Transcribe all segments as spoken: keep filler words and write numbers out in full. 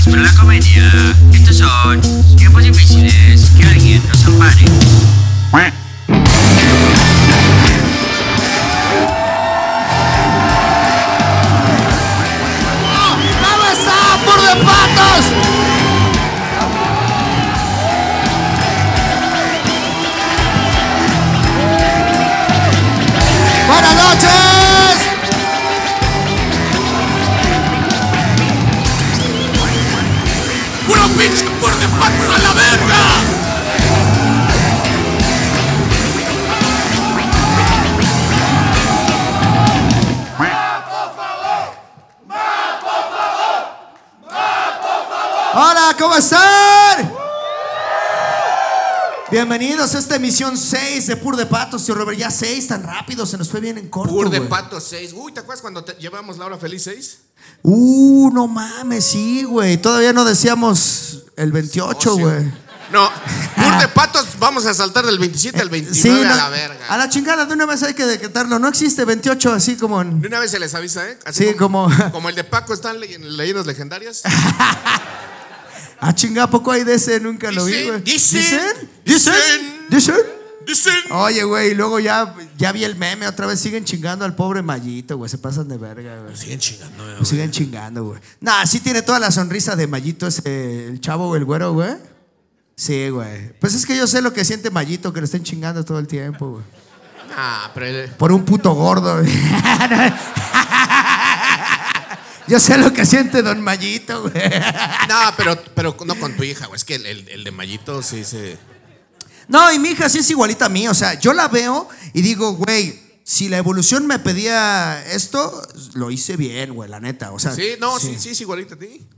para la comedia. Estos son tiempos difíciles. Que alguien nos ampare. ¡Vamos a por de patos! ¡Buenas noches! ¡Puro pinche por de patos a la verga! Hola, ¿cómo están? Bienvenidos a esta emisión seis de Pur de Patos, tío Robert. Ya seis, tan rápido, se nos fue bien en corto. Pur de güey. Patos seis. Uy, ¿te acuerdas cuando te llevamos la hora feliz seis? Uh, no mames, sí, güey. Todavía no decíamos el veintiocho, Ocio. güey. No, Pur de Patos vamos a saltar del veintisiete al veintinueve Sí, a no, la verga. a la chingada, de una vez hay que decretarlo. No existe veintiocho así como en... De una vez se les avisa, ¿eh? Así Sí, como... Como el de Paco Stanley en Leyendas Legendarias. Ah, chinga, ¿a poco hay de ese? Nunca lo vi, Dicen, güey. dicen, ¿Dicen? dicen. ¿Dicen? Dicen. Oye, güey, y luego ya, ya vi el meme. Otra vez siguen chingando al pobre Mayito, güey. Se pasan de verga, güey. Siguen chingando, güey. Pues siguen chingando, güey. Nah, sí tiene toda la sonrisa de Mayito ese, el chavo, el güero, güey. Sí, güey. Pues es que yo sé lo que siente Mayito, que lo estén chingando todo el tiempo, güey. Ah, pero él- Por un puto gordo. Yo sé lo que siente don Mayito, güey. No, pero, pero no con tu hija, güey. Es que el, el, el de Mayito sí se... No, y mi hija sí es igualita a mí. O sea, yo la veo y digo, güey, si la evolución me pedía esto, lo hice bien, güey, la neta. O sea, Sí, no, sí, sí, es igualita a ti.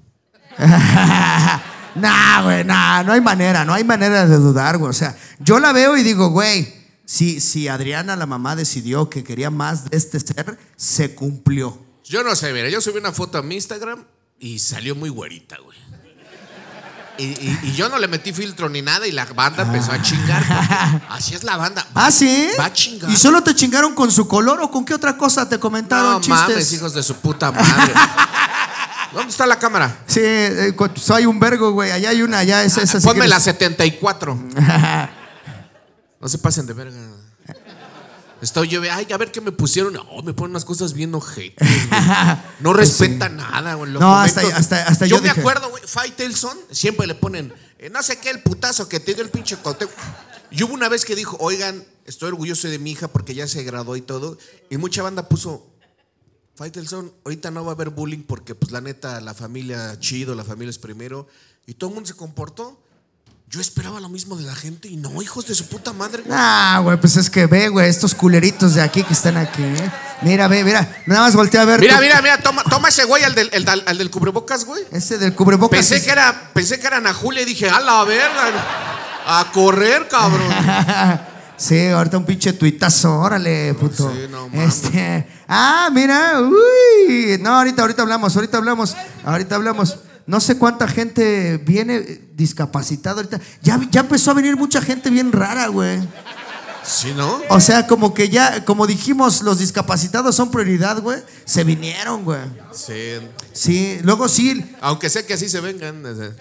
Nah, güey, nah, no hay manera, no hay manera de dudar, güey. O sea, yo la veo y digo, güey, si, si Adriana, la mamá, decidió que quería más de este ser, se cumplió. Yo no sé, mira, yo subí una foto a mi Instagram y salió muy güerita, güey. Y, y, y yo no le metí filtro ni nada y la banda empezó a chingar. porque Así es la banda. ¿Ah, sí? Va a chingar. ¿Y solo te chingaron con su color o con qué otra cosa te comentaron No chistes? mames, hijos de su puta madre. ¿Dónde está la cámara? Sí, eh, cu- soy un vergo, güey. Allá hay una, allá es esa. si Ponme la quieres. setenta y cuatro. No se pasen de verga. Estoy yo, ay, a ver qué me pusieron. No, me ponen unas cosas bien ojete. No respeta Sí. nada, güey. Los No, hasta- momentos- hasta- hasta yo yo me dije- acuerdo, güey, Faitelson, siempre le ponen, eh, no sé qué, el putazo que te dio el pinche cote. Y hubo una vez que dijo, oigan, estoy orgulloso de mi hija porque ya se graduó y todo. Y mucha banda puso, Faitelson, ahorita no va a haber bullying porque, pues, la neta, la familia chido, la familia es primero. Y todo el mundo se comportó. Yo esperaba lo mismo de la gente y no, hijos de su puta madre, güey. Ah, güey, pues es que ve, güey, estos culeritos de aquí que están aquí. ¿eh? Mira, ve, mira. Nada más voltea a ver. Mira, tú. mira, mira, toma, toma ese güey, al del, el, al, al del cubrebocas, güey. Ese del cubrebocas. Pensé es- que era, pensé que era Ana Julia y dije, a la verga, a correr, cabrón. Sí, ahorita un pinche tuitazo, órale, puto. Sí, no mames. Este, ah, mira, uy. No, ahorita, ahorita hablamos, ahorita hablamos, ahorita hablamos. No sé cuánta gente viene discapacitada ahorita. Ya, ya empezó a venir mucha gente bien rara, güey. ¿Sí, no? O sea, como que ya, como dijimos, los discapacitados son prioridad, güey. Se vinieron, güey. Sí. Sí, luego sí. Aunque sé que así se vengan.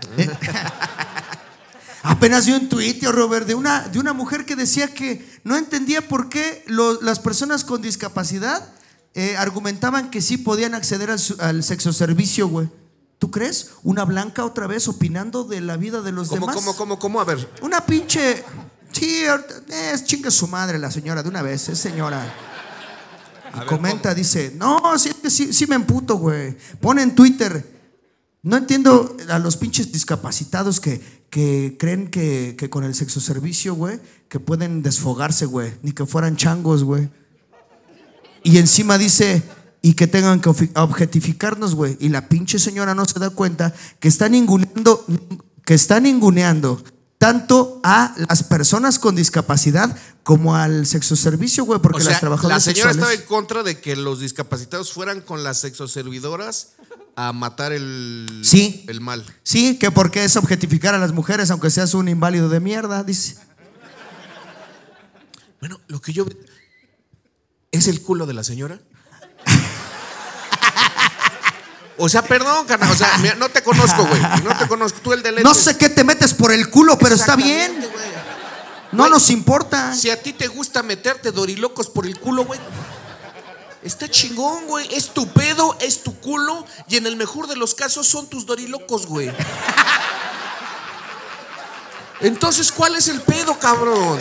Apenas vi un tuit, tío Robert, de una, de una mujer que decía que no entendía por qué lo- las personas con discapacidad eh, argumentaban que sí podían acceder al, su- al sexoservicio, güey. ¿Tú crees? Una blanca otra vez opinando de la vida de los ¿Cómo, demás. cómo, cómo, cómo? A ver. Una pinche... Sí, ahorita- eh, es chinga su madre la señora de una vez, es señora. Y ver, comenta, ¿cómo? dice, no, sí, es que sí, sí me emputo, güey. Pone en Twitter, no entiendo a los pinches discapacitados que, que creen que, que con el sexoservicio, güey, que pueden desfogarse, güey, ni que fueran changos, güey. Y encima dice, y que tengan que ofi- objetificarnos, güey. Y la pinche señora no se da cuenta que está ninguneando, que está ninguneando tanto a las personas con discapacidad como al sexoservicio, güey, porque O sea, las trabajadoras la señora sexuales... estaba en contra de que los discapacitados fueran con las sexoservidoras a matar el, Sí. el mal. Sí, que porque es objetificar a las mujeres aunque seas un inválido de mierda, dice. Bueno, lo que yo... ¿Es el culo de la señora? O sea, perdón, carnal. O sea, mira, no te conozco, güey. No te conozco. Tú el de lentes. No sé qué te metes por el culo, pero está bien. Güey. No Güey, nos importa. Si a ti te gusta meterte dorilocos por el culo, güey. Está chingón, güey. Es tu pedo, es tu culo. Y en el mejor de los casos son tus dorilocos, güey. Entonces, ¿cuál es el pedo, cabrón?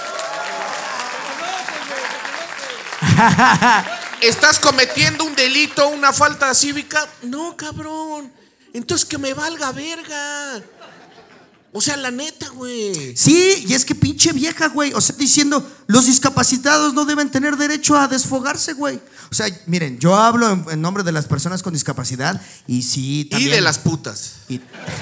¿Estás cometiendo un delito, una falta cívica? No, cabrón. Entonces que me valga verga. O sea, la neta, güey. Sí, y es que pinche vieja, güey. O sea, diciendo, los discapacitados no deben tener derecho a desfogarse, güey. O sea, miren, yo hablo en, en nombre de las personas con discapacidad y sí, también. Y de las putas. Y...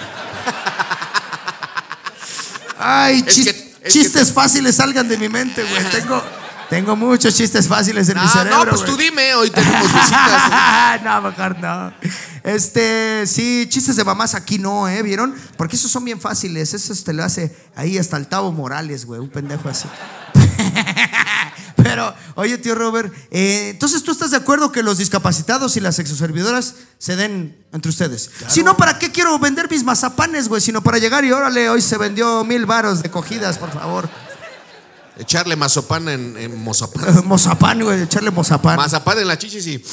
Ay, Es chis- que- es chistes que- fáciles salgan de mi mente, güey. Tengo, tengo muchos chistes fáciles en No, mi cerebro. no, pues güey. tú dime, hoy tenemos visitas. No, mejor no. Este, sí, chistes de mamás aquí no, ¿eh? ¿Vieron? Porque esos son bien fáciles. Eso te lo hace ahí hasta el Tavo Morales, güey. Un pendejo así. Pero, oye, tío Robert, eh, entonces tú estás de acuerdo que los discapacitados y las sexoservidoras se den entre ustedes. Claro. Si no, ¿para qué quiero vender mis mazapanes, güey? Sino para llegar y órale, hoy se vendió mil varos de cogidas, por favor. Echarle mazapán en, en mozapán. Mozapán, güey, echarle mozapán. Mazapán en la chichis y.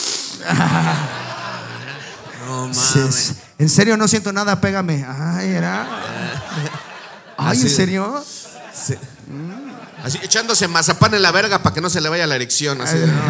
No mames. Sí, sí. En serio, no siento nada, pégame. Ay, era. Ay, Así ¿en de- serio? Sí. Así echándose mazapán en la verga para que no se le vaya la erección. Así de, ¿no?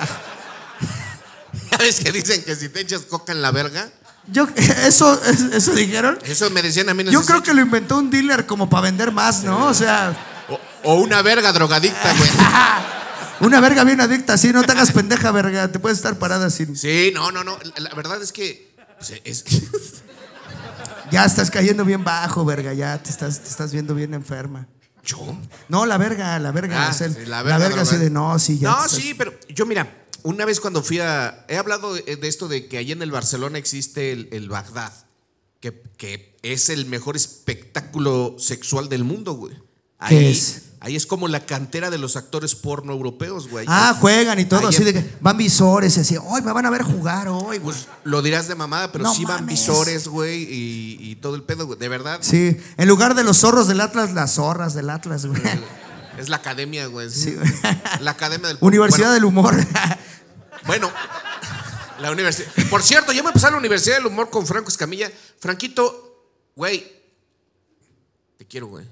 ¿Sabes que dicen que si te echas coca en la verga? Yo, eso, eso dijeron. Eso me decían a mí. No Yo sé creo si- que lo inventó un dealer como para vender más, ¿no? O sea, O, o una verga drogadicta, güey. una verga bien adicta, sí, no te hagas pendeja, verga. Te puedes estar parada así. Sí, no, no, no. La, la verdad es que. Pues, es, Ya estás cayendo bien bajo, verga. Ya te estás, te estás viendo bien enferma. ¿Yo? No, la verga, la verga. Ah, es el- sí, la la verga, verga así droga- de no, sí, ya. No, te estás- sí, pero yo mira, una vez cuando fui a... He hablado de, de esto de que allí en el Barcelona existe el, el Bagdad, que, que es el mejor espectáculo sexual del mundo, güey. Ahí, ¿Qué es? Ahí es como la cantera de los actores porno europeos, güey. Ah, juegan y todo, Ahí así en- de que van visores y así, hoy me van a ver jugar hoy, güey. Pues lo dirás de mamada, pero No sí van mames. visores, güey, y, y todo el pedo, güey. De verdad. Sí, en lugar de los zorros del Atlas, las zorras del Atlas, güey. Es la academia, güey. sí. Sí, güey. La academia del Universidad bueno, del Humor. Bueno, la universidad. Por cierto, yo me pasé a la Universidad del Humor con Franco Escamilla. Franquito, güey. Te quiero, güey.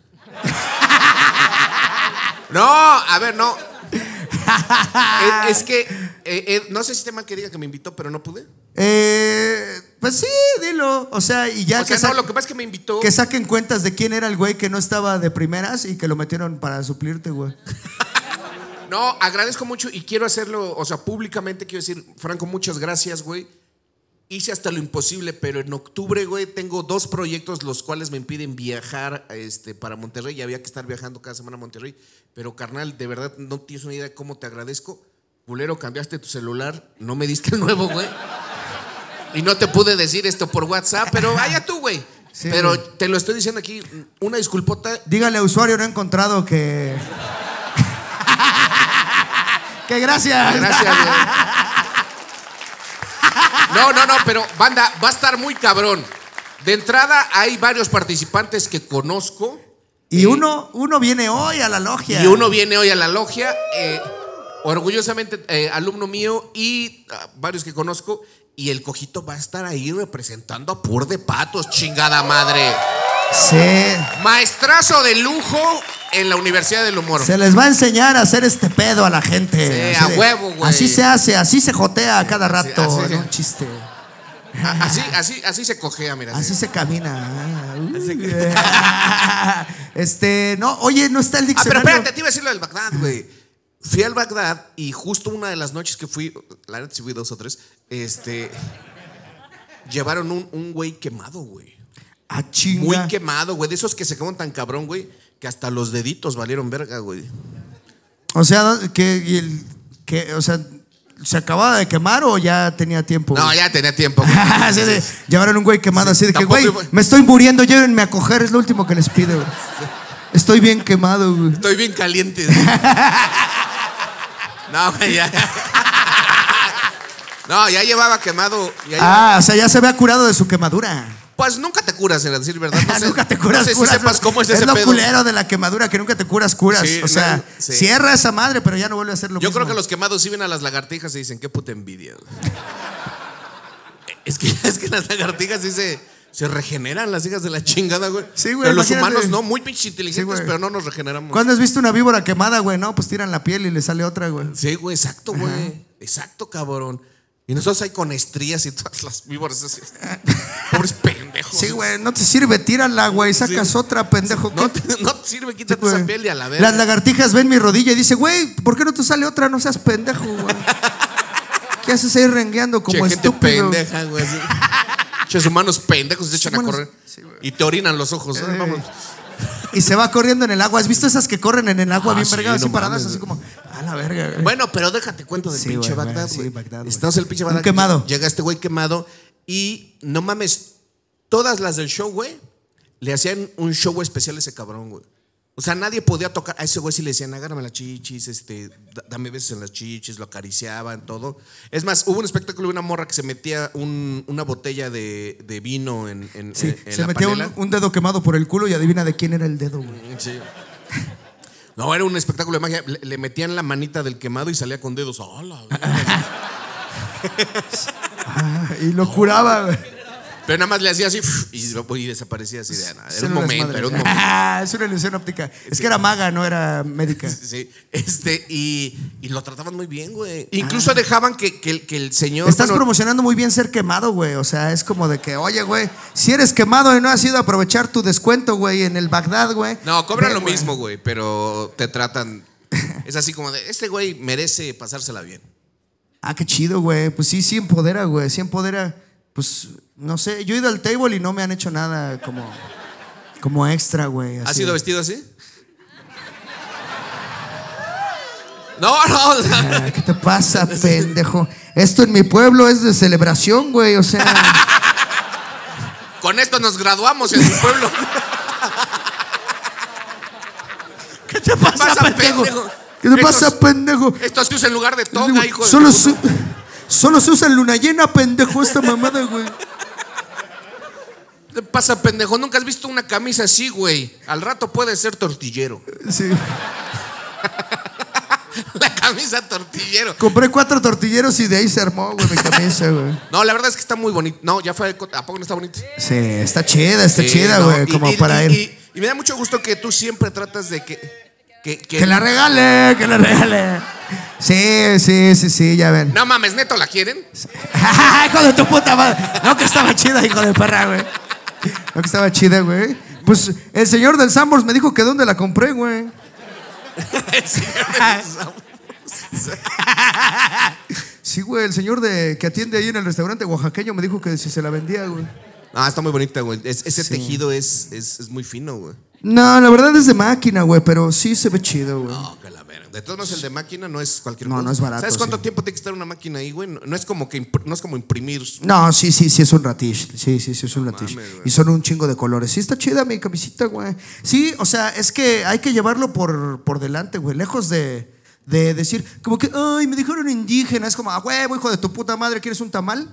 No, a ver, no. Es, es que eh, eh, no sé si tema que diga que me invitó, pero no pude. Eh, pues sí, dilo. O sea, y ya O que, sea, no, sa- lo que pasa es que me invitó. que saquen cuentas de quién era el güey que no estaba de primeras y que lo metieron para suplirte, güey. No, agradezco mucho y quiero hacerlo, o sea, públicamente quiero decir, Franco, muchas gracias, güey. Hice hasta lo imposible, pero en octubre, güey, tengo dos proyectos los cuales me impiden viajar este, para Monterrey. Y había que estar viajando cada semana a Monterrey. Pero, carnal, de verdad no tienes una idea de cómo te agradezco. Culero, cambiaste tu celular, no me diste el nuevo, güey. Y no te pude decir esto por WhatsApp, pero vaya tú, güey. Sí, pero güey. te lo estoy diciendo aquí, una disculpota. Dígale a usuario, no he encontrado que. que gracias. Gracias, güey. No, no, no, pero banda, va a estar muy cabrón. De entrada hay varios participantes que conozco. Y uno, uno viene hoy a la logia. Y uno viene hoy a la logia, eh, orgullosamente eh, alumno mío y ah, varios que conozco. Y el Cojito va a estar ahí representando a Pur de Patos, chingada madre. Sí. Maestrazo de lujo en la Universidad del Humor. Se les va a enseñar a hacer este pedo a la gente. Sí, Así a de- huevo, güey. Así se hace, así se jotea a cada Así- rato. así- ¿no? Un chiste. A- Así, así, así se cojea, mira. Así se camina. Ah, uh. Este, no, oye, no está el Ah, pero diccionario. espérate, te iba a decir lo del Bagdad, güey. Fui al Bagdad y justo una de las noches que fui, la neta sí fui dos o tres, este, llevaron un, un güey quemado, güey. Ah, chinga. Muy quemado, güey. De esos que se queman tan cabrón, güey, que hasta los deditos valieron verga, güey. O sea, que, y el- que, o sea, ¿se acababa de quemar o ya tenía tiempo? No, ya tenía tiempo, güey. Así de, llevaron un güey quemado así de que, tampoco güey, iba- me estoy muriendo, llévenme a coger, es lo último que les pido. güey. Estoy bien quemado, güey. Estoy bien caliente. No, güey, ya. No, ya llevaba quemado. Ya Ah, llevaba- o sea, ya se había curado de su quemadura. Pues nunca te curas, en decir verdad. No sé, nunca te curas, no sé curas. si sepas cómo es, ese lo pedo. culero de la quemadura, que nunca te curas, curas. Sí, o sea, no, sí. cierra esa madre, pero ya no vuelve a hacer lo Yo mismo. creo que los quemados sí ven a las lagartijas y dicen, qué puta envidia. es, que, es que las lagartijas sí se, se regeneran, las hijas de la chingada, güey. Sí, güey, Pero los imagínate. humanos no, muy pinches inteligentes, Sí, güey. pero no nos regeneramos. ¿Cuándo has visto una víbora quemada, güey? No, pues tiran la piel y le sale otra, güey. Sí, güey, exacto, güey. Exacto, cabrón. Y nosotros ahí con estrías y todas las víboras así. Pobres pendejos. Sí, güey, no te sirve, tírala, güey, sacas Sí. otra, pendejo. No ¿qué? te, no te sirve, Sí, quítate güey. esa piel y a la verga. Las lagartijas ven mi rodilla y dicen, güey, ¿por qué no te sale otra? No seas pendejo, güey. ¿Qué haces ahí rengueando como Che, gente estúpido? pendeja, güey. así. Ches humanos pendejos se echan a Humanos- correr. sí, güey. Y te orinan los ojos. ¿eh? Eh, Vamos. Y se va corriendo en el agua. ¿Has visto esas que corren en el agua Ah, bien sí, vergadas, no así paradas, mames, así como, a la verga, güey? Bueno, pero déjate cuento del Sí, pinche güey, Bagdad, güey, güey. sí, Bagdad, güey. Estamos en el pinche Un Bagdad. quemado. Llega este güey quemado y no mames, todas las del show, güey, le hacían un show especial a ese cabrón, güey. O sea, nadie podía tocar. A ese güey sí le decían, agárrame las chichis, este, d- dame besos en las chichis, lo acariciaban, todo. Es más, hubo un espectáculo de una morra que se metía un- una botella de, de vino en, en, Sí, en- en se la metía un, panela. un dedo quemado por el culo y adivina de quién era el dedo, güey. Sí. No, era un espectáculo de magia. Le, le metían la manita del quemado y salía con dedos. ¡Hola! Ah, y lo curaba, güey. Pero nada más le hacía así y, y desaparecía así de nada. Era un Células momento, madres. era un momento. Ah, es una ilusión óptica. Es que era maga, no era médica. Sí, este, y, y lo trataban muy bien, güey. Incluso dejaban que, que, el- que el señor. Estás bueno, promocionando muy bien ser quemado, güey. O sea, es como de que, oye, güey, si eres quemado y no has ido a aprovechar tu descuento, güey, en el Bagdad, güey. No, cobran ve, lo güey. mismo, güey, pero te tratan. Es así como de, este güey merece pasársela bien. Ah, qué chido, güey. Pues sí, sí empodera, güey. Sí empodera. Pues, no sé. Yo he ido al table y no me han hecho nada como, como extra, güey. ¿Has así. sido vestido así? No, no. o sea, Ah, ¿qué te pasa, pendejo? Esto en mi pueblo es de celebración, güey. O sea, con esto nos graduamos en su pueblo. ¿qué te pasa, pasa, pendejo? pendejo? ¿Qué te Estos- pasa, pendejo? Esto se usa en lugar de Digo, toga, hijo de solo, tu se, puta. solo se usa en luna llena, pendejo, esta mamada, güey. ¿Qué pasa, pendejo? Nunca has visto una camisa así, güey. Al rato puede ser tortillero. Sí. La camisa tortillero. Compré cuatro tortilleros y de ahí se armó, güey, mi camisa, güey. No, la verdad es que está muy bonito. No, ya fue. ¿A poco no está bonito? Sí, está chida, está Sí, chida, no, güey, y- como y- para y, ir. Y, y me da mucho gusto que tú siempre tratas de que. Que, que- Que la regale, que la regale. Sí, sí, sí, sí, ya ven. No mames, neto, ¿la quieren? Hijo de tu puta madre. No, que estaba chida, hijo de perra, güey. No, que estaba chida, güey. Pues el señor del Sambors me dijo que dónde la compré, güey. El señor de los amos. Sí, güey, el señor de, que atiende ahí en el restaurante oaxaqueño me dijo que si se la vendía, güey. Ah, está muy bonita, güey. Es- ese Sí. tejido es, es, es muy fino, güey. No, la verdad es de máquina, güey, pero sí se ve chido, güey. No, que la verga. De todos modos, el de máquina no es cualquier No, cosa. no es barato, ¿Sabes cuánto sí. tiempo tiene que estar una máquina ahí, güey? No, no es como que impr- no es como imprimir. No, sí, sí, sí es un ratish. Sí, sí, sí es un ratish. mames, güey. Y son un chingo de colores. Sí está chida mi camisita, güey. Sí, o sea, es que hay que llevarlo por, por delante, güey. Lejos de, de decir, como que, ay, me dijeron indígena. Es como, ah, huevo, hijo de tu puta madre, ¿quieres un tamal?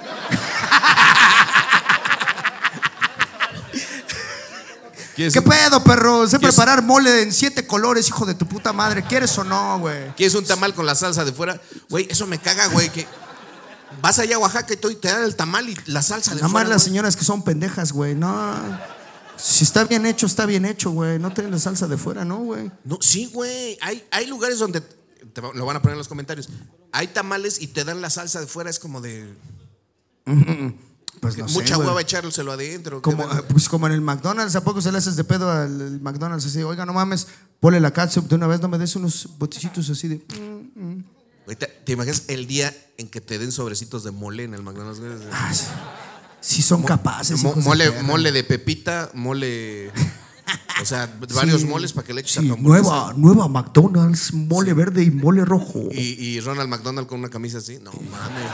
¿Quieres, ¿Qué pedo, perro? Sé ¿Quieres- preparar mole en siete colores, hijo de tu puta madre. ¿Quieres o no, güey? ¿Quieres un tamal con la salsa de fuera? Güey, eso me caga, güey. Que vas allá a Oaxaca y todo y te dan el tamal y la salsa de Nada más fuera. las güey. señoras que son pendejas, güey. No. Si está bien hecho, está bien hecho, güey. No traen la salsa de fuera, ¿no, güey? No, sí, güey. Hay, hay lugares donde te va- lo van a poner en los comentarios. Hay tamales y te dan la salsa de fuera. Es como de Pues no sé, mucha güey. hueva echárselo adentro. ¿qué Como, verga? pues como en el McDonald's, ¿a poco se le haces de pedo al el McDonald's así? Oiga, no mames, ponle la catsup de una vez, no me des unos botecitos así de. Güey, ¿Te, te imaginas el día en que te den sobrecitos de mole en el McDonald's? güey? Ah, sí, sí son capaces. Mo- hijos de mole, perra. mole de pepita, mole. O sea, varios Sí, moles para que le eches sí, a tu hamburguesa. nueva, nueva McDonald's, mole verde y mole rojo. Y, y Ronald McDonald con una camisa así. No mames.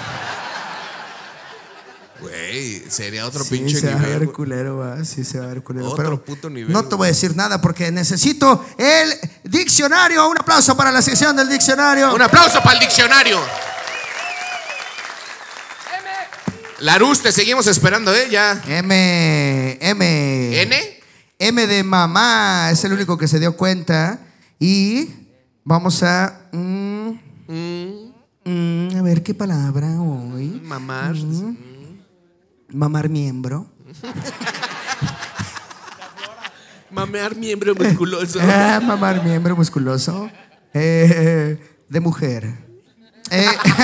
Güey, sería otro Sí, pinche se va a nivel. ver güey. culero, va. Sí, se va a ver culero. Otro pero puto nivel, no te güey. voy a decir nada porque necesito el diccionario. Un aplauso para la sección del diccionario. Un aplauso para el diccionario. Larus, te seguimos esperando, ¿eh? Ya. M, M. ¿N? M de mamá, es el único que se dio cuenta. Y vamos a... Mm, Mm, mm, a ver, ¿qué palabra hoy? mamar. Mm, mamar miembro. Mamear miembro musculoso. Ah, mamar miembro musculoso. Eh, de mujer. Eh,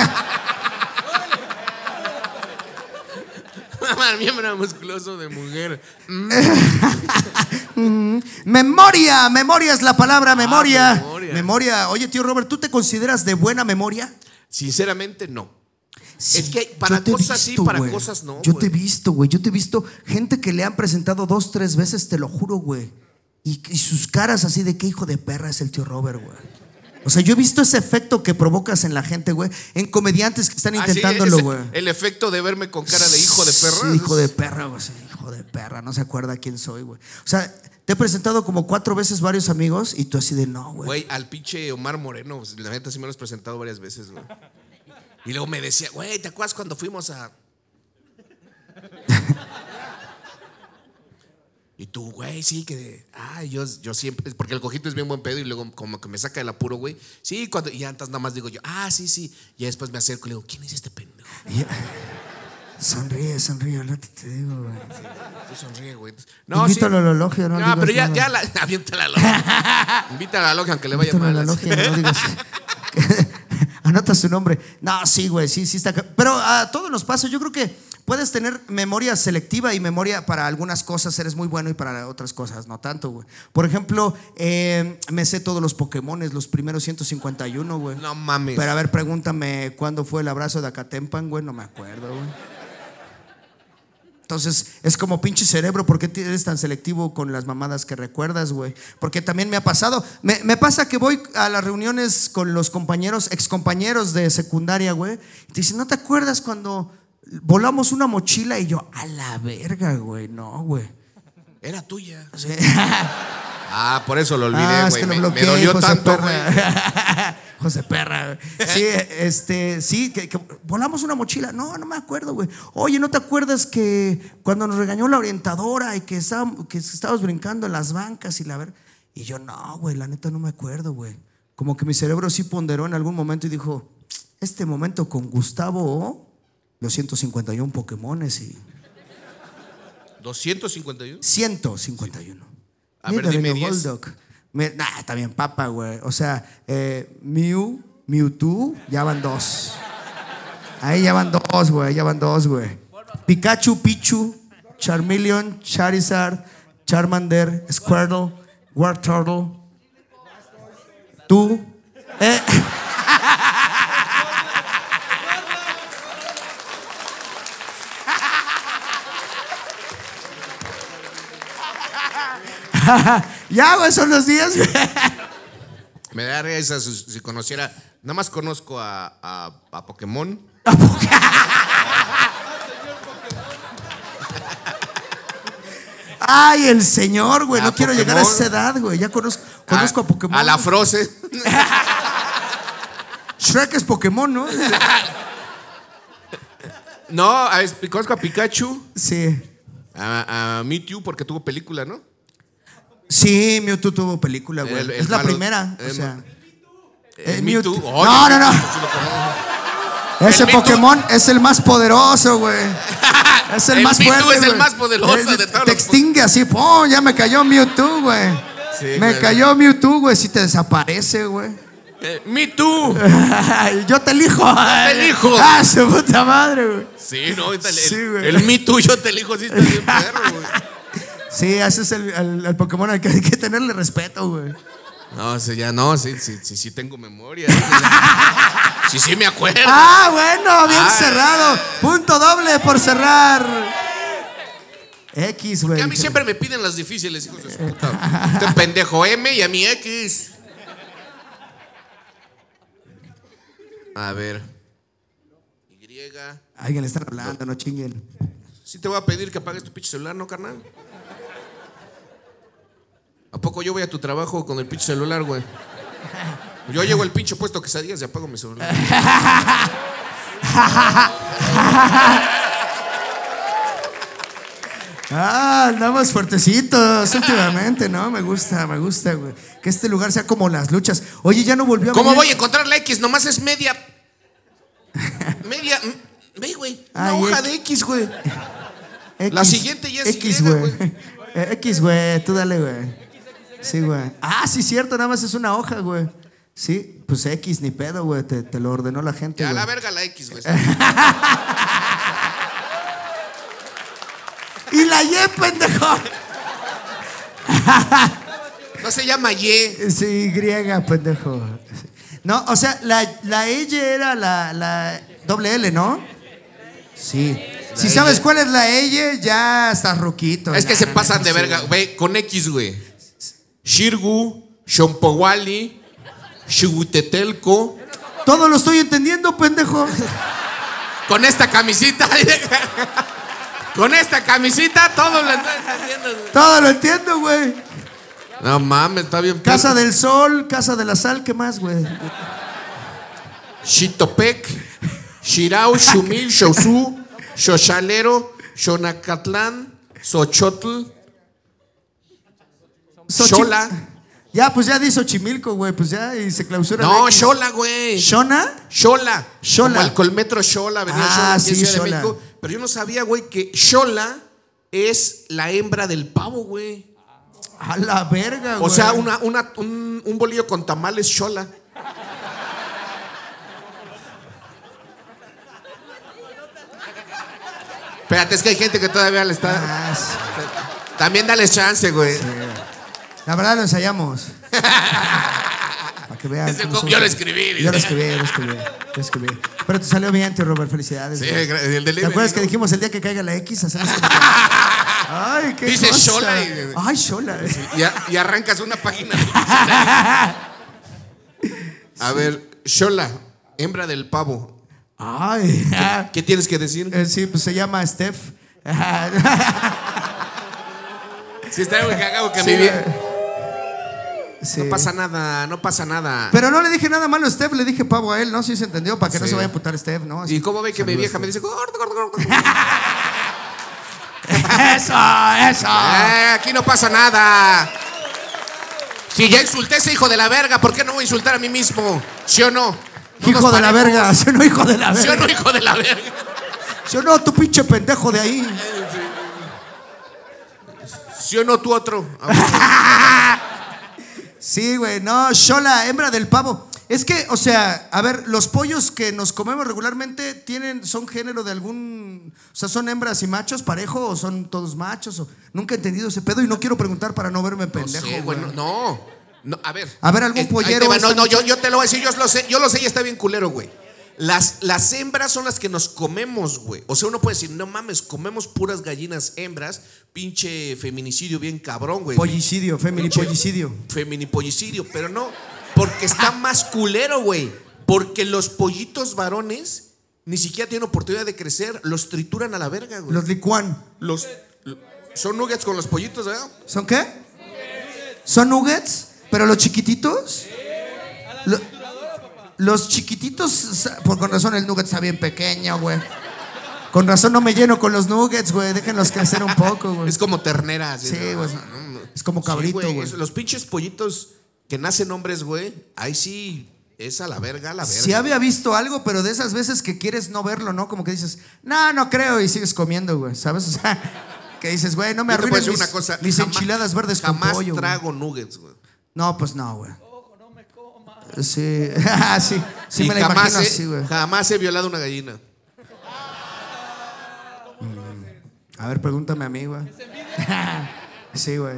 Mamar miembro musculoso de mujer. Mm. mm, memoria, memoria es la palabra, memoria. Ah, memoria. Memoria. Oye, tío Robert, ¿tú te consideras de buena memoria? Sinceramente, no. Sí, Es que para yo te he cosas sí, visto, para güey. cosas no, Yo güey. te he visto, güey. Yo te he visto gente que le han presentado dos, tres veces, te lo juro, güey. Y, y sus caras así de qué hijo de perra es el tío Robert, güey. O sea, yo he visto ese efecto que provocas en la gente, güey. En comediantes que están Ah, sí, intentándolo, ese- güey. el efecto de verme con cara de hijo de perra. Sí, hijo de perra, güey. Sí, hijo de perra. No se acuerda quién soy, güey. O sea, te he presentado como cuatro veces varios amigos y tú así de no, güey. Güey, al pinche Omar Moreno, pues, la neta sí me lo has presentado varias veces, güey. Y luego me decía, güey, ¿te acuerdas cuando fuimos a...? Y tú, güey, sí, que de, ay, yo, yo siempre, porque el cojito es bien buen pedo y luego como que me saca del apuro, güey. Sí, cuando, y antes nada más digo yo, ah, sí, sí. Y después me acerco y le digo, ¿quién es este pendejo? Y- sonríe, sonríe, al rato te digo, güey. Tú sonríe, güey. Invítalo a la logia, no No, digas pero ya, nada. ya la, avienta la logia. Invita a la logia aunque le vaya Invítalo a mal. la así. logia, no digas. Anota su nombre. No, sí, güey, sí, sí está. ca- Pero a todos nos pasa. Yo creo que puedes tener memoria selectiva y memoria para algunas cosas eres muy bueno y para otras cosas no tanto, güey. Por ejemplo, eh, me sé todos los Pokémones, los primeros ciento cincuenta y uno, güey. No mames. Pero a ver, pregúntame cuándo fue el abrazo de Acatempan, güey, no me acuerdo, güey. Entonces, es como pinche cerebro, ¿por qué eres tan selectivo con las mamadas que recuerdas, güey? Porque también me ha pasado, me, me pasa que voy a las reuniones con los compañeros, excompañeros de secundaria, güey, y te dicen, ¿no te acuerdas cuando volamos una mochila? Y yo, a la verga, güey, no, güey. Era tuya. Sí. Ah, por eso lo olvidé, Ah, es güey. que lo me, bloqueé, me dolió hijos de tanto, perra. güey. José Perra, güey. Sí, este, sí, que, que volamos una mochila. No, no me acuerdo, güey. Oye, ¿no te acuerdas que cuando nos regañó la orientadora y que estábamos, que estábamos brincando en las bancas y la ver? Y yo, no, güey, la neta no me acuerdo, güey. Como que mi cerebro sí ponderó en algún momento y dijo, este momento con Gustavo, los ciento cincuenta y uno Pokémones y ¿doscientos cincuenta y uno? ciento cincuenta y uno. A ver, dime diez. Golduck. Me- Nah, está bien, papa, güey. O sea, eh, Mew, Mewtwo, ya van dos. Ahí ya van dos, güey. Ya van dos, güey. Pikachu, Pichu, Charmeleon, Charizard, Charmander, Squirtle, Wartortle. Tú. Eh. Ya, güey, son los días, güey. Me da risa si, si conociera. Nada más conozco a, a, a Pokémon. Ay, el señor, güey. A No quiero llegar a Pokémon. esa edad, güey. Ya conozco, conozco a, Pokémon. A la Frozen. Shrek es Pokémon, ¿no? No, a, conozco a Pikachu. Sí. A, a Mewtwo porque tuvo película, ¿no? Sí, Mewtwo tuvo película, güey. El- el Es la malo- primera. el o sea. ma- Eh, Eh, Mewtwo. Mewtwo. No, Oye, no, no. sí lo conozco. Ese El Mewtwo. Pokémon es el más poderoso, güey. Es el, El más Mewtwo fuerte. es el güey. más poderoso Es- de todos Te los extingue así, ¡pum! Ya me cayó Mewtwo, güey. Sí, me güey. cayó Mewtwo, güey. Si te desaparece, güey. Eh, Mewtwo. Yo te elijo. te elijo. Ah, su puta madre, güey. Sí, no, ahorita el, Sí, güey. el Mewtwo yo te elijo, sí está bien perro, güey. Sí, ese es el, el- el Pokémon al que hay que tenerle respeto, güey. No, sí, ya no, sí, sí, sí, sí tengo memoria. Sí, sí me acuerdo. Ah, bueno, bien Ah. cerrado. Punto doble por cerrar. X, güey. Que a mí siempre me piden las difíciles, hijos de su puta. Este pendejo M y a mi X. A ver. Y. Alguien le están hablando, no chinguen. Sí te voy a pedir que apagues tu pinche celular, ¿no, carnal? ¿A poco yo voy a tu trabajo con el pinche celular, güey? Yo llego al pinche puesto quesadillas y apago mi celular. Ah, andamos fuertecitos últimamente, ¿no? Me gusta, me gusta, güey. Que este lugar sea como las luchas. Oye, ya no volvió a ¿Cómo venir. voy a encontrar la X? Nomás es media. Media. Ve, güey. Una Ay, hoja X. de X, güey. X, La siguiente ya es X, Y, güey. güey. Eh, X, güey, tú dale, güey. Sí, güey. Ah, sí, cierto, nada más es una hoja, güey. Sí, pues X, ni pedo, güey. Te, te lo ordenó la gente. Ya, a güey. la verga la X, güey. Y la Y, pendejo. No se llama Y. Sí, griega, pendejo. No, o sea, la, la L era la, la doble L, ¿no? Sí. Si sabes cuál es la L, ya estás ruquito. Es que Ya, se no, pasan no, de sí, verga. güey. Ve, con X, güey. Shirgu, Shompowali, Shugutetelco. Todo lo estoy entendiendo, pendejo. Con esta camisita. Con esta camisita, todo lo estás haciendo. Todo lo entiendo, güey. No mames, está bien. Casa del Sol, Casa de la Sal, ¿qué más, güey? Xitopec, Shirau, Shumil, Xosu, Xochalero, Xonacatlán, Xochotl, Xochi- Xola. Ya, pues ya dice Xochimilco, güey, pues ya, y se clausura. No, la X. Xola, güey. ¿Shona? Xola. Xola. Como el Colmetro Xola, venía Ah, Xola aquí sí, en Ciudad de Xola. México. Pero yo no sabía, güey, que Xola es la hembra del pavo, güey. A la verga, güey. O sea, una, una, un, un bolillo con tamales Xola. Espérate, es que hay gente que todavía le está. Ah, sí, También dale chance, güey. sí. La verdad lo ensayamos. Para que vean. Es el cómo co- somos. yo lo escribí. Yo lo escribí, yo lo escribí. Yo lo escribí. Pero te salió bien, tío Robert, felicidades. Sí, güey. gra- el ¿Te delivery, acuerdas que ¿no? dijimos el día que caiga la X? Hacemos como que- Ay, qué Dice cosa. Xola y- Ay, Xola. Y, a- y arrancas una página. A ver, Xola, hembra del pavo. Ay. ¿Qué tienes que decir? Eh, Sí, pues se llama Steph. Si está muy cagado que Sí, mi vie- sí. No pasa nada, no pasa nada. Pero no le dije nada malo a Steph, le dije pavo a él, ¿no? Sí se entendió, para que no Sí. se vaya a putar Steph, ¿no? Así. ¿Y cómo ve que mi Saludos, vieja me dice gordo, gordo, gordo? Eso, eso. Eh, aquí no pasa nada. Si ya insulté a ese hijo de la verga, ¿por qué no voy a insultar a mí mismo? ¿Sí o no? No Hijo nos de la paremos. verga, ¿sí o no, hijo de la ¿Sí o verga? no, hijo de la verga? ¿Sí o no, tu pinche pendejo de ahí? ¿Sí o no tú otro? Sí, güey, no, Xola, hembra del pavo. Es que, o sea, a ver, los pollos que nos comemos regularmente tienen, son género de algún, o sea, son hembras y machos parejo o son todos machos. O, nunca he entendido ese pedo y no quiero preguntar para no verme No pendejo, sé, güey. güey, no, no, no, a ver. A ver, algún Eh, ahí pollero te va. No, esta no, yo, noche. yo te lo voy a decir, yo lo sé, yo lo sé y está bien culero, güey. Las, las hembras son las que nos comemos, güey. O sea, uno puede decir, no mames, comemos puras gallinas hembras. Pinche feminicidio bien cabrón, güey. Pollicidio, Pinche feminipollicidio. Feminipollicidio, pero no, porque está más culero, güey. Porque los pollitos varones ni siquiera tienen oportunidad de crecer, los trituran a la verga, güey. Los licuán. Los, lo- son nuggets con los pollitos, ¿verdad? ¿Son qué? ¿Son nuggets? ¿Pero los chiquititos? Lo- los chiquititos, sa- por con razón el nugget está bien pequeño, güey. Con razón no me lleno con los nuggets, güey. Déjenlos crecer un poco, güey. Es como ternera. así, Sí, ¿no? güey. No, no. Es como Sí, cabrito, güey. es- Los pinches pollitos que nacen hombres, güey, ahí sí es a la verga, a la verga. Sí había visto algo, pero de esas veces que quieres no verlo, ¿no? Como que dices, no, no creo, y sigues comiendo, güey, ¿sabes? O sea, que dices, güey, no me Yo te puedo arruines decir mis, una cosa. mis jamás- enchiladas verdes con Jamás pollo, güey. trago nuggets, güey. No, pues no, güey. Sí, ah, sí, sí Y me la jamás imagino he, así, güey. jamás he violado una gallina. A ver, pregúntame a mí, güey. Sí, güey.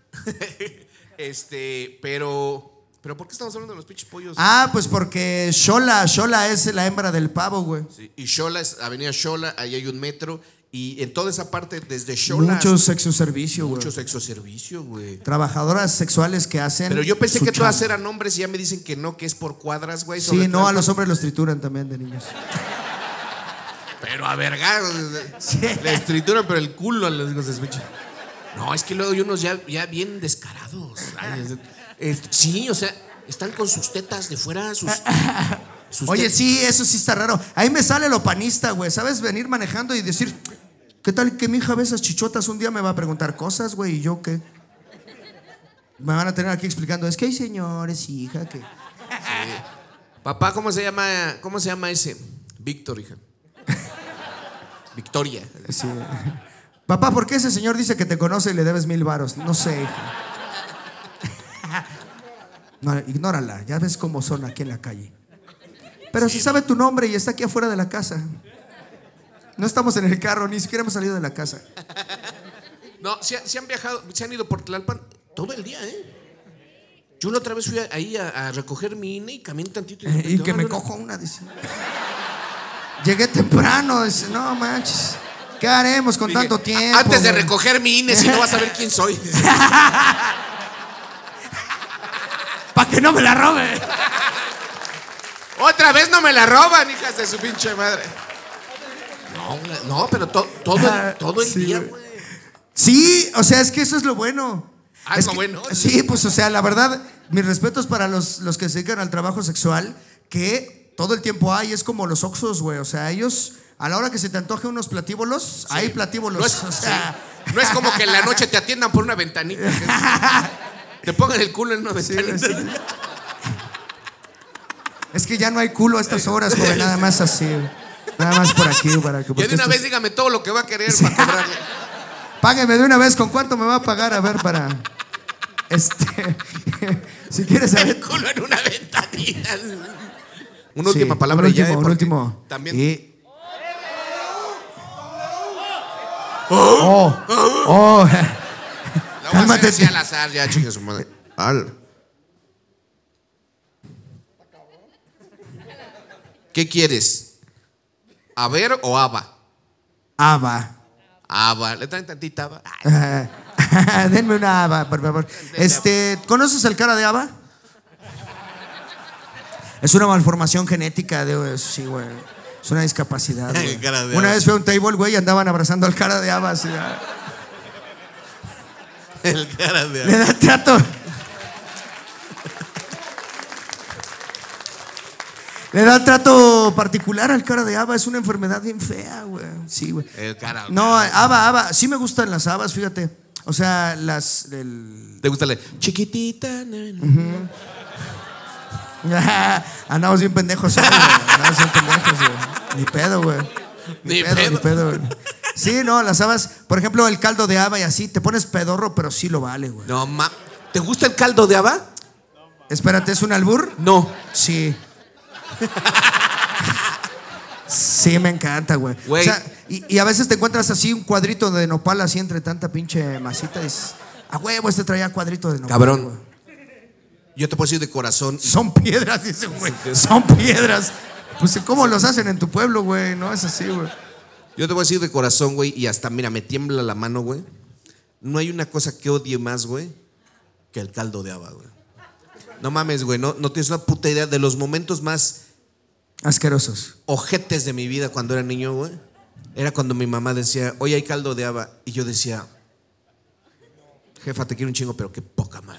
Este, pero. ¿Pero por qué estamos hablando de los pinches pollos? Ah, pues porque Xola, Xola es la hembra del pavo, güey. Sí, y Xola es Avenida Xola, ahí hay un metro. Y en toda esa parte, desde Xola. Mucho sexo servicio, güey. Mucho sexo servicio, güey. Trabajadoras sexuales que hacen. Pero yo pensé su que todas chamba. eran hombres y ya me dicen que no, que es por cuadras, güey. Sí, sobre no, a todo- los hombres los trituran también de niños. Pero a verga. Sí. Les trituran, pero el culo les digo, se escucha. No, es que luego hay unos ya, ya bien descarados. Ay, es- es- sí, o sea, están con sus tetas de fuera, sus. sus Oye, tetas. sí, eso sí está raro. Ahí me sale lo panista, güey. ¿Sabes? Venir manejando y decir, ¿Qué tal que mi hija ve esas chichotas? Un día me va a preguntar cosas, güey, ¿y yo qué? Me van a tener aquí explicando, es que hay señores, hija, que... Sí. Papá, ¿cómo se llama, cómo se llama ese? Víctor, hija. Victoria. Sí. Papá, ¿por qué ese señor dice que te conoce y le debes mil varos? No sé, hija. No, ignórala, ya ves cómo son aquí en la calle. Pero sí, si sabe tu nombre y está aquí afuera de la casa. No estamos en el carro, ni siquiera hemos salido de la casa. No, se, se han viajado, se han ido por Tlalpan todo el día, ¿eh? Yo la otra vez fui a, ahí a, a recoger mi I N E y caminé tantito. Y, y que me cojo una, dice. Llegué temprano, dice, no manches. ¿Qué haremos con Dije, tanto tiempo? Antes de recoger mi I N E, si no vas a ver quién soy. Para que no me la robe. Otra vez no me la roban, hijas de su pinche madre. No, no, pero to, todo, el, todo el sí, día, güey. Sí, o sea, es que eso es lo bueno. Ah, es lo bueno. Sí, pues, o sea, la verdad, mis respetos para los, los que se dedican al trabajo sexual, que todo el tiempo hay, es como los Oxxos, güey. O sea, ellos, a la hora que se te antoje unos platíbolos, sí. hay platíbolos. No es, o sea. Sí. No es como que en la noche te atiendan por una ventanita. Te pongan el culo en una ventanita. Sí, sí. Es que ya no hay culo a estas horas, joven, nada más así. Nada más por aquí, para que. Ya de una estos... vez dígame todo lo que va a querer sí. para cobrarle. Págueme de una vez, ¿con cuánto me va a pagar? A ver, para. Este. Si quieres saber. El culo en una ventanita. Una sí, última palabra un último, ya. ¿eh? Un último. También. Y... Oh, oh. oh. La voy a hacer así al azar, ya, chingue su madre. Al. ¿Qué quieres? ¿Haber o Ava? Ava. Ava. ¿Le traen tantita Ava? Uh, denme una Ava, por favor. Este, ¿conoces el cara de Ava? Es una malformación genética de, sí, güey. Es una discapacidad. Una vez fue a un table, güey, y andaban abrazando al cara de Ava. Así, el cara de Ava. Le da trato. Le da trato particular al cara de Ava. Es una enfermedad bien fea, güey. Sí, güey. El cara. No, Ava, Ava. Sí me gustan las habas, fíjate. O sea, las del... ¿Te gusta la chiquitita? Uh-huh. Andamos bien pendejos, güey. Andamos bien pendejos, güey. Ni pedo, güey. Ni, ni pedo, pedo, ni pedo, güey. Sí, no, las habas. Por ejemplo, el caldo de haba y así. Te pones pedorro, pero sí lo vale, güey. No, ma. ¿Te gusta el caldo de haba? Espérate, ¿es un albur? No. Sí. Sí, me encanta, güey. O sea, y, y a veces te encuentras así un cuadrito de nopal así entre tanta pinche masita y dices, a huevo, este traía cuadrito de nopal. Cabrón. Güey. Yo te puedo decir de corazón. Son piedras, dice, güey. Son piedras. Pues, ¿cómo los hacen en tu pueblo, güey? No es así, güey. Yo te voy a decir de corazón, güey, y hasta, mira, me tiembla la mano, güey. No hay una cosa que odie más, güey, que el caldo de haba, güey. No mames, güey, no, no tienes una puta idea de los momentos más asquerosos, ojetes de mi vida cuando era niño, güey. Era cuando mi mamá decía, oye, hay caldo de haba. Y yo decía, jefa, te quiero un chingo, pero qué poca madre.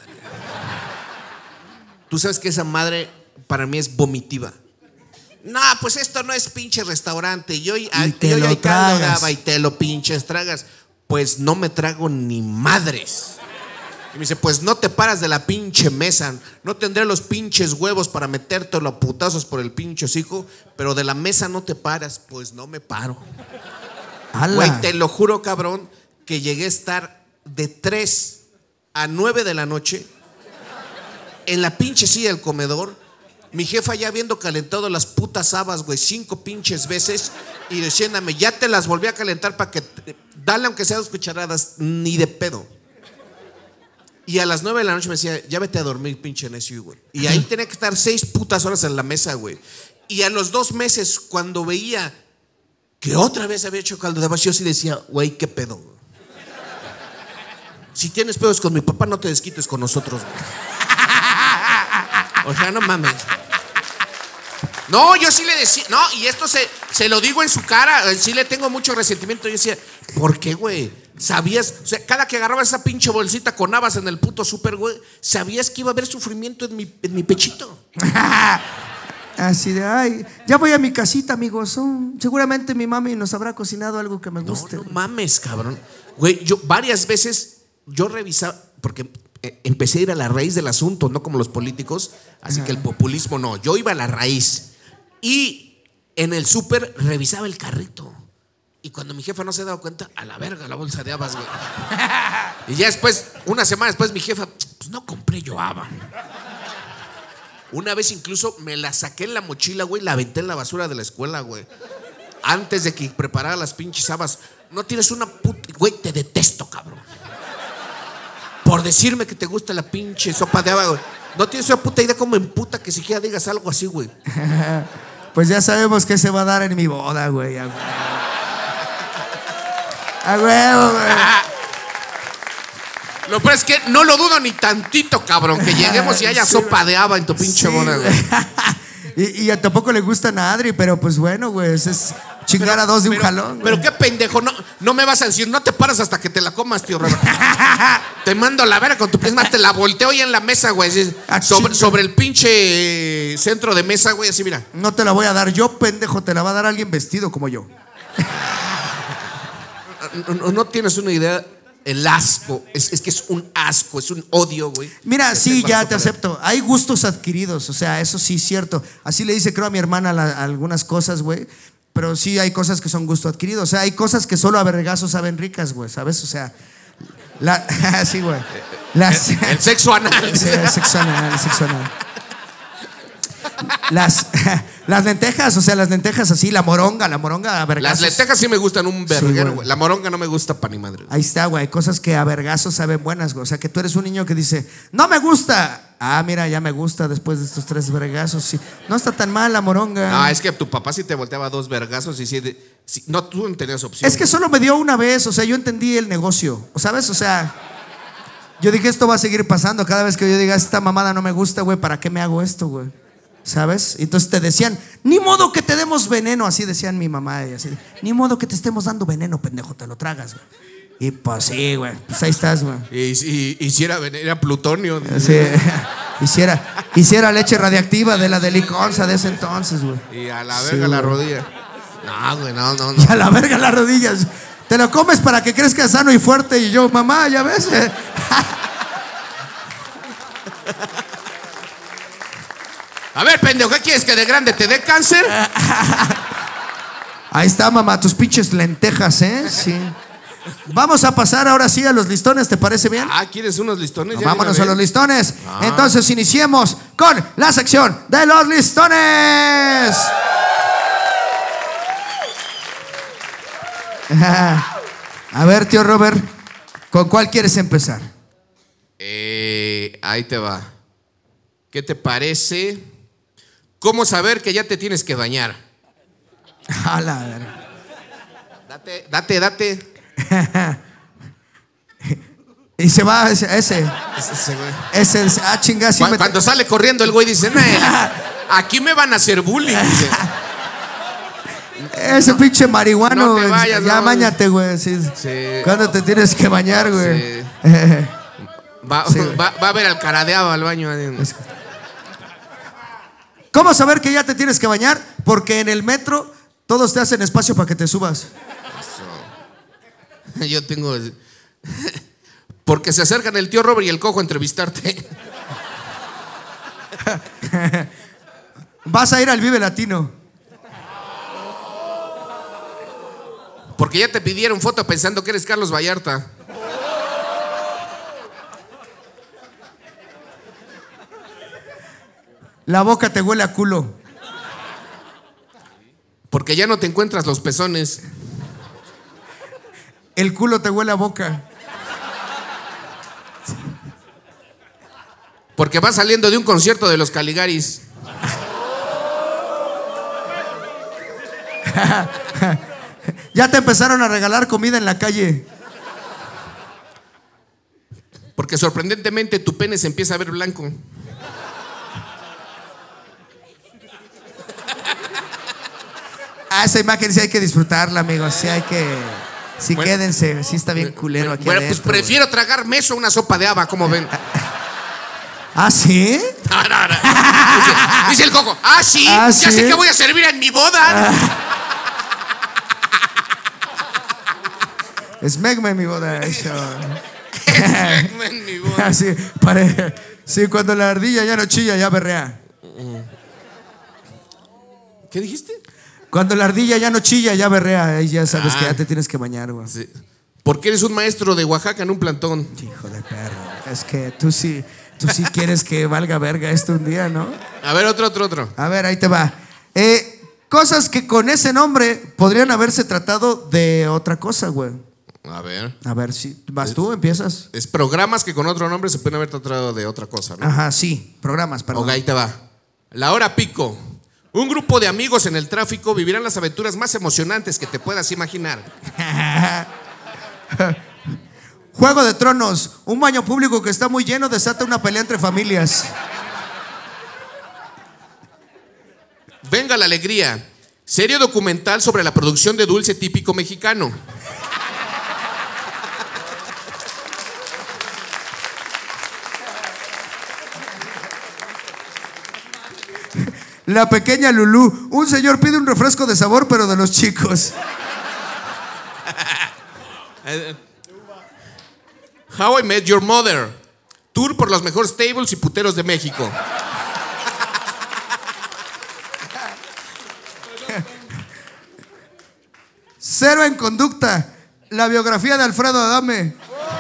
Tú sabes que esa madre para mí es vomitiva. No, pues esto no es pinche restaurante. Y hoy, y te hoy lo hay caldo de tragas. haba y te lo pinches tragas. Pues no me trago ni madres. Y me dice, pues no te paras de la pinche mesa. No tendré los pinches huevos para metértelo a putazos por el pinche hocico, pero de la mesa no te paras. Pues no me paro. Güey, te lo juro, cabrón, que llegué a estar de tres a nueve de la noche en la pinche silla del comedor. Mi jefa ya habiendo calentado las putas habas, güey, cinco pinches veces y diciéndome, ya te las volví a calentar para que dale aunque sea dos cucharadas, ni de pedo. Y a las nueve de la noche me decía, ya vete a dormir, pinche necio, güey. Y ahí tenía que estar seis putas horas en la mesa, güey. Y a los dos meses, cuando veía que otra vez había hecho caldo de habas, yo sí decía, güey, qué pedo, güey. Si tienes pedos con mi papá, no te desquites con nosotros, güey. O sea, no mames. No, yo sí le decía, no, y esto se, se lo digo en su cara, sí le tengo mucho resentimiento. Yo decía, ¿por qué, güey? Sabías, o sea, cada que agarraba esa pinche bolsita con habas en el puto súper, güey, sabías que iba a haber sufrimiento en mi, en mi pechito. Así de, ay, ya voy a mi casita, amigos. Oh, seguramente mi mami nos habrá cocinado algo que me guste. No, no mames, cabrón. Güey, yo varias veces, yo revisaba, porque eh, empecé a ir a la raíz del asunto, no como los políticos, así que el populismo no. Yo iba a la raíz. Y en el súper revisaba el carrito. Y cuando mi jefa no se daba cuenta, a la verga la bolsa de habas, güey. Y ya después, una semana después, mi jefa, pues no compré yo haba. Una vez incluso me la saqué en la mochila, güey, la aventé en la basura de la escuela, güey. Antes de que preparara las pinches habas. No tienes una puta... Güey, te detesto, cabrón. Por decirme que te gusta la pinche sopa de haba, güey. No tienes una puta idea cómo emputa que siquiera digas algo así, güey. Pues ya sabemos qué se va a dar en mi boda, güey. A huevo, a huevo, güey. Lo peor es que no lo dudo ni tantito, cabrón, que lleguemos y haya sí, sopa de haba en tu pinche sí, boda, güey. y, y a tampoco le gustan a Adri, pero pues bueno, güey, es chingar pero, a dos de pero, un jalón. Pero güey. Qué pendejo, no, no me vas a decir, no te paras hasta que te la comas, tío Robert. Te mando a la verga con tu prisma, te la volteo ahí en la mesa, güey. Sobre, sobre el pinche centro de mesa, güey, así mira. No te la voy a dar yo, pendejo, te la va a dar alguien vestido como yo. no, no, no tienes una idea. El asco, es, es que es un asco, es un odio, güey. Mira, sí, ya te acepto. Hay gustos adquiridos, o sea, eso sí es cierto. Así le dice, creo, a mi hermana la, a algunas cosas, güey. Pero sí hay cosas que son gusto adquirido. O sea, hay cosas que solo a vergazos saben ricas, güey, ¿sabes? O sea, la, sí, güey. Las, el, el sexo anal. Sí, el sexo anal, el sexo anal. Las, las lentejas, o sea, las lentejas así, la moronga, la moronga a vergazos. Las lentejas sí me gustan un verguero, güey. Sí, la moronga no me gusta pa' ni madre. Ahí está, güey, cosas que a vergazos saben buenas, güey. O sea, que tú eres un niño que dice, no me gusta. Ah, mira, ya me gusta después de estos tres vergazos. Sí. No está tan mal la moronga. No, es que tu papá sí te volteaba dos vergazos y sí, de, sí no, tú no tenías opción. Es que solo me dio una vez, o sea, yo entendí el negocio, ¿sabes? O sea, yo dije, esto va a seguir pasando. Cada vez que yo diga, esta mamada no me gusta, güey, ¿para qué me hago esto, güey? ¿Sabes? Entonces te decían, ni modo que te demos veneno, así decían mi mamá y así, ni modo que te estemos dando veneno, pendejo, te lo tragas, güey. Y pues sí, güey, pues ahí estás, güey. Y si hiciera era plutonio. Sí, hiciera, hiciera leche radiactiva de la de liconza de ese entonces, güey. Y a la verga sí, la rodilla. No, güey, no, no, no. Y a la verga las rodillas. Te lo comes para que crezcas sano y fuerte. Y yo, mamá, ya ves. A ver, pendejo, ¿qué quieres? ¿Que de grande te dé cáncer? Ahí está, mamá, tus pinches lentejas, ¿eh? Sí. Vamos a pasar ahora sí a los listones, ¿te parece bien? Ah, ¿quieres unos listones? No, vámonos a los listones. Ah. Entonces iniciemos con la sección de los listones. A ver, tío Robert, ¿con cuál quieres empezar? Eh, ahí te va. ¿Qué te parece? ¿Cómo saber que ya te tienes que bañar? A la verga. Date, date, date. Y se va ese. Ese, ese, ese ah, chinga, sí cuando, me... cuando sale corriendo el güey dice, aquí me van a hacer bullying. Dice. Ese no, pinche marihuano, no te vayas, ya no. Báñate, güey. Sí. Sí. ¿Cuándo te tienes que bañar, güey? Sí. Va, sí. va, va a ver al caradeado al baño. ¿Cómo saber que ya te tienes que bañar? Porque en el metro todos te hacen espacio para que te subas. Eso. Yo tengo... Porque se acercan el tío Robert y el cojo a entrevistarte. Vas a ir al Vive Latino. Porque ya te pidieron foto pensando que eres Carlos Vallarta. La boca te huele a culo. Porque ya no te encuentras los pezones. El culo te huele a boca. Porque vas saliendo de un concierto de los Caligaris. Ya te empezaron a regalar comida en la calle. Porque sorprendentemente tu pene se empieza a ver blanco. Ah, esa imagen sí hay que disfrutarla, amigos. Sí hay que... Sí, bueno, quédense. Sí está bien culero bueno, aquí Bueno, adentro, pues prefiero güey. tragarme eso a una sopa de haba, como ven. ¿Ah, sí? No, no, no. Dice, dice el Coco, ah, sí, Ah, ya ¿sí? sé que voy a servir en mi boda. Smegma en mi boda. Eso. En mi boda. Así, pare- sí, cuando la ardilla ya no chilla, ya berrea. ¿Qué dijiste? Cuando la ardilla ya no chilla, ya berrea. Ahí ya sabes Ah. que ya te tienes que bañar, güey. Sí. Porque eres un maestro de Oaxaca en un plantón. Hijo de perro. Es que tú sí, tú sí quieres que valga verga esto un día, ¿no? A ver, otro, otro, otro. A ver, ahí te va. Eh, cosas que con ese nombre podrían haberse tratado de otra cosa, güey. A ver. A ver, si vas tú, empiezas. Es programas que con otro nombre se pueden haber tratado de otra cosa, ¿no? Ajá, sí, programas, perdón. Ok, ahí te va. La hora pico. Un grupo de amigos en el tráfico vivirán las aventuras más emocionantes que te puedas imaginar. Juego de Tronos. Un baño público que está muy lleno desata una pelea entre familias. Venga la alegría. Serie documental sobre la producción de dulce típico mexicano. La pequeña Lulú. Un señor pide un refresco de sabor, pero de los chicos. How I Met Your Mother. Tour por los mejores tables y puteros de México. Cero en conducta. La biografía de Alfredo Adame.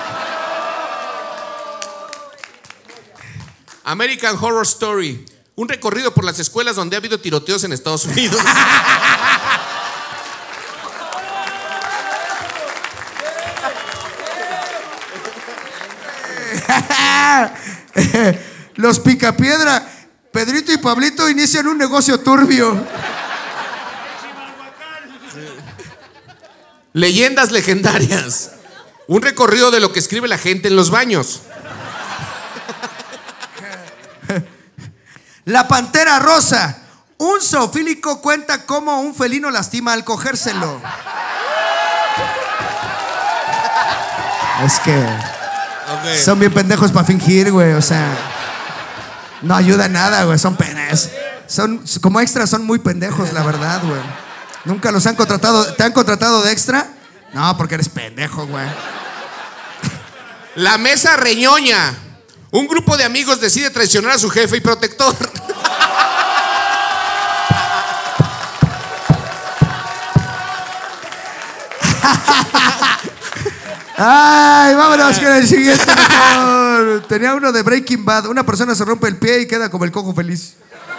American Horror Story. Un recorrido por las escuelas donde ha habido tiroteos en Estados Unidos. Los Picapiedra. Pedrito y Pablito inician un negocio turbio. Leyendas legendarias. Un recorrido de lo que escribe la gente en los baños. La Pantera Rosa. Un zoofílico cuenta cómo un felino lastima al cogérselo. Es que Okay. son bien pendejos para fingir, güey. O sea, no ayuda en nada, güey. Son penas. Son, como extras son muy pendejos, la verdad, güey. Nunca los han contratado. ¿Te han contratado de extra? No, porque eres pendejo, güey. La mesa reñoña. Un grupo de amigos decide traicionar a su jefe y protector. Ay, vámonos con el siguiente mejor. Tenía uno de Breaking Bad. Una persona se rompe el pie y queda como el cojo feliz.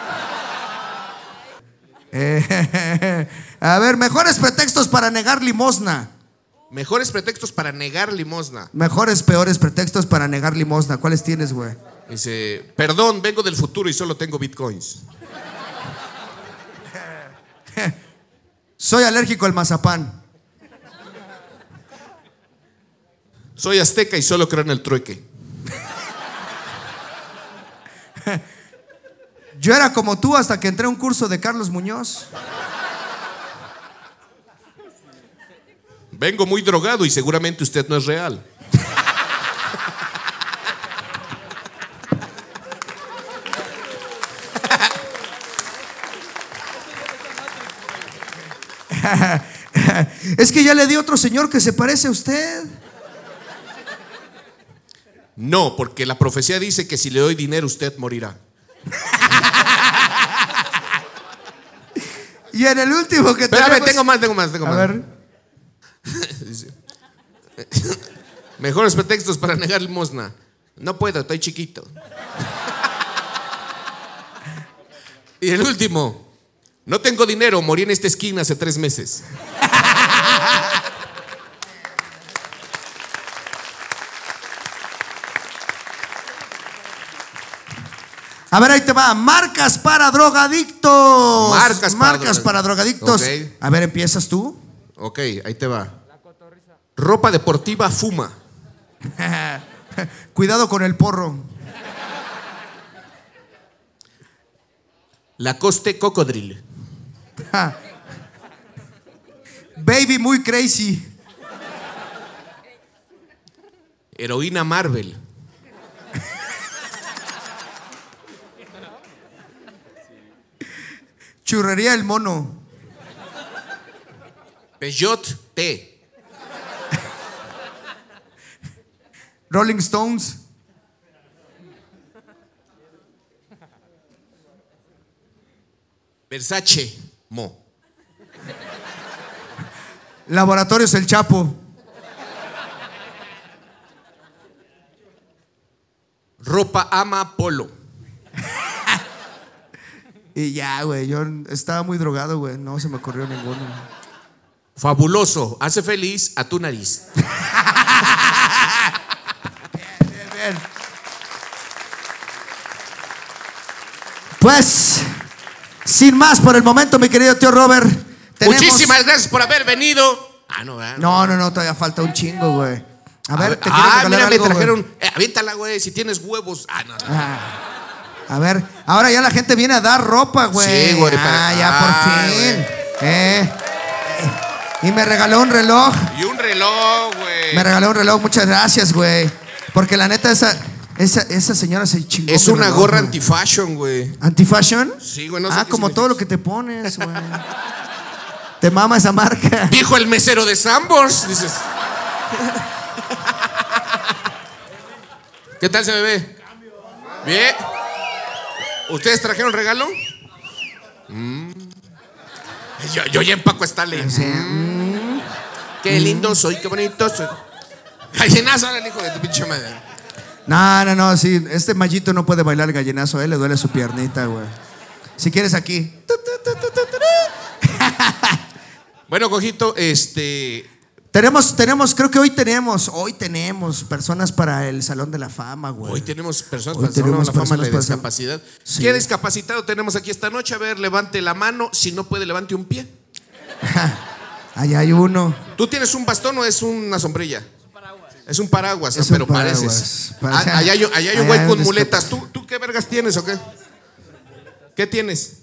Eh, a ver, mejores pretextos para negar limosna. Mejores pretextos para negar limosna. Mejores, peores pretextos para negar limosna. ¿Cuáles tienes, güey? Dice, perdón, vengo del futuro y solo tengo bitcoins. Soy alérgico al mazapán. Soy azteca y solo creo en el trueque. Yo era como tú hasta que entré a un curso de Carlos Muñoz. Vengo muy drogado y seguramente usted no es real. Es que ya le di a otro señor que se parece a usted. No, porque la profecía dice que si le doy dinero usted morirá. Y en el último que Espérame, tenemos... tengo más, tengo más, tengo A más. ver. Dice, mejores pretextos para negar limosna. No puedo, estoy chiquito. Y el último. No tengo dinero, morí en esta esquina hace tres meses. A ver, ahí te va. Marcas para drogadictos. Marcas para Marcas drog- para drogadictos. Ok. A ver, ¿empiezas tú? Ok, ahí te va. Ropa deportiva Fuma. Cuidado con el porro. Lacoste Cocodril. Baby muy crazy. Heroína Marvel. Churrería El Mono. Peugeot T. Rolling Stones. Versace Mo. Laboratorios El Chapo. Ropa Ama Polo. Y ya, güey, yo estaba muy drogado, güey, no se me ocurrió ninguno. Fabuloso, hace feliz a tu nariz. Bien, bien. Pues, sin más por el momento, mi querido tío Robert. tenemos- Muchísimas gracias por haber venido. Ah, no, ¿verdad? No, no, no, todavía falta un chingo, güey. A ver, te quiero ah, regalar mira, me algo, güey. trajeron. Eh, aviéntala, güey, si tienes huevos. Ah, no, no. Ah. A ver, ahora ya la gente viene a dar ropa, güey. Sí, güey, Ah, para- ya ah, por fin. Eh, eh. Y me regaló un reloj. Y un reloj, güey. Me regaló un reloj, muchas gracias, güey. Porque la neta, esa, esa, esa señora se chingó. Es mi una reloj, gorra güey. anti-fashion, güey. ¿Anti-fashion? Sí, güey, no sé Ah, qué como significa todo lo eso. que te pones, güey. Te mama esa marca. Dijo el mesero de Sambors. Dices. ¿Qué tal se me ve? Bien. ¿Ustedes trajeron regalo? Mm. Yo, yo ya empaco a Stanley. Sí. Mm. Qué lindo soy, qué bonito soy. Gallenazo, el hijo de tu pinche madre. No, no, no, sí. Este mallito no puede bailar gallinazo, eh. Le duele su piernita, güey. Si quieres aquí. Bueno, Cojito, este. Tenemos, tenemos, creo que hoy tenemos, hoy tenemos personas para el Salón de la Fama, güey. Hoy tenemos personas Hoy para el Salón tenemos de la Fama personas de para el- discapacidad. Sí. ¿Qué discapacitado tenemos aquí esta noche? A ver, levante la mano. Si no puede, levante un pie. Allá hay uno. ¿Tú tienes un bastón o es una sombrilla? Es un paraguas, Es ¿no? Pero un paraguas. pareces. Parece- Ah, allá hay, allá hay un allá güey hay con un muletas. ¿Tú, ¿Tú qué vergas tienes o qué? ¿Qué tienes?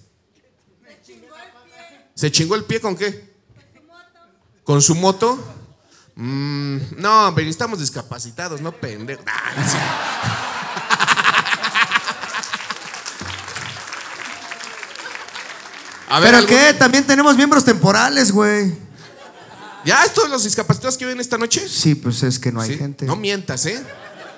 ¿Se chingó el pie con qué? ¿Con su moto? Mm, no, pero estamos discapacitados, no pendejo. Ah, no sé. A ver, ¿Pero ¿algún- qué? También tenemos miembros temporales, güey. ¿Ya es todos los discapacitados que viven esta noche? Sí, pues es que no hay Sí. gente. No mientas, ¿eh?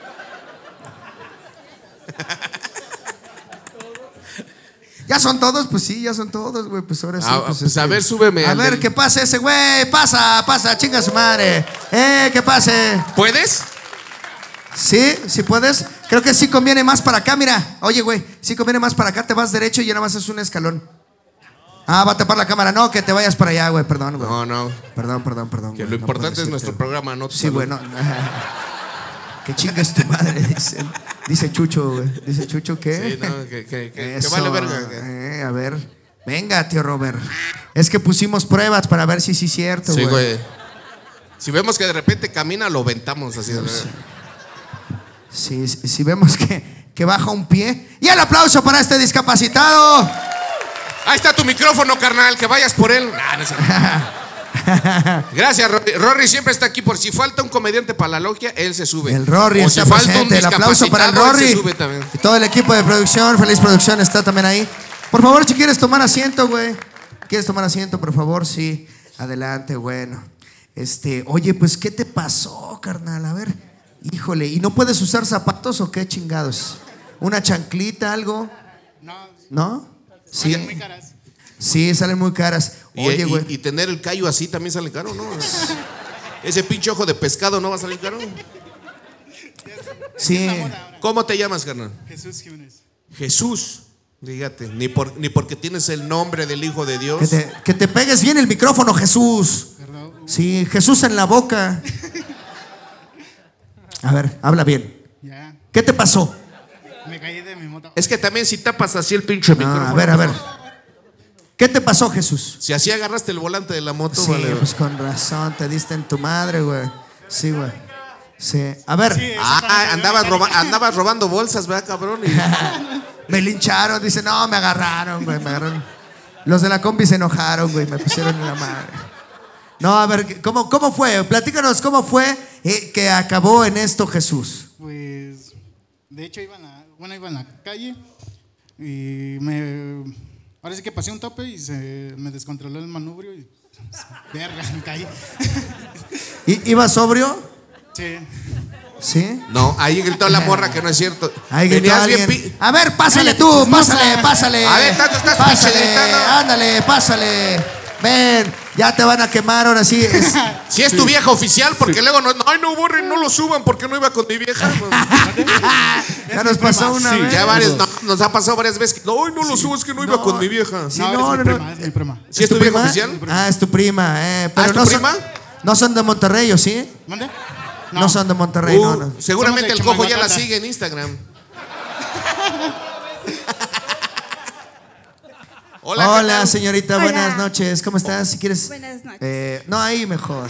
¿Ya son todos? Pues sí, ya son todos, güey. Pues ahora sí. Ah, pues, pues es a que- ver, súbeme A al ver, del- que pase ese güey. Pasa, pasa, chinga su madre. Eh, que pase. ¿Puedes? Sí, sí puedes. Creo que sí conviene más para acá, mira. Oye, güey, sí conviene más para acá. Te vas derecho y ya nada más es un escalón. Ah, va a tapar la cámara. No, que te vayas para allá, güey. Perdón, güey. No, no. Perdón, perdón, perdón. Que güey, lo no importante puedo es nuestro decirte. programa, no tu Sí, salud. bueno. Que chingues tu madre, dice. Dice Chucho, güey. Dice Chucho, ¿qué? Sí, no, que, que, que, que Eso, vale verga. que- eh, a ver. Venga, tío Robert. Es que pusimos pruebas para ver si sí es cierto, Sí, güey. güey. Si vemos que de repente camina, lo ventamos así. de Sí, sí, si vemos que, que baja un pie. Y el aplauso para este discapacitado. Ahí está tu micrófono, carnal, que vayas por él. Nah, no es cierto. Gracias, Rory. Rory siempre está aquí por si falta un comediante para la logia, él se sube. El Rory o si está falta un presente. El aplauso para el discapacitado, él Rory. se sube también. Y todo el equipo de producción, Feliz Producción, está también ahí. Por favor, si quieres tomar asiento, güey. ¿Quieres tomar asiento, por favor? Sí. Adelante, bueno. Este, oye, pues, ¿qué te pasó, carnal? A ver. Híjole, ¿y no puedes usar zapatos o qué chingados? ¿Una chanclita, algo? No, ¿No? Sí. salen muy caras. Sí, salen muy caras. Y, Oye, y- güey. y tener el callo así también sale caro, ¿no? Ese pinche ojo de pescado no va a salir caro. Sí. ¿Cómo te llamas, carnal? Jesús Jiménez. Jesús. Dígate, ni, por, ni porque tienes el nombre del Hijo de Dios. Que te, que te pegues bien el micrófono, Jesús. Perdón. Sí, Jesús en la boca. A ver, habla bien. Ya, ¿Qué te pasó? me caí de mi moto. Es que también si tapas así el pinche No, micrófono. a ver, a ver. ¿Qué te pasó, Jesús? Si así agarraste el volante de la moto, Sí, vale. pues con razón, te diste en tu madre, güey. Sí, güey. Sí. A ver, Sí, Ah, exactamente, andabas, yo roba- mecánica. andabas robando bolsas, ¿verdad, cabrón? Y- me lincharon. Dice, no, me agarraron, güey, me agarraron. Los de la combi se enojaron, güey, me pusieron en la madre. No, a ver, ¿cómo, cómo fue? Platícanos cómo fue eh, que acabó en esto Jesús. Pues, de hecho, iba en la, bueno, iba en la calle y me... Parece que pasé un tope y se me descontroló el manubrio y verga, me caí. ¿I- ¿Iba sobrio? Sí. ¿Sí? No, ahí gritó la morra que no es cierto. Ahí gritó Venías alguien. bien pi- A ver, pásale Cállate, tú, chismosa. pásale, pásale. A ver, tanto estás pásale, pinche gritando. ándale, pásale. Ven, ya te van a quemar ahora sí. Es- Si es tu vieja oficial, porque luego no, ay, no borren, no lo suban porque no iba con mi vieja. ya nos pasó una Sí, vez. Ya varios, no, nos ha pasado varias veces que, no, ay, no lo subo, es que no iba No. con mi vieja. Sí, no, no, es no, mi no. prima, es mi prima. ¿Sí es tu vieja prima? oficial? Ah, es tu prima, eh. Pero ¿Ah, es tu no prima? Son, no son de Monterrey, ¿o sí? ¿Mande? No, son de Monterrey, Uh, no, no. seguramente Somos el de cojo ya la Chimalhuacán. sigue en Instagram. Hola, ¿qué Hola, tal? señorita, Hola. buenas noches. ¿Cómo estás? Si quieres. Buenas noches. Eh, no, ahí mejor.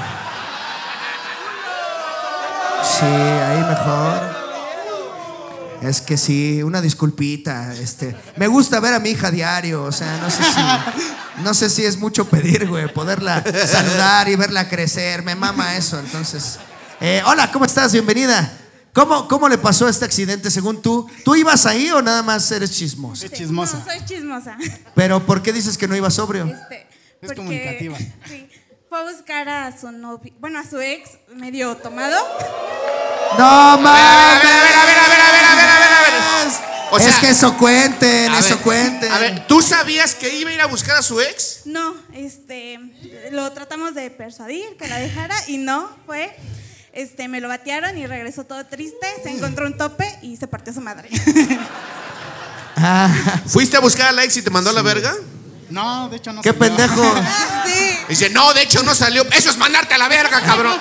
Sí, ahí mejor. Es que sí, una disculpita. Este, me gusta ver a mi hija diario, o sea, no sé si, no sé si es mucho pedir, güey, poderla saludar y verla crecer. Me mama eso, entonces. Eh, hola, ¿cómo estás? Bienvenida. ¿Cómo, ¿Cómo le pasó este accidente según tú? ¿Tú ibas ahí o nada más eres chismoso? Es chismosa. No, soy chismosa. Pero ¿por qué dices que no ibas sobrio? Este, Es comunicativa. Sí, fue a buscar a su novio, bueno, a su ex medio tomado. No A ver, mames. a ver, a ver, a ver, a ver, a ver, a ver, a ver, a ver. O sea, es que eso cuenten, a eso ver, cuenten. A ver, ¿tú sabías que iba a ir a buscar a su ex? No, este, lo tratamos de persuadir que la dejara y no, fue, este, me lo batearon y regresó todo triste, se encontró un tope y se partió su madre. Ah, ¿Fuiste a buscar a la ex y te mandó a la verga? No, de hecho no qué salió. pendejo. Sí. Dice, no, de hecho no salió. Eso es mandarte a la verga, cabrón.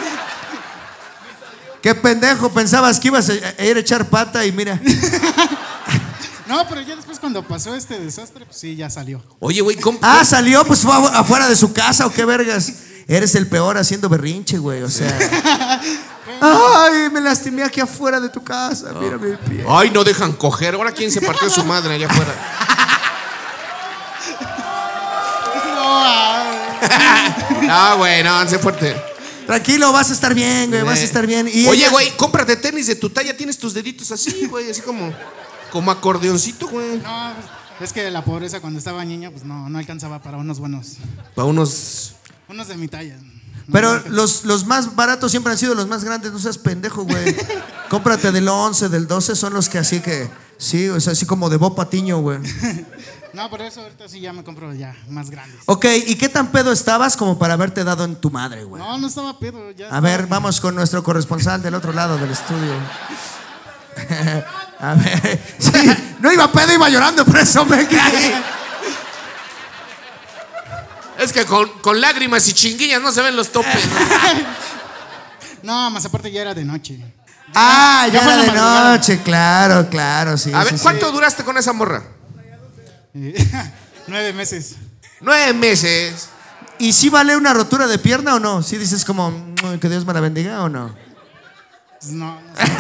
Qué pendejo. Pensabas que ibas a a ir a echar pata y mira. No, pero ya después cuando pasó este desastre, pues sí, ya salió. Oye, güey, ¿cómo? Ah, salió, pues fue afu- afuera de su casa o qué vergas. Eres el peor haciendo berrinche, güey. O sea. Ay, me lastimé aquí afuera de tu casa. Mira mi pie. Ay, no dejan coger. Ahora quién se partió su madre allá afuera. Ah, güey, no, sé fuerte. Tranquilo, vas a estar bien, güey. Vas a estar bien. Y Oye, ella- güey, cómprate tenis de tu talla. Tienes tus deditos así, güey, así como, como acordeoncito, güey. No, es que la pobreza cuando estaba niña, pues no, no alcanzaba para unos buenos. Para unos. Unos de mi talla. No, Pero no, los, los más baratos siempre han sido los más grandes, no seas pendejo, güey. Cómprate del once, del doce, son los que así que, sí, o sea, así como de Bob Patiño, güey. no, por eso ahorita sí ya me compro ya más grandes. Ok, ¿y qué tan pedo estabas como para haberte dado en tu madre, güey? No, no estaba pedo. Ya A estaba- ver, vamos con nuestro corresponsal del otro lado del estudio. A ver, sí, no iba pedo, iba llorando, por eso me caí. Es que con, con lágrimas y chinguillas no se ven los topes. No, más aparte ya era de noche. Ah, ya fue era en la de madrugada. noche, claro, claro, sí. A ver, sí, sí. ¿cuánto duraste con esa morra? Eh, Nueve meses. Nueve meses. ¿Y si vale una rotura de pierna o no? ¿Sí dices como "Mm, que Dios me la bendiga o no? Pues no,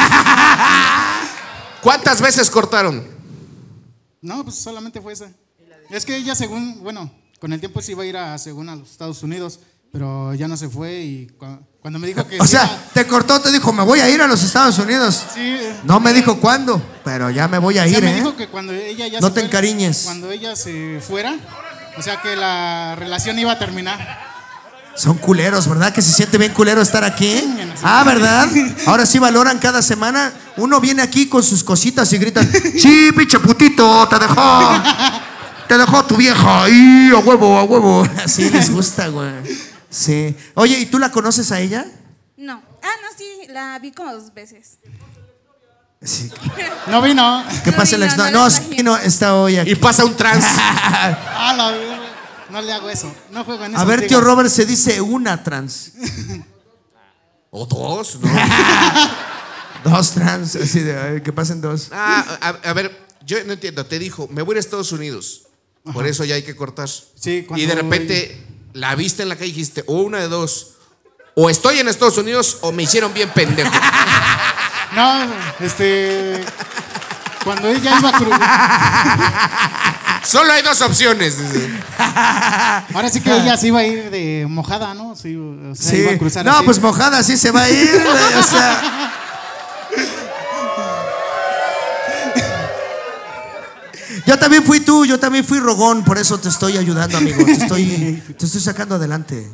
¿Cuántas veces cortaron? no, pues solamente fue esa. Es que ella según, bueno, con el tiempo sí iba a ir a, según a los Estados Unidos, pero ya no se fue y cu- cuando me dijo que... O sí sea, iba- te cortó, te dijo, me voy a ir a los Estados Unidos. sí, No me dijo cuándo, pero ya me voy a o sea, ir, me ¿eh? dijo que cuando ella ya No se te fuera- encariñes. Cuando ella se fuera, o sea que la relación iba a terminar. Son culeros, ¿verdad? Que se siente bien culero estar aquí. Ah, ¿verdad? Ahora sí valoran cada semana. Uno viene aquí con sus cositas y gritan, sí, pinche putito, te dejó. Te dejó tu vieja. Y a huevo, a huevo. Así les gusta, güey. Sí. Oye, ¿y tú la conoces a ella? No. Ah, no, sí, la vi como dos veces. Sí. No vino. ¿Qué No pasa el vino, ex? no No, la no, traje. sí, no, está hoy aquí. Y pasa un trans. Ah, la verga. No le hago eso. No juego en eso. A ver, tío Robert, se dice una trans. O dos, ¿no? Dos trans, así de, ay, que pasen dos. Ah, a, a ver, yo no entiendo. Te dijo, me voy a ir a Estados Unidos. Por eso ya hay que cortar. Sí, cuando- Y de repente la viste en la calle y dijiste, o una de dos. O estoy en Estados Unidos o me hicieron bien pendejo. No, este. Cuando ella iba a cruzar. Solo hay dos opciones. dice. Ahora sí que ella se iba a ir de mojada, ¿no? Sí, o sea, Sí. iba a cruzar No, así. pues mojada sí se va a ir, güey, o sea. Yo también fui tú, yo también fui rogón, por eso te estoy ayudando, amigo. Te estoy, te estoy sacando adelante.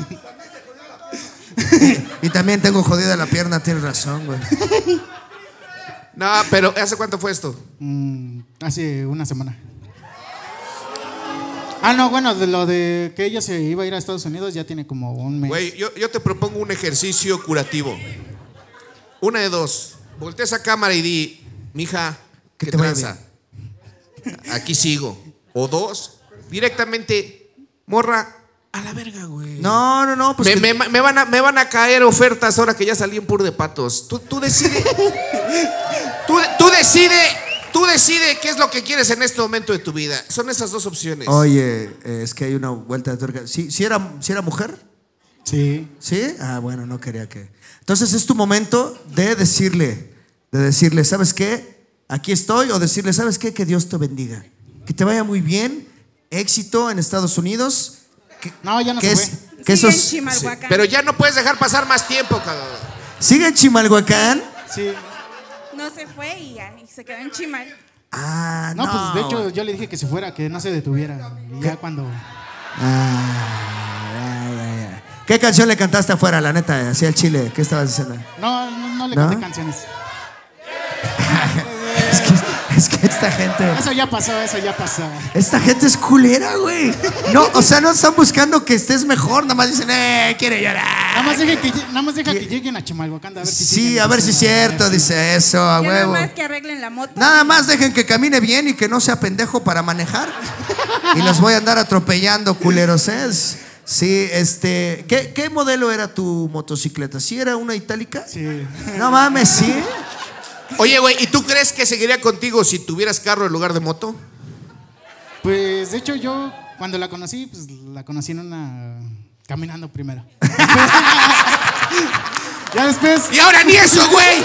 Y también tengo jodida la pierna, tienes razón, güey. No, pero ¿hace cuánto fue esto? Mm, hace una semana. Ah, no, bueno, de lo de que ella se iba a ir a Estados Unidos ya tiene como un mes. Güey, yo, yo te propongo un ejercicio curativo. Una de dos. Voltea esa cámara y di, mija, Que ¿qué te vaya tranza? Aquí sigo. O dos, directamente, morra, a la verga, güey. No, no, no, pues. Me, que- me- me van a, me van a caer ofertas ahora que ya salí en Pur de Patos. Tú, tú decide. tú, tú decide. Tú decide qué es lo que quieres en este momento de tu vida. Son esas dos opciones. Oye, eh, es que hay una vuelta de tuerca. ¿Sí, sí era, sí era mujer? Sí. ¿Sí? Ah, bueno, no quería que. Entonces es tu momento de decirle, de decirle, ¿sabes qué? Aquí estoy, o decirle, ¿sabes qué? Que Dios te bendiga. Que te vaya muy bien, éxito en Estados Unidos. Que, No, ya no que se es, fue. que Sigue en esos. Chimalhuacán. Pero ya no puedes dejar pasar más tiempo, cabrón. ¿Sigue en Chimalhuacán? Sí. No se fue y ya, y se quedó en Chimal. Ah, no. No, pues de hecho yo le dije que se fuera, que no se detuviera. Y ya cuando. Ah, ya, ya, ya. ¿Qué canción le cantaste afuera, la neta, hacia el Chile? ¿Qué estabas diciendo? No, no, no le ¿No? canté canciones. Es que, es que esta gente. Eso ya pasó, eso ya pasó. Esta gente es culera, güey. No, o sea, no están buscando que estés mejor, nada más dicen, eh, quiere llorar. Nada más, deje que, nada más deja que lleguen a Chimalhuacán a ver si Sí, siguen a ver si es diciendo cierto, eso. dice eso, a Ya nada huevo. más que arreglen la moto. Nada más dejen que camine bien y que no sea pendejo para manejar. Y los voy a andar atropellando, culeros, ¿eh? Sí, este. ¿Qué, qué modelo era tu motocicleta? ¿Sí era una itálica? Sí. No mames, sí. Oye, güey, ¿y tú crees que seguiría contigo si tuvieras carro en lugar de moto? Pues de hecho yo cuando la conocí, pues la conocí en una caminando primero. Ya después. Y ahora ni eso, güey.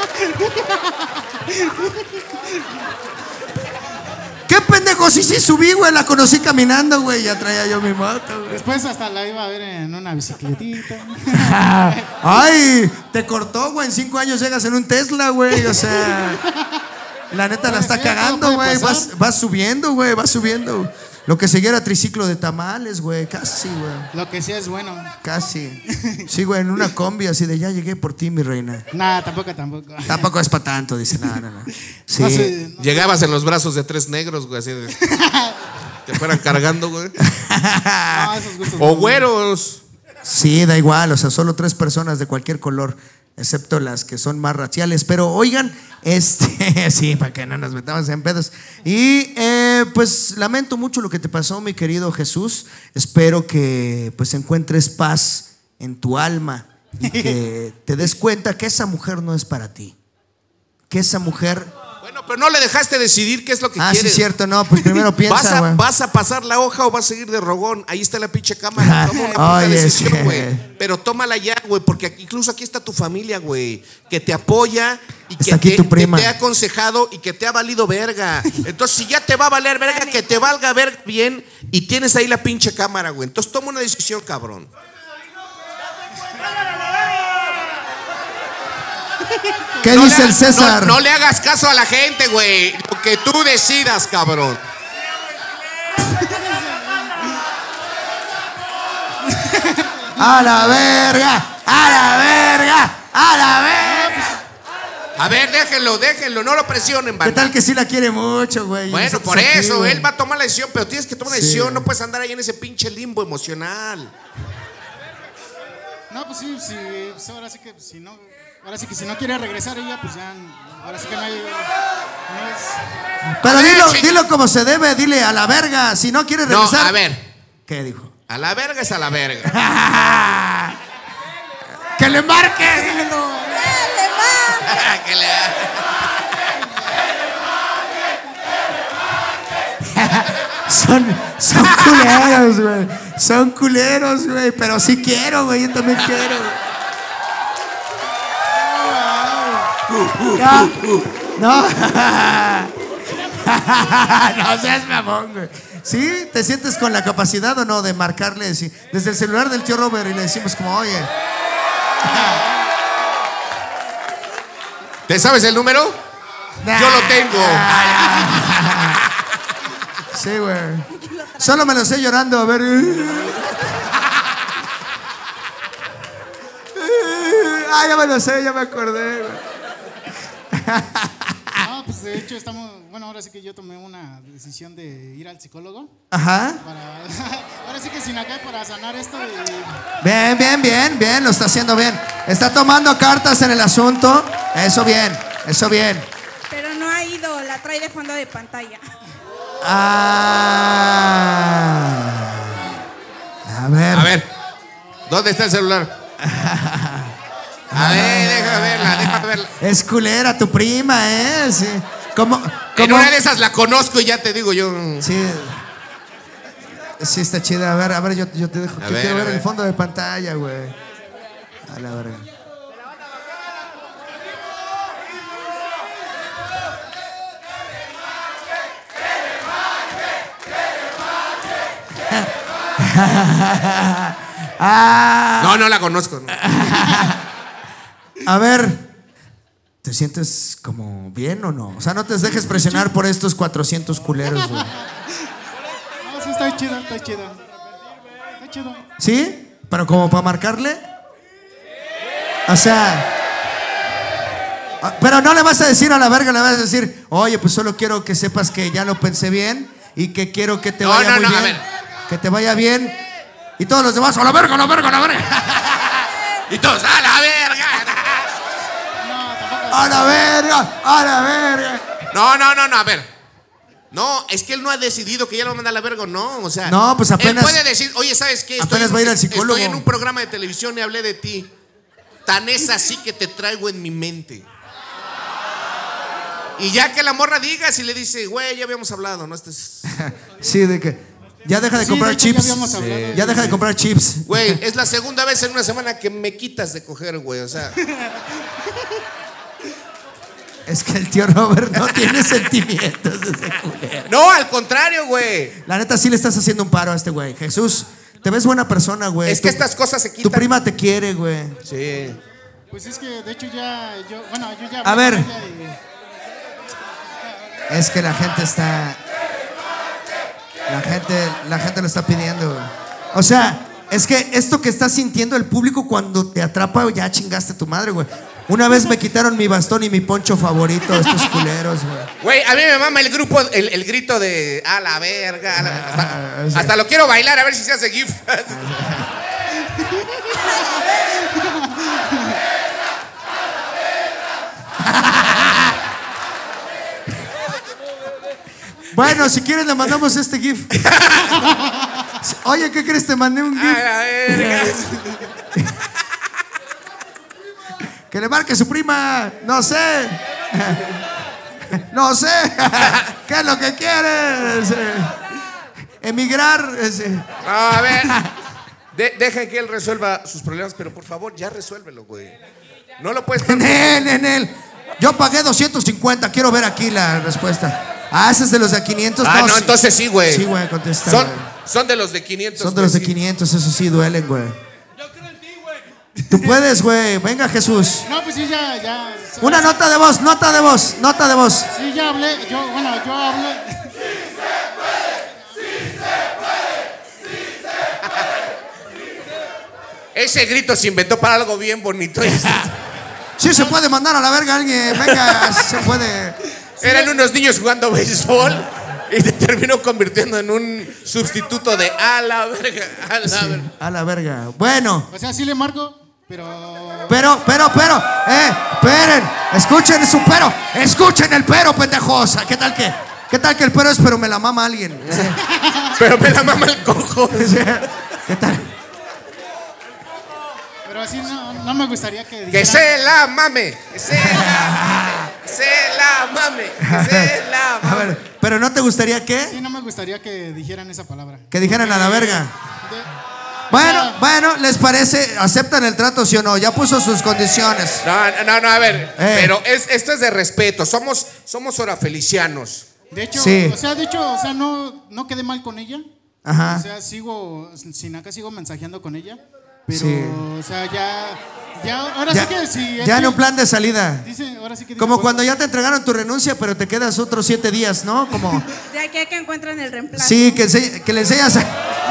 ¿Qué pendejo? Sí, sí, subí, güey. La conocí caminando, güey. Ya traía yo mi moto, güey. Después hasta la iba a ver en una bicicletita. Ay, te cortó, güey. En cinco años llegas en un Tesla, güey. O sea, la neta la está Sí, todo cagando, puede güey. pasar. Vas, vas subiendo, güey. Vas subiendo. Lo que seguía era triciclo de tamales, güey. Casi, güey. Lo que sí es bueno. Casi. Sí, güey, en una combi así de ya llegué por ti, mi reina. Nada, tampoco, tampoco. Tampoco es para tanto, dice. No, no, no. Sí. No sé, no- Llegabas en los brazos de tres negros, güey, así de. Te fueran cargando, güey. no, esos gustos O no. güeros. Sí, da igual, o sea, solo tres personas de cualquier color, excepto las que son más raciales. Pero oigan, este, sí, para que no nos metamos en pedos. Y eh, pues lamento mucho lo que te pasó, mi querido Jesús. Espero que pues encuentres paz en tu alma y que te des cuenta que esa mujer no es para ti. Que esa mujer. Bueno, pero no le dejaste decidir qué es lo que Ah, sí, quieres. cierto, no, pues primero ¿Vas piensa, a, güey. ¿Vas a pasar la hoja o vas a seguir de rogón? Ahí está la pinche cámara. Toma una puta Oye, decisión, sí. güey. Pero tómala ya, güey, porque aquí- incluso aquí está tu familia, güey, que te apoya y que Está aquí te, tu que prima. te ha aconsejado y que te ha valido verga. Entonces, si ya te va a valer verga, que te valga verga bien y tienes ahí la pinche cámara, güey. Entonces, toma una decisión, cabrón. ¿Qué No dice le el hagas- César? No, no le hagas caso a la gente, güey. Lo que tú decidas, cabrón. A la verga, a la verga, a la verga. A ver, déjenlo, déjenlo, no lo presionen, ¿Qué banda. tal que sí la quiere mucho, güey? Bueno, Nosotros por aquí, eso, güey. él va a tomar la decisión, pero tienes que tomar una Sí. decisión, no puedes andar ahí en ese pinche limbo emocional. No, pues sí, sí, pues ahora sí que pues, si no, ahora sí que si no quiere regresar ella, pues ya, ahora sí que no hay, no es- Pero A ver, dilo, chica. dilo como se debe, dile a la verga. Si no quiere No, regresar. a ver, ¿Qué dijo? a la verga es a la verga. ¡Que le marque! Que le- Son, son culeros, güey. Son culeros, güey. Pero sí quiero, güey. Yo también quiero. No. No. No seas mamón, güey. ¿Sí? ¿Te sientes con la capacidad o no de marcarle sí, desde el celular del tío Robert y le decimos como, oye? ¿Te sabes el número? Yo lo tengo. Sí, güey. Solo me lo sé llorando, a ver. Ah, ya me lo sé, ya me acordé, güey. No, pues de hecho estamos, bueno, ahora sí que yo tomé una decisión de ir al psicólogo. Ajá. Para, ahora sí que sin acá para sanar esto. Y... Bien, bien, bien, bien, lo está haciendo bien. Está tomando cartas en el asunto. Eso bien, eso bien. Pero no ha ido, la trae de fondo de pantalla. Ah. A ver. A ver, ¿dónde está el celular? A ver, déjame verla, déjame verla. Es culera tu prima, ¿eh? Sí. ¿Cómo? En cómo? una de esas la conozco y ya te digo yo. Sí. Sí, está chida. A ver, a ver, yo, yo te dejo. A Yo ver, quiero a ver ver. el fondo de pantalla, güey. A la verga. Ah, No, no la conozco. No. a ver, ¿te sientes como bien o no? O sea, no te dejes presionar por estos cuatrocientos culeros, güey. No, sí, está chido, está chido. Está chido. ¿Sí? ¿Pero como para marcarle? O sea... ah, pero no le vas a decir a la verga, le vas a decir, oye, pues solo quiero que sepas que ya lo pensé bien y que quiero que te No, vaya no, muy no, a bien. ver. Que te vaya bien. Y todos los demás, a la verga, a la verga, a la verga. Y todos, ¡a la verga! No, tampoco. A la verga, a la verga. No, no, no, no, a ver. No, es que él no ha decidido que ya lo manda a la verga o no. O sea, No, pues apenas- él puede decir, oye, ¿sabes qué? apenas en- va a ir al psicólogo. Estoy en un programa de televisión y hablé de ti. Tan es así que te traigo en mi mente. Y ya que la morra diga, si le dice, güey, ya habíamos hablado, no estés. Sí, de que ya deja de Sí, comprar de hecho, ya chips. habíamos hablado. Ya deja de comprar chips. Güey, es la segunda vez en una semana que me quitas de coger, güey. O sea, Es que el tío Robert no tiene sentimientos ese culero. no, al contrario, güey. La neta sí le estás haciendo un paro a este güey. Jesús, te ves buena persona, güey. Es que Tu- estas cosas se Tu quitan. prima te quiere, güey. Sí. Pues es que de hecho ya, yo, bueno, yo ya. A hablé ver. con ella y- Es que la gente está. La gente, la gente lo está pidiendo, güey. O sea, es que esto que está sintiendo el público cuando te atrapa, ya chingaste a tu madre, güey. Una vez me quitaron mi bastón y mi poncho favorito, estos culeros, güey. Güey, a mí me mama el grupo, el, el grito de a la verga. A la- hasta, Ah, sí. hasta lo quiero bailar a ver si se hace gif. Bueno, si quieres le mandamos este GIF. Oye, ¿qué crees? Te mandé un A GIF. la verga. Que le marque su prima. No sé. No sé. ¿Qué es lo que quieres? Emigrar. Ese. No, a ver. De- deja que él resuelva sus problemas, pero por favor, ya resuélvelo, güey. No lo puedes. En él, en él. Yo pagué doscientos cincuenta. Quiero ver aquí la respuesta. Ah, ese es de los de quinientos. Ah, no, sí. entonces sí, güey. Sí, güey, contesta. Son, güey. son de los de quinientos. Son de los de güey, sí. quinientos, eso sí duelen, güey. Yo creo en ti, güey. Tú puedes, güey. Venga, Jesús. No, pues sí, ya, ya. Una nota de voz, nota de voz, nota de voz. Sí, ya hablé. Yo, bueno, yo hablé. Ese grito se inventó para algo bien bonito. Sí se puede mandar a la verga a alguien. Venga, se puede. Eran unos niños jugando béisbol y se terminó convirtiendo en un sustituto de a la verga, a la Sí, verga. a la verga. Bueno, O sea, sí le marco, pero. pero, pero, pero, eh, esperen, escuchen su pero, escuchen el pero, pendejos. ¿Qué tal que, qué tal que el pero es pero me la mama alguien? Pero me la mama el cojo. ¿Qué tal? Pero así no, no me gustaría que. Que dijeran- se la mame, que se la, se la mame, que se la A mame. ver, pero ¿no te gustaría Sí, que? no me gustaría que dijeran esa palabra. Que dijeran a la verga. De- Bueno, o sea, bueno, ¿les parece? ¿Aceptan el trato, sí o no? Ya puso sus condiciones. No, no, no, a ver, Eh. pero es, esto es de respeto, somos, somos orafelicianos. De hecho, Sí. o sea, de hecho, o sea, no, no quedé mal con ella. Ajá. O sea, sigo, sin acá sigo mensajeando con ella. Pero, Sí. o sea, ya, Ya, ahora Ya, sí que sí. ya en un plan de salida. Dice, ahora sí que dice, Como pues, cuando ya te entregaron tu renuncia, pero te quedas otros siete días, ¿no? Como, De aquí a que encuentran el reemplazo. sí, que, ense- que le enseñas a...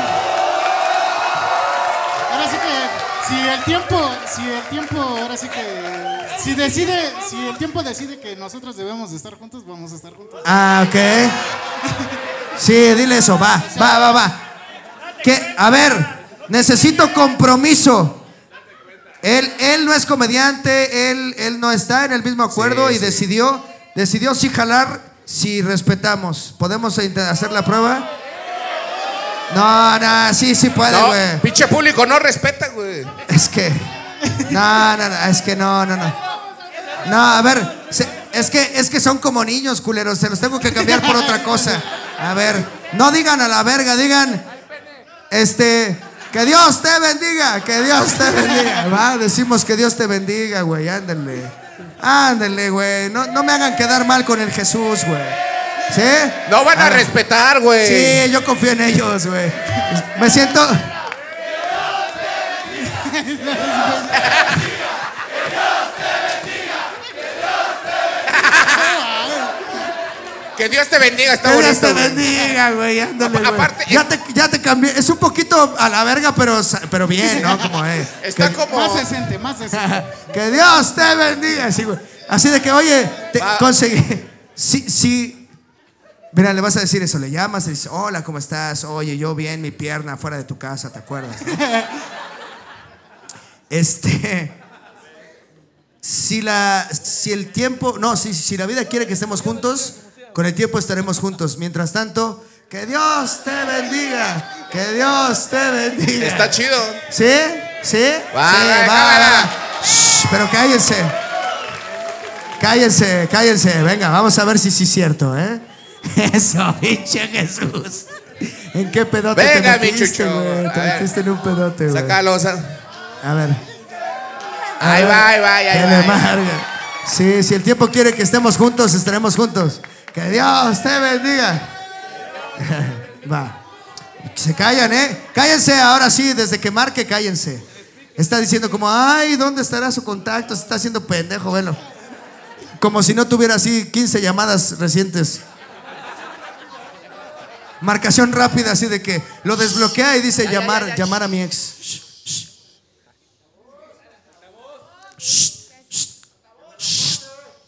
Ahora sí que si el tiempo, si el tiempo, ahora sí que si decide, si el tiempo decide que nosotros debemos de estar juntos, vamos a estar juntos. Ah, ok. Sí, dile eso, va, va, va, va. Que, a ver, necesito compromiso. Él, él no es comediante, él, él no está en el mismo acuerdo Sí, y sí. decidió, decidió sí jalar si respetamos. ¿Podemos int- hacer la prueba? No, no, sí, sí puede, No, güey. pinche público no respeta, güey. Es que, no, no, no, es que no, no, no. No, a ver, se- es que, es que son como niños, culeros, se los tengo que cambiar por otra cosa. A ver, no digan a la verga, digan, este, que Dios te bendiga, que Dios te bendiga. Va, decimos que Dios te bendiga, güey, ándale. Ándale, güey, no, no me hagan quedar mal con el Jesús, güey. ¿Sí? No van a ver. respetar, güey. Sí, yo confío en ellos, güey. Me siento... Que Dios te bendiga, está Que Dios bonito. te güey. bendiga, güey, ándale, güey. Aparte, ya te, ya te cambié. Es un poquito a la verga, pero, pero bien, ¿no? Como, eh. Está que, como. Más decente, más decente. que Dios te bendiga. Así, güey. Así de que, oye, te Va. conseguí. Sí, sí. Mira, le vas a decir eso. Le llamas y dices, hola, ¿cómo estás? Oye, yo bien, mi pierna fuera de tu casa, ¿te acuerdas? ¿no? Este. Si la, si el tiempo, no, si, si la vida quiere que estemos juntos, con el tiempo estaremos juntos. Mientras tanto, que Dios te bendiga, que Dios te bendiga. Está chido. ¿Sí? ¿Sí? Va, sí, va, va, cámara. va. Shh, pero cállense. Cállense, cállense. Venga, vamos a ver si sí es cierto, ¿eh? Eso, pinche Jesús. ¿En qué pedote Venga, te mi metiste, chucho. güey? Te A ver. metiste en un pedote, güey. Sácalo, sa- A ver. Ahí va, ahí va, ahí Que va. le marga. Sí, si el tiempo quiere que estemos juntos, estaremos juntos. Que Dios te bendiga. Va. Se callan, ¿eh? Cállense ahora sí, desde que marque, cállense. Está diciendo como, ay, ¿dónde estará su contacto? Se está haciendo pendejo, velo. Como si no tuviera así quince llamadas recientes. Marcación rápida, así de que lo desbloquea y dice llamar, llamar a mi ex. Shh, shh. Shh, shh, shh.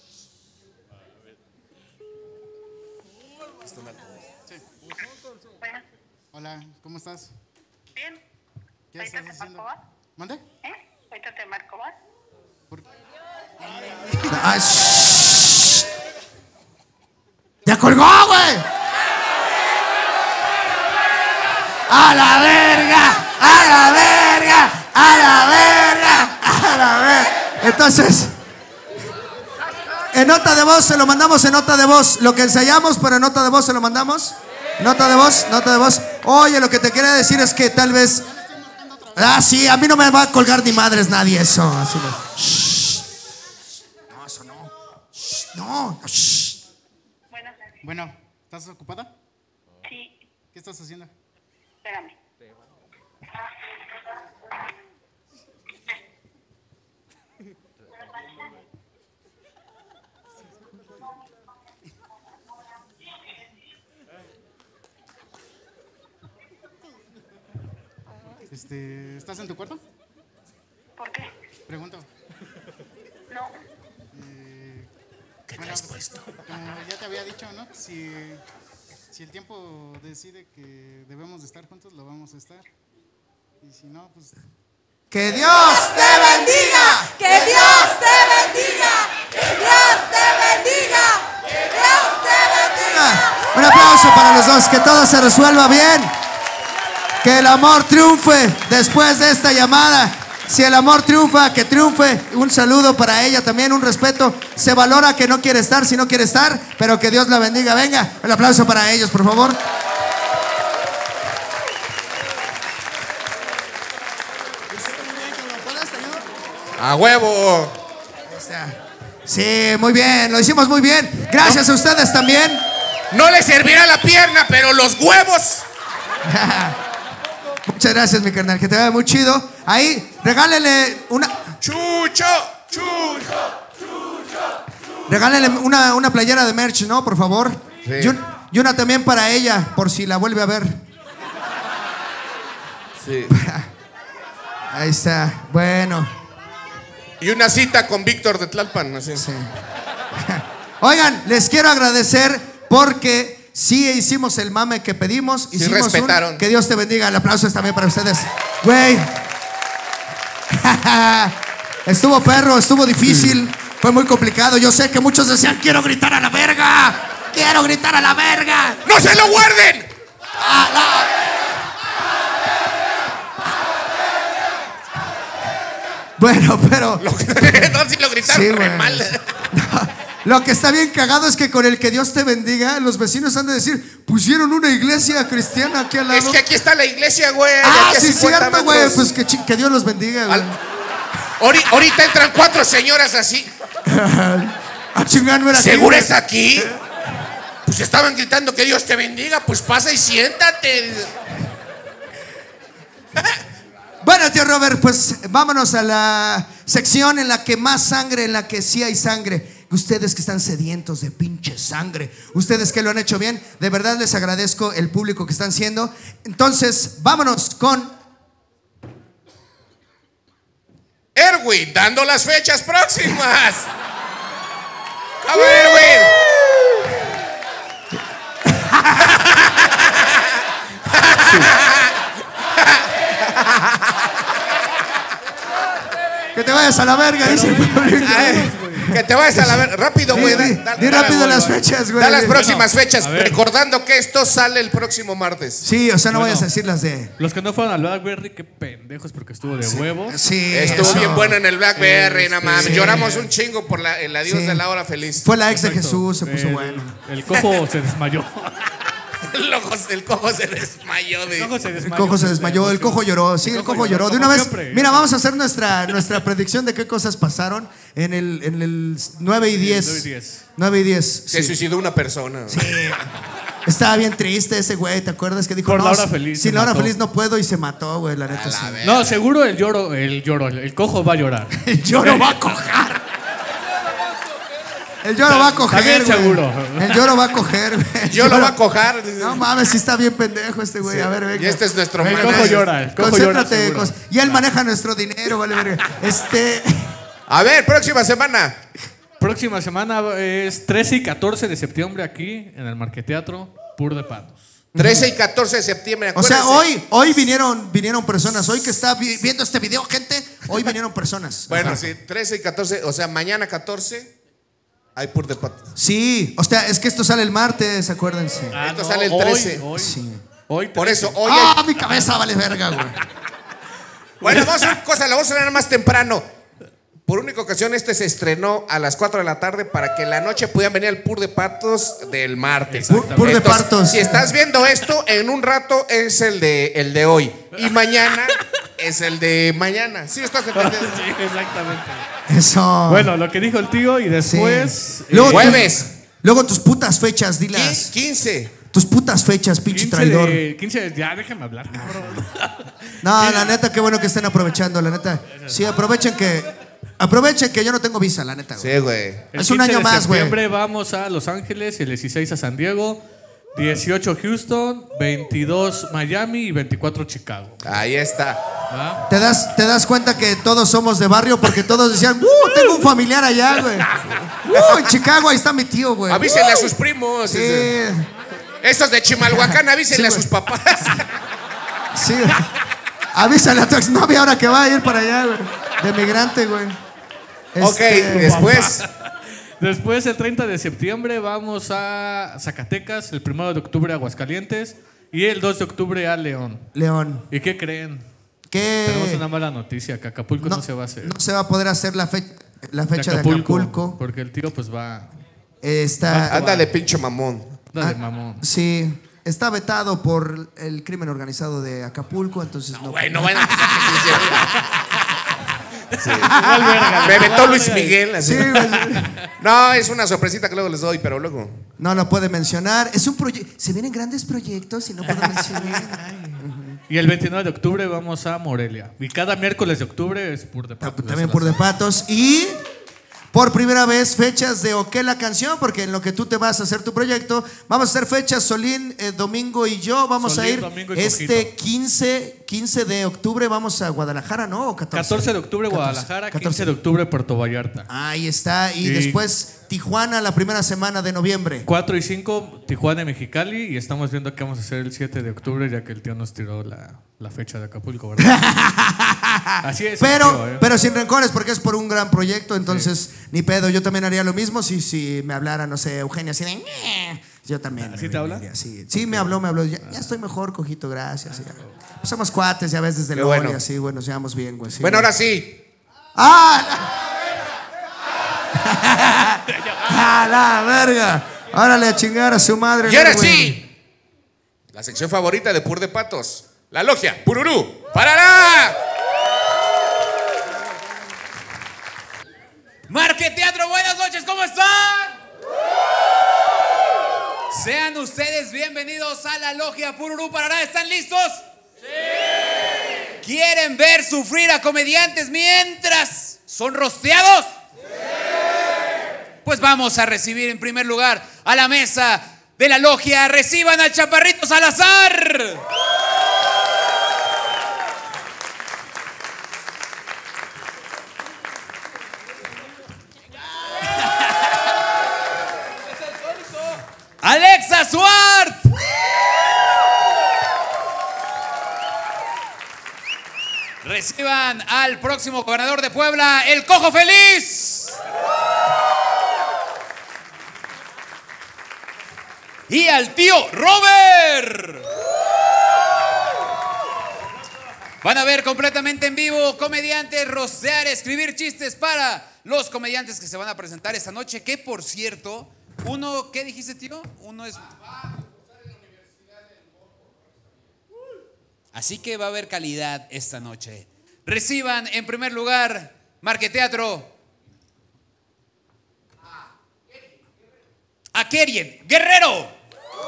Hola, ¿cómo estás? Bien. ¿Qué ¿Ahorita estás te haciendo? marco, va? ¿Mande? ¿Eh? ¿Ahorita te marco, va? ¿Por- Ah, shh. ¡Ya colgó, güey! ¡A la verga! ¡A la verga! ¡A la verga! ¡A la verga! Entonces, en nota de voz, se lo mandamos en nota de voz. Lo que ensayamos, pero en nota de voz se lo mandamos. Nota de voz, nota de voz. Oye, lo que te quería decir es que tal vez. Ah, sí, a mí no me va a colgar ni madres nadie eso. Así no. Shh. No, eso no. Shh, no, shh. Bueno, Bueno, ¿estás ocupada? sí, ¿Qué estás haciendo? espérame. Este, ¿estás en tu cuarto? ¿Por qué? Pregunto. No. ¿Qué te has puesto? Como ya te había dicho, ¿no? Si, si el tiempo decide que debemos de estar juntos, lo vamos a estar. Y si no, pues Que Dios te bendiga. Que Dios te bendiga. Que Dios te bendiga. Que Dios te bendiga. Un aplauso para los dos. Que todo se resuelva bien. Que el amor triunfe después de esta llamada. Si el amor triunfa, que triunfe. Un saludo para ella también, un respeto. Se valora que no quiere estar, si no quiere estar, pero que Dios la bendiga. Venga, el aplauso para ellos, por favor. A huevo. Sí, muy bien, lo hicimos muy bien. Gracias a ustedes también. No le servirá la pierna, pero los huevos. Muchas gracias, mi carnal, que te vaya muy chido. Ahí, regálele una. Chucho, Chucho. Regálenle una, una playera de merch, ¿no? Por favor. Sí. Y, un- y una también para ella, por si la vuelve a ver. Sí. Ahí está. Bueno. Y una cita con Víctor de Tlalpan, así. Sí. Oigan, les quiero agradecer porque sí hicimos el mame que pedimos. Sí Hicimos respetaron. un, que Dios te bendiga. El aplauso es también para ustedes. Güey. Estuvo perro, estuvo difícil. Fue muy complicado. Yo sé que muchos decían, quiero gritar a la verga. Quiero gritar a la verga. ¡No se lo guarden! Bueno, pero... Lo, no, si lo gritaron Sí, re güey. mal. Lo que está bien cagado es que con el que Dios te bendiga, los vecinos han de decir, pusieron una iglesia cristiana aquí al lado. Es que aquí está la iglesia, güey. Ah, aquí a sí, cincuenta cierto, güey. metros. Pues que, chi- que Dios los bendiga, güey. Al- Ahori- Ahorita entran cuatro señoras así. A chingar, no era aquí, ¿Seguro güey. es aquí? Pues estaban gritando que Dios te bendiga. Pues pasa y siéntate. Bueno, tío Robert, pues vámonos a la sección en la que más sangre, en la que sí hay sangre. Ustedes que están sedientos de pinche sangre, ustedes que lo han hecho bien, de verdad les agradezco el público que están siendo. Entonces, vámonos con Erwin, dando las fechas próximas. A ver, Erwin. que te vayas a la verga, dice el público. Ay, que te vayas a la ver. Rápido, Di, güey. di, da- da- di da- rápido da- las fechas, güey. Da las próximas fechas. a ver. Recordando que esto sale el próximo martes. Sí, o sea, no Bueno. vayas a decir las de... Los que no fueron al Blackberry, qué pendejos, porque estuvo de huevos. Sí, Estuvo eso. bien bueno en el Blackberry, no mames. sí. Lloramos un chingo por la, el adiós Sí. de la hora feliz. Fue la ex de Exacto. Jesús, se puso el, bueno. El cojo se desmayó. El, ojo- el cojo se desmayó de. El cojo se El desmayó. cojo se desmayó, el cojo lloró, sí, el cojo lloró. De una como vez, siempre. mira, vamos a hacer nuestra, nuestra predicción de qué cosas pasaron en el, en el nueve y diez. nueve y diez. nueve y diez. Se suicidó una persona. Sí. Estaba bien triste ese güey, ¿te acuerdas que dijo? Por no, la hora si- feliz Sin se la hora mató. feliz no puedo y se mató, güey, la neta. A sí. la verga. No, seguro el lloro, el lloro, el cojo va a llorar. El lloro va a cojar. El lloro va a coger, También güey. seguro. El lloro va a coger, güey. El Yo lo lloro- voy a cojar. No mames, sí está bien pendejo este güey. A ver, venga. Y este es nuestro El manager. cojo llora, el cojo llora. Concéntrate. seguro. cos- Y él maneja nuestro dinero, vale, verga. Este. A ver, próxima semana. Próxima semana es trece y catorce de septiembre aquí en el Marqueteatro, Pur de Patos. trece y catorce de septiembre. O sea, acuérdense. hoy, hoy vinieron, vinieron personas. Hoy que está vi- viendo este video, gente, hoy vinieron personas. Bueno, Ajá. sí, trece y catorce. O sea, mañana catorce. Hay pur de pato. Sí, o sea, es que esto sale el martes, acuérdense. Ah, Esto no, sale el hoy, trece. Hoy, Sí. hoy Por trece. eso, hoy. hay- ¡Ah, mi cabeza vale verga, güey! Bueno, vamos a hacer cosa, la vamos a hacer más temprano. Por única ocasión, este se estrenó a las cuatro de la tarde para que en la noche pudieran venir al Pur de Patos del martes. Pur- Pur de Entonces, Patos. Si estás viendo esto, en un rato es el de, el de hoy. Y mañana es el de mañana. ¿Sí estás entendiendo? Sí, exactamente. Eso. Bueno, lo que dijo el tío y Sí. después. Luego, eh, Jueves. tu- luego tus putas fechas, Qui- dilas. quince. Tus putas fechas, pinche quince traidor. de, quince de- ya déjame hablar, cabrón. No, la neta, qué bueno que estén aprovechando, la neta. Sí, aprovechen que. Aprovechen que yo no tengo visa, la neta, güey. Sí, güey. El Es un quince año de más, güey. septiembre vamos a Los Ángeles, el dieciséis a San Diego, dieciocho Houston, veintidós Miami y veinticuatro Chicago. Ahí está. ¿Va? ¿Te das, te das cuenta que todos somos de barrio porque todos decían, ¡uh! Tengo un familiar allá, güey. ¡Uh! En Chicago, ahí está mi tío, güey. Avísenle a sus primos. Sí, Estos de Chimalhuacán, avísenle Sí, a sus güey. papás. sí. Avísale a tu exnovia ahora que va a ir para allá, güey. De migrante, güey. Ok, Este, después. Después, el treinta de septiembre, vamos a Zacatecas, el primero de octubre a Aguascalientes y el dos de octubre a León. León. ¿Y qué creen? ¿Qué? Tenemos una mala noticia, que Acapulco no, se va a hacer. No se va a poder hacer la, fe- la De fecha de Acapulco. Porque el tío pues va, Está. Ándale, pinche mamón. anda de Ah, mamón. Sí. Está vetado por el crimen organizado de Acapulco, entonces no. Güey, no vayan a pensar que es Igual verga, Me igual vetó Luis verga. Miguel. Así. Sí, güey, sí. No, es una sorpresita que luego les doy, pero luego. No lo puede mencionar. Es un proyecto. Se vienen grandes proyectos y no puedo mencionar. Ay. Y el veintinueve de octubre vamos a Morelia. Y cada miércoles de octubre es Pur de Patos. También Pur de Patos. Y por primera vez fechas de O qué la canción, porque en lo que tú te vas a hacer tu proyecto, vamos a hacer fechas Solín, eh, Domingo y yo. Vamos Solín, a ir Domingo y este Cojito. quince, quince de octubre, vamos a Guadalajara, ¿no? ¿O catorce? catorce de octubre catorce, Guadalajara, catorce. quince de octubre Puerto Vallarta. Ahí está. Y Sí. después Tijuana la primera semana de noviembre. cuatro y cinco Tijuana y Mexicali. Y estamos viendo qué vamos a hacer el siete de octubre, ya que el tío nos tiró la, la fecha de Acapulco, ¿verdad? Así es. Pero, tío, ¿eh? pero sin rencores, porque es por un gran proyecto, entonces ni pedo. Yo también haría lo mismo si, si me hablara, no sé, Eugenia, así de. "Ñe". Yo también. ¿Así me te habla? veniría, Sí, sí me habló, me habló. Ya, ya estoy mejor, Cojito, gracias. Ya. Pues somos cuates, ya ves, desde Qué el bueno. y así, güey, nos llevamos bien, güey. sí, Bueno, güey. ahora sí. ¡Ah! ¡A la verga! Órale a chingar a su madre. Y ahora güey. sí. La sección favorita de Pur de Patos. La logia. Pururú. ¡Parará! Marqueteatro, buenas noches, ¿cómo están? Sean ustedes bienvenidos a la logia Pururú Parará. ¿Están listos? ¡Sí! ¿Quieren ver sufrir a comediantes mientras son rosteados? ¡Sí! Pues vamos a recibir en primer lugar a la mesa de la logia. Reciban al Chaparrito Salazar. Alexa Suart. Reciban al próximo gobernador de Puebla, el Cojo Feliz. Y al tío Robert. Van a ver completamente en vivo comediantes rostear, escribir chistes para los comediantes que se van a presentar esta noche. Que por cierto, uno, ¿qué dijiste, tío? Uno es... Así que va a haber calidad esta noche. Reciban en primer lugar, Marqueteatro, a Kerien Guerrero.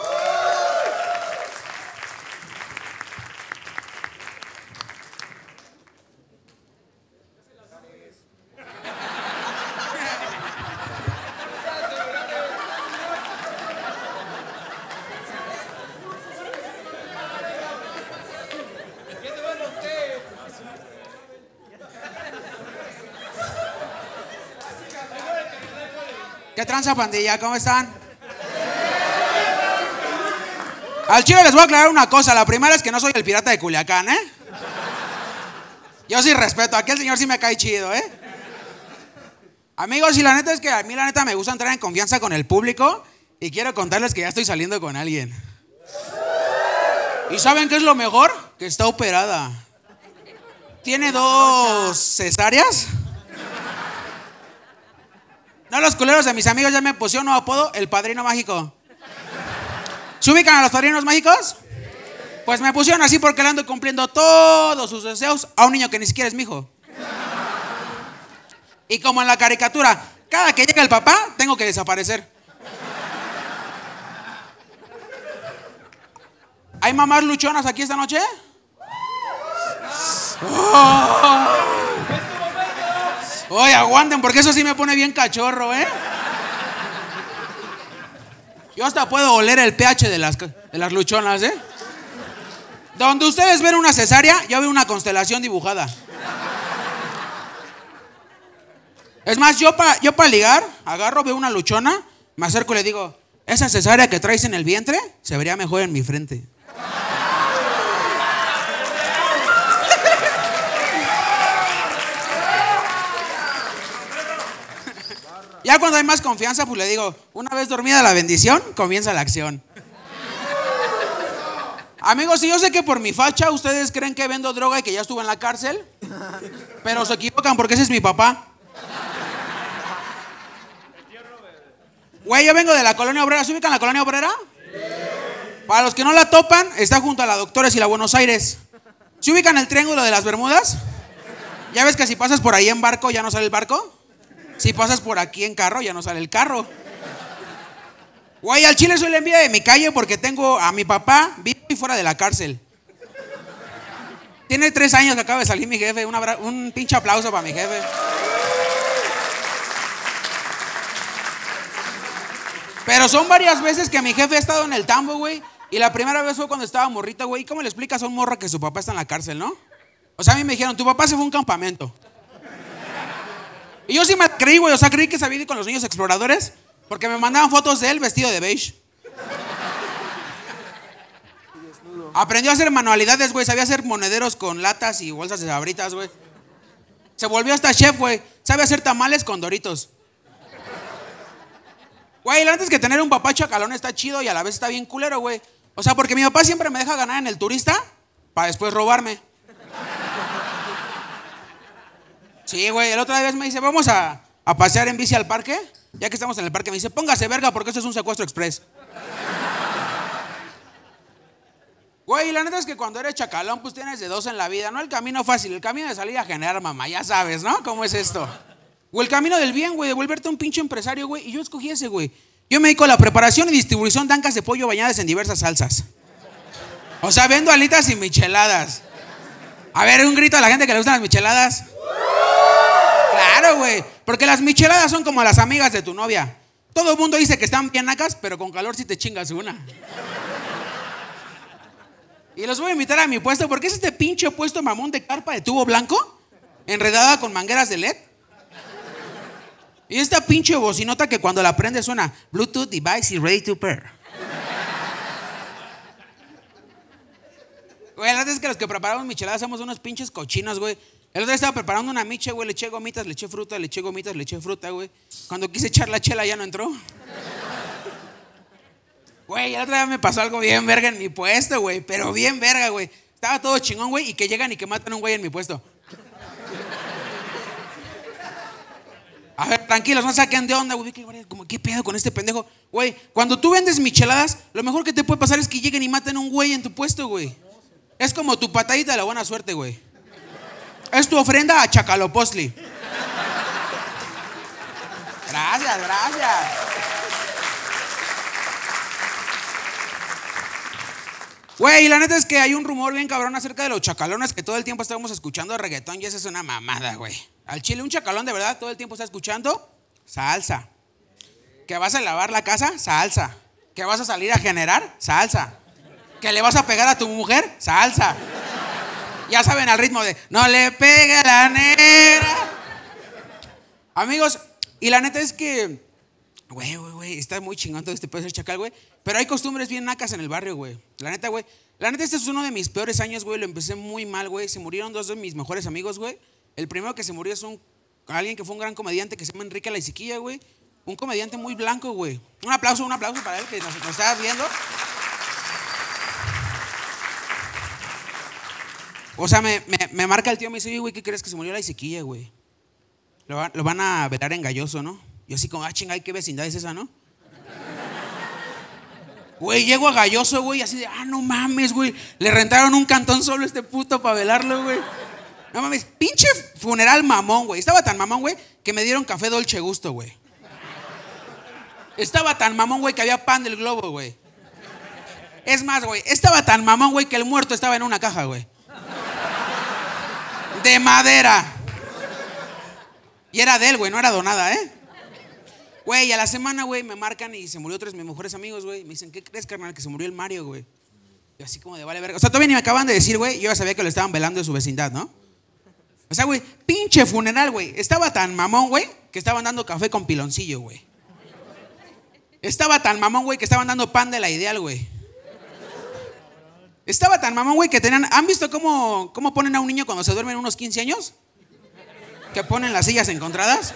¿Qué tranza, pandilla? ¿Cómo están? Al chile les voy a aclarar una cosa. La primera es que no soy el pirata de Culiacán, ¿eh? Yo sí respeto. Aquel señor sí me cae chido, ¿eh? Amigos, y la neta es que a mí la neta me gusta entrar en confianza con el público. Y quiero contarles que ya estoy saliendo con alguien. ¿Y saben qué es lo mejor? Que está operada. Tiene dos cesáreas. No, los culeros de mis amigos ya me pusieron un apodo, el Padrino Mágico. ¿Se ubican a los Padrinos Mágicos? Pues me pusieron así porque le ando cumpliendo todos sus deseos a un niño que ni siquiera es mi hijo. Y como en la caricatura, cada que llega el papá, tengo que desaparecer. ¿Hay mamás luchonas aquí esta noche? Oh. Oye, aguanten, porque eso sí me pone bien cachorro, ¿eh? Yo hasta puedo oler el pH de las, de las luchonas, ¿eh? Donde ustedes ven una cesárea, yo veo una constelación dibujada. Es más, yo para yo pa ligar, agarro, veo una luchona, me acerco y le digo, esa cesárea que traes en el vientre se vería mejor en mi frente. Ya cuando hay más confianza, pues le digo, una vez dormida la bendición, comienza la acción. Amigos, y yo sé que por mi facha ustedes creen que vendo droga y que ya estuve en la cárcel, pero se equivocan porque ese es mi papá. Güey, yo vengo de la Colonia Obrera. ¿Se ubican la Colonia Obrera? Para los que no la topan, está junto a la Doctores y la Buenos Aires. ¿Se ubican el Triángulo de las Bermudas? ¿Ya ves que si pasas por ahí en barco ya no sale el barco? Si pasas por aquí en carro, ya no sale el carro. Güey, al chile soy la envidia de mi calle porque tengo a mi papá vivo y fuera de la cárcel. Tiene tres años que acaba de salir mi jefe. Un, abra- un pinche aplauso para mi jefe. Pero son varias veces que mi jefe ha estado en el tambo, güey. Y la primera vez fue cuando estaba morrita, güey. ¿Cómo le explicas a un morro que su papá está en la cárcel, no? O sea, a mí me dijeron, tu papá se fue a un campamento. Y yo sí me creí, güey. O sea, creí que sabía ir con los niños exploradores. Porque me mandaban fotos de él vestido de beige. Aprendió a hacer manualidades, güey. Sabía hacer monederos con latas y bolsas de sabritas, güey. Se volvió hasta chef, güey. Sabe hacer tamales con Doritos. Güey, la neta es que tener un papá chacalón está chido y a la vez está bien culero, güey. O sea, porque mi papá siempre me deja ganar en el turista para después robarme. Sí, güey. El otra vez me dice, vamos a, a pasear en bici al parque. Ya que estamos en el parque, me dice, póngase verga porque esto es un secuestro express. Güey, la neta es que cuando eres chacalón, pues tienes de dos en la vida. No el camino fácil, el camino de salir a generar mamá, ya sabes, ¿no? ¿Cómo es esto? O el camino del bien, güey, de volverte un pinche empresario, güey. Y yo escogí ese, güey. Yo me dedico a la preparación y distribución de ancas de pollo bañadas en diversas salsas. O sea, vendo alitas y micheladas. A ver, un grito a la gente que le gustan las micheladas. Claro, güey. Porque las micheladas son como las amigas de tu novia. Todo el mundo dice que están bien nacas, pero con calor sí te chingas una. Y los voy a invitar a mi puesto, porque es este pinche puesto mamón de carpa de tubo blanco, enredada con mangueras de L E D. Y esta pinche bocinota que cuando la prende suena Bluetooth device y ready to pair. Güey, la verdad es que los que preparamos micheladas somos unos pinches cochinos, güey. El otro día estaba preparando una miche, güey, le eché gomitas, le eché fruta, le eché gomitas, le eché fruta, güey. Cuando quise echar la chela ya no entró. Güey, el otro día me pasó algo bien verga en mi puesto, güey. Pero bien verga, güey. Estaba todo chingón, güey, y que llegan y que matan a un güey en mi puesto. A ver, tranquilos, no saquen de onda, güey. Como, ¿qué pedo con este pendejo? Güey, cuando tú vendes micheladas, lo mejor que te puede pasar es que lleguen y maten a un güey en tu puesto, güey. Es como tu patadita de la buena suerte, güey. Es tu ofrenda a Chacalopostli. Gracias, gracias. Güey, la neta es que hay un rumor bien cabrón acerca de los chacalones que todo el tiempo estábamos escuchando reggaetón y esa es una mamada, güey. Al chile, un chacalón de verdad todo el tiempo está escuchando salsa. Que vas a lavar la casa, salsa. Que vas a salir a generar, salsa. Que le vas a pegar a tu mujer, salsa. Ya saben al ritmo de no le pegue a la negra. Amigos, y la neta es que, güey, güey, güey, está muy chingón todo este pedo de ser chacal, güey. Pero hay costumbres bien nacas en el barrio, güey. La neta, güey. La neta, este es uno de mis peores años, güey. Lo empecé muy mal, güey. Se murieron dos de mis mejores amigos, güey. El primero que se murió es un alguien que fue un gran comediante que se llama Enrique Laiziquilla, güey. Un comediante muy blanco, güey. Un aplauso, un aplauso para él que nos, nos está viendo. O sea, me, me, me marca el tío, me dice, oye, güey, ¿qué crees que se murió Laiziquilla, güey? Lo, va, lo van a velar en Galloso, ¿no? Yo así como, ah, chingay, ¿qué vecindad es esa, no? Güey, llego a Galloso, güey, así de, ah, no mames, güey. Le rentaron un cantón solo a este puto para velarlo, güey. No mames, pinche funeral mamón, güey. Estaba tan mamón, güey, que me dieron café Dolce Gusto, güey. Estaba tan mamón, güey, que había pan del Globo, güey. Es más, güey, estaba tan mamón, güey, que el muerto estaba en una caja, güey. De madera. Y era de él, güey, no era donada, ¿eh? Güey, a la semana, güey, me marcan y se murió otro de mis mejores amigos, güey. Me dicen, ¿qué crees, carnal? Que se murió el Mario, güey. Y así como de vale verga. O sea, todavía ni me acaban de decir, güey. Yo ya sabía que lo estaban velando en su vecindad, ¿no? O sea, güey, pinche funeral, güey. Estaba tan mamón, güey, que estaban dando café con piloncillo, güey. Estaba tan mamón, güey, que estaban dando pan de la Ideal, güey. Estaba tan mamón, güey, que tenían... ¿Han visto cómo, cómo ponen a un niño cuando se duermen unos quince años? Que ponen las sillas encontradas.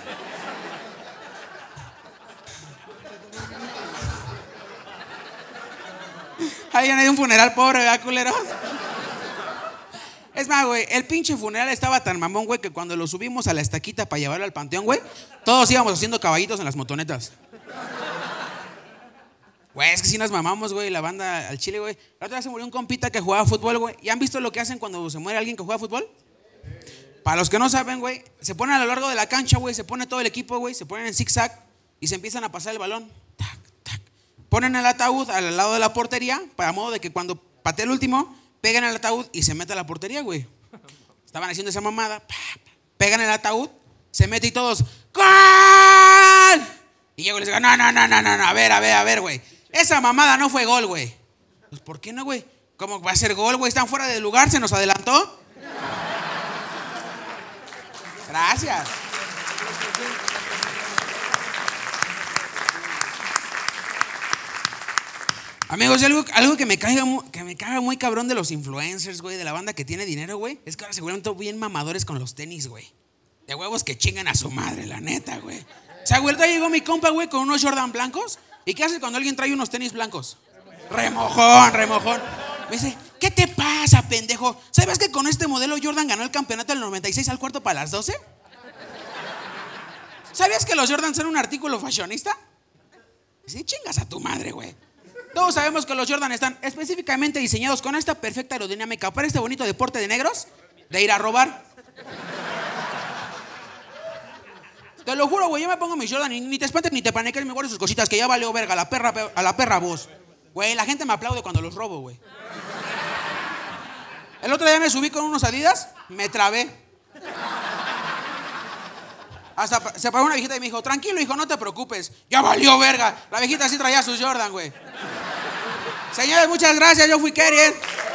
Alguien hay un funeral pobre, ¿verdad, culeros? Es más, güey, el pinche funeral estaba tan mamón, güey, que cuando lo subimos a la estaquita para llevarlo al panteón, güey, todos íbamos haciendo caballitos en las motonetas. Güey, es que si nos mamamos, güey, la banda al chile, güey. La otra vez se murió un compita que jugaba fútbol, güey. ¿Y han visto lo que hacen cuando se muere alguien que juega fútbol? Para los que no saben, güey, se ponen a lo largo de la cancha, güey, se pone todo el equipo, güey, se ponen en zigzag y se empiezan a pasar el balón. Tac, tac. Ponen el ataúd al lado de la portería, para modo de que cuando patee el último, peguen al ataúd y se meta a la portería, güey. estaban haciendo esa mamada, pa, pegan el ataúd, se mete y todos, ¡gol! Y llego y les digo, no, no, no, no, no, no, a ver, a ver, a ver, güey. Esa mamada no fue gol, güey. Pues, ¿por qué no, güey? ¿Cómo va a ser gol, güey? Están fuera de lugar, se nos adelantó. Gracias. Amigos, algo, algo que, me caga, mu- que me caga muy cabrón de los influencers, güey, de la banda que tiene dinero, güey, es que ahora seguramente bien mamadores con los tenis, güey. De huevos que chingan a su madre, la neta, güey. O sea, güey, ahorita llegó mi compa, güey, con unos Jordan blancos. ¿Y qué hace cuando alguien trae unos tenis blancos? Remojón, remojón. Me dice, ¿qué te pasa, pendejo? ¿Sabes que con este modelo Jordan ganó el campeonato del noventa y seis al cuarto para las doce? ¿Sabías que los Jordan son un artículo fashionista? Sí, chingas a tu madre, güey. Todos sabemos que los Jordan están específicamente diseñados con esta perfecta aerodinámica para este bonito deporte de negros de ir a robar. Te lo juro, güey, yo me pongo mis Jordan y ni te espantes ni te paniques ni me guardes sus cositas, que ya valió verga, a la perra, a la perra voz. Güey, la gente me aplaude cuando los robo, güey. El otro día me subí con unos Adidas, me trabé. Hasta se paró una viejita y me dijo, tranquilo, hijo, no te preocupes. Ya valió verga. La viejita sí traía sus Jordan, güey. Señores, muchas gracias, yo fui Kerien.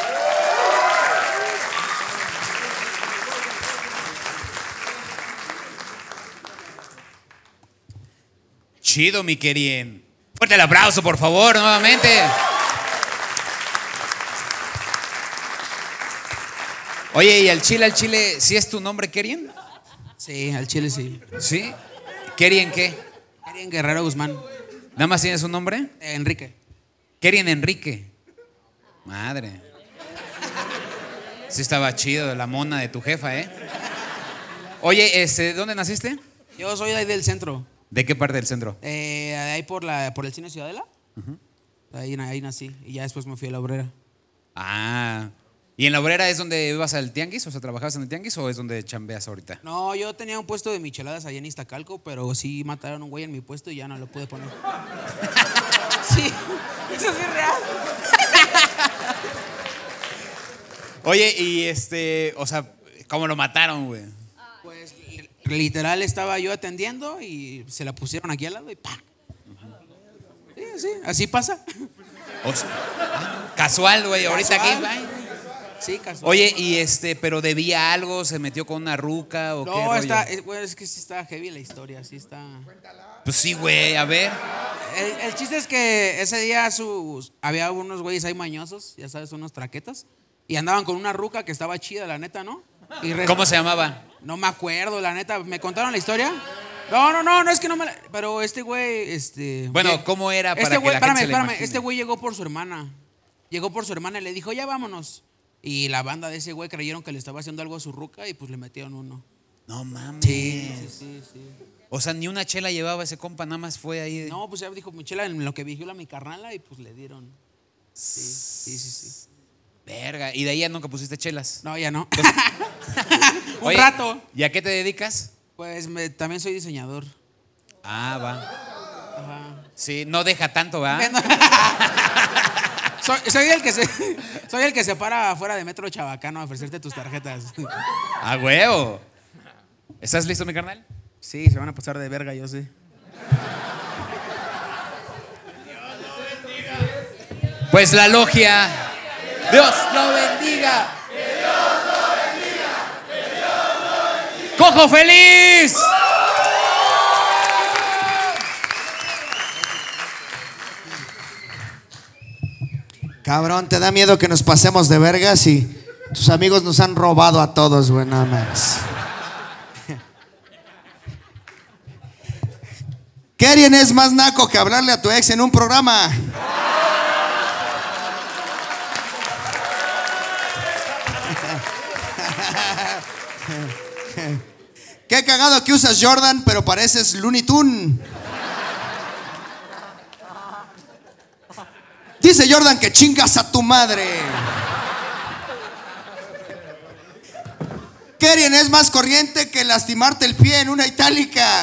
Chido, mi Kerien. Fuerte el aplauso, por favor, nuevamente. Oye, ¿y al chile, al chile, sí es tu nombre, Kerien? Sí, al chile sí. ¿Sí? ¿Kerien qué? Kerien Guerrero Guzmán. ¿Nada más tienes un nombre? Eh, Enrique. Kerien Enrique. Madre. Sí estaba chido la mona de tu jefa, ¿eh? Oye, este, ¿dónde naciste? Yo soy de ahí del centro. ¿De qué parte del centro? Eh, ahí por, la, por el cine Ciudadela. Uh-huh. ahí, ahí nací. Y ya después me fui a la Obrera. Ah. ¿Y en la Obrera es donde ibas al tianguis? O sea, ¿trabajabas en el tianguis o es donde chambeas ahorita? No, yo tenía un puesto de micheladas allá en Iztacalco, pero sí mataron a un güey en mi puesto y ya no lo pude poner. Sí, eso sí es real. Oye, y este, o sea, ¿cómo lo mataron, güey? Pues literal estaba yo atendiendo y se la pusieron aquí al lado y ¡pam! Sí, sí, así pasa. O sea, casual, güey, ahorita Casual. aquí, güey. Sí, casual. Oye, y este, pero debía algo, se metió con una ruca o qué No, rollo? está, es, bueno, es que sí está heavy la historia, sí está. Pues sí, güey, a ver. El, el chiste es que ese día sus, había unos güeyes ahí mañosos, ya sabes, unos traquetas, y andaban con una ruca que estaba chida, la neta, ¿no? Y res- ¿Cómo se llamaba? No me acuerdo, la neta, ¿me contaron la historia? No, no, no, no es que no me la... Pero este güey, este... Bueno, lle- ¿cómo era para este que güey, la gente espérame, se la espérame, imagine? este güey llegó por su hermana. Llegó por su hermana y le dijo, ya vámonos. Y la banda de ese güey creyeron que le estaba haciendo algo a su ruca y pues le metieron uno. No mames. Sí, sí, sí, sí. O sea, ni una chela llevaba ese compa, nada más fue ahí. de- No, pues ya dijo, Michela, en lo que vigila mi carnala y pues le dieron. Sí, sí, sí, sí. Verga, y de ahí ya nunca pusiste chelas. No, ya no. Un Oye, rato. ¿y a qué te dedicas? Pues me- también soy diseñador. Ah, va. Ajá. Sí, no deja tanto, ¿va? soy, soy el que se, soy el que se para afuera de Metro Chabacano a ofrecerte tus tarjetas. ¡A huevo! ¿Estás listo, mi carnal? Sí, se van a pasar de verga, yo sé. Pues la logia. Dios lo bendiga. ¡Cojo feliz! Cabrón, te da miedo que nos pasemos de vergas y tus amigos nos han robado a todos, güey, nada más. Kerien es más naco que hablarle a tu ex en un programa. Qué cagado que usas Jordan, pero pareces Looney Tunes. Dice Jordan que chingas a tu madre. Kerien es más corriente que lastimarte el pie en una itálica.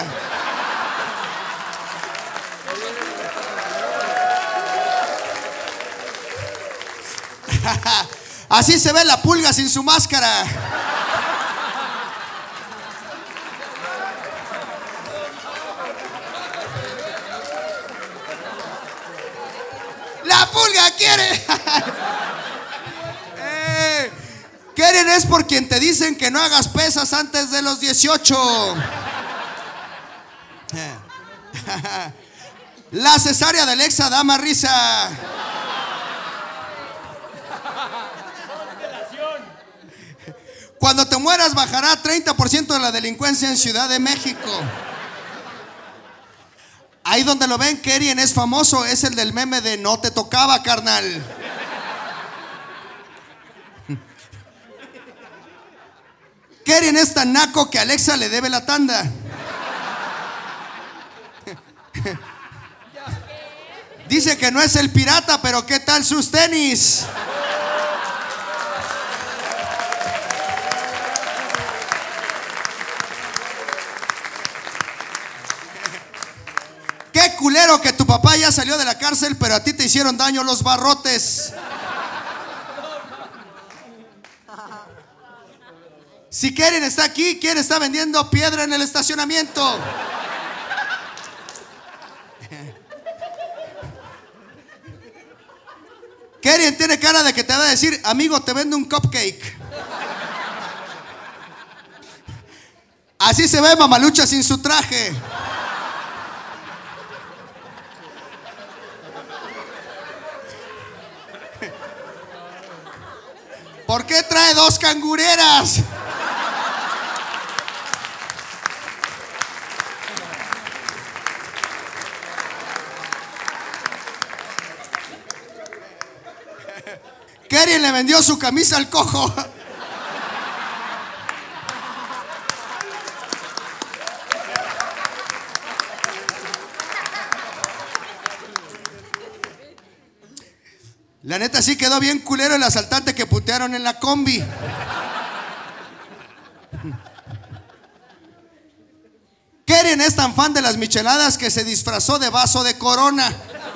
Así se ve la pulga sin su máscara. quiere. eh, Keren es por quien te dicen que no hagas pesas antes de los dieciocho. La cesárea de Alexa da más risa. Cuando te mueras bajará treinta por ciento de la delincuencia en Ciudad de México. Ahí donde lo ven, Keren es famoso, es el del meme de no te tocaba, carnal. Keren es tan naco que Alexa le debe la tanda. Dice que no es el pirata, pero ¿qué tal sus tenis? Qué culero que tu papá ya salió de la cárcel, pero a ti te hicieron daño los barrotes. Si Keren está aquí, ¿quién está vendiendo piedra en el estacionamiento? Keren tiene cara de que te va a decir, amigo, te vendo un cupcake. Así se ve Mamalucha sin su traje. ¿Por qué trae dos cangureras? Keren le vendió su camisa al cojo. La neta sí quedó bien culero el asaltante que putearon en la combi. Keren es tan fan de las micheladas que se disfrazó de vaso de Corona.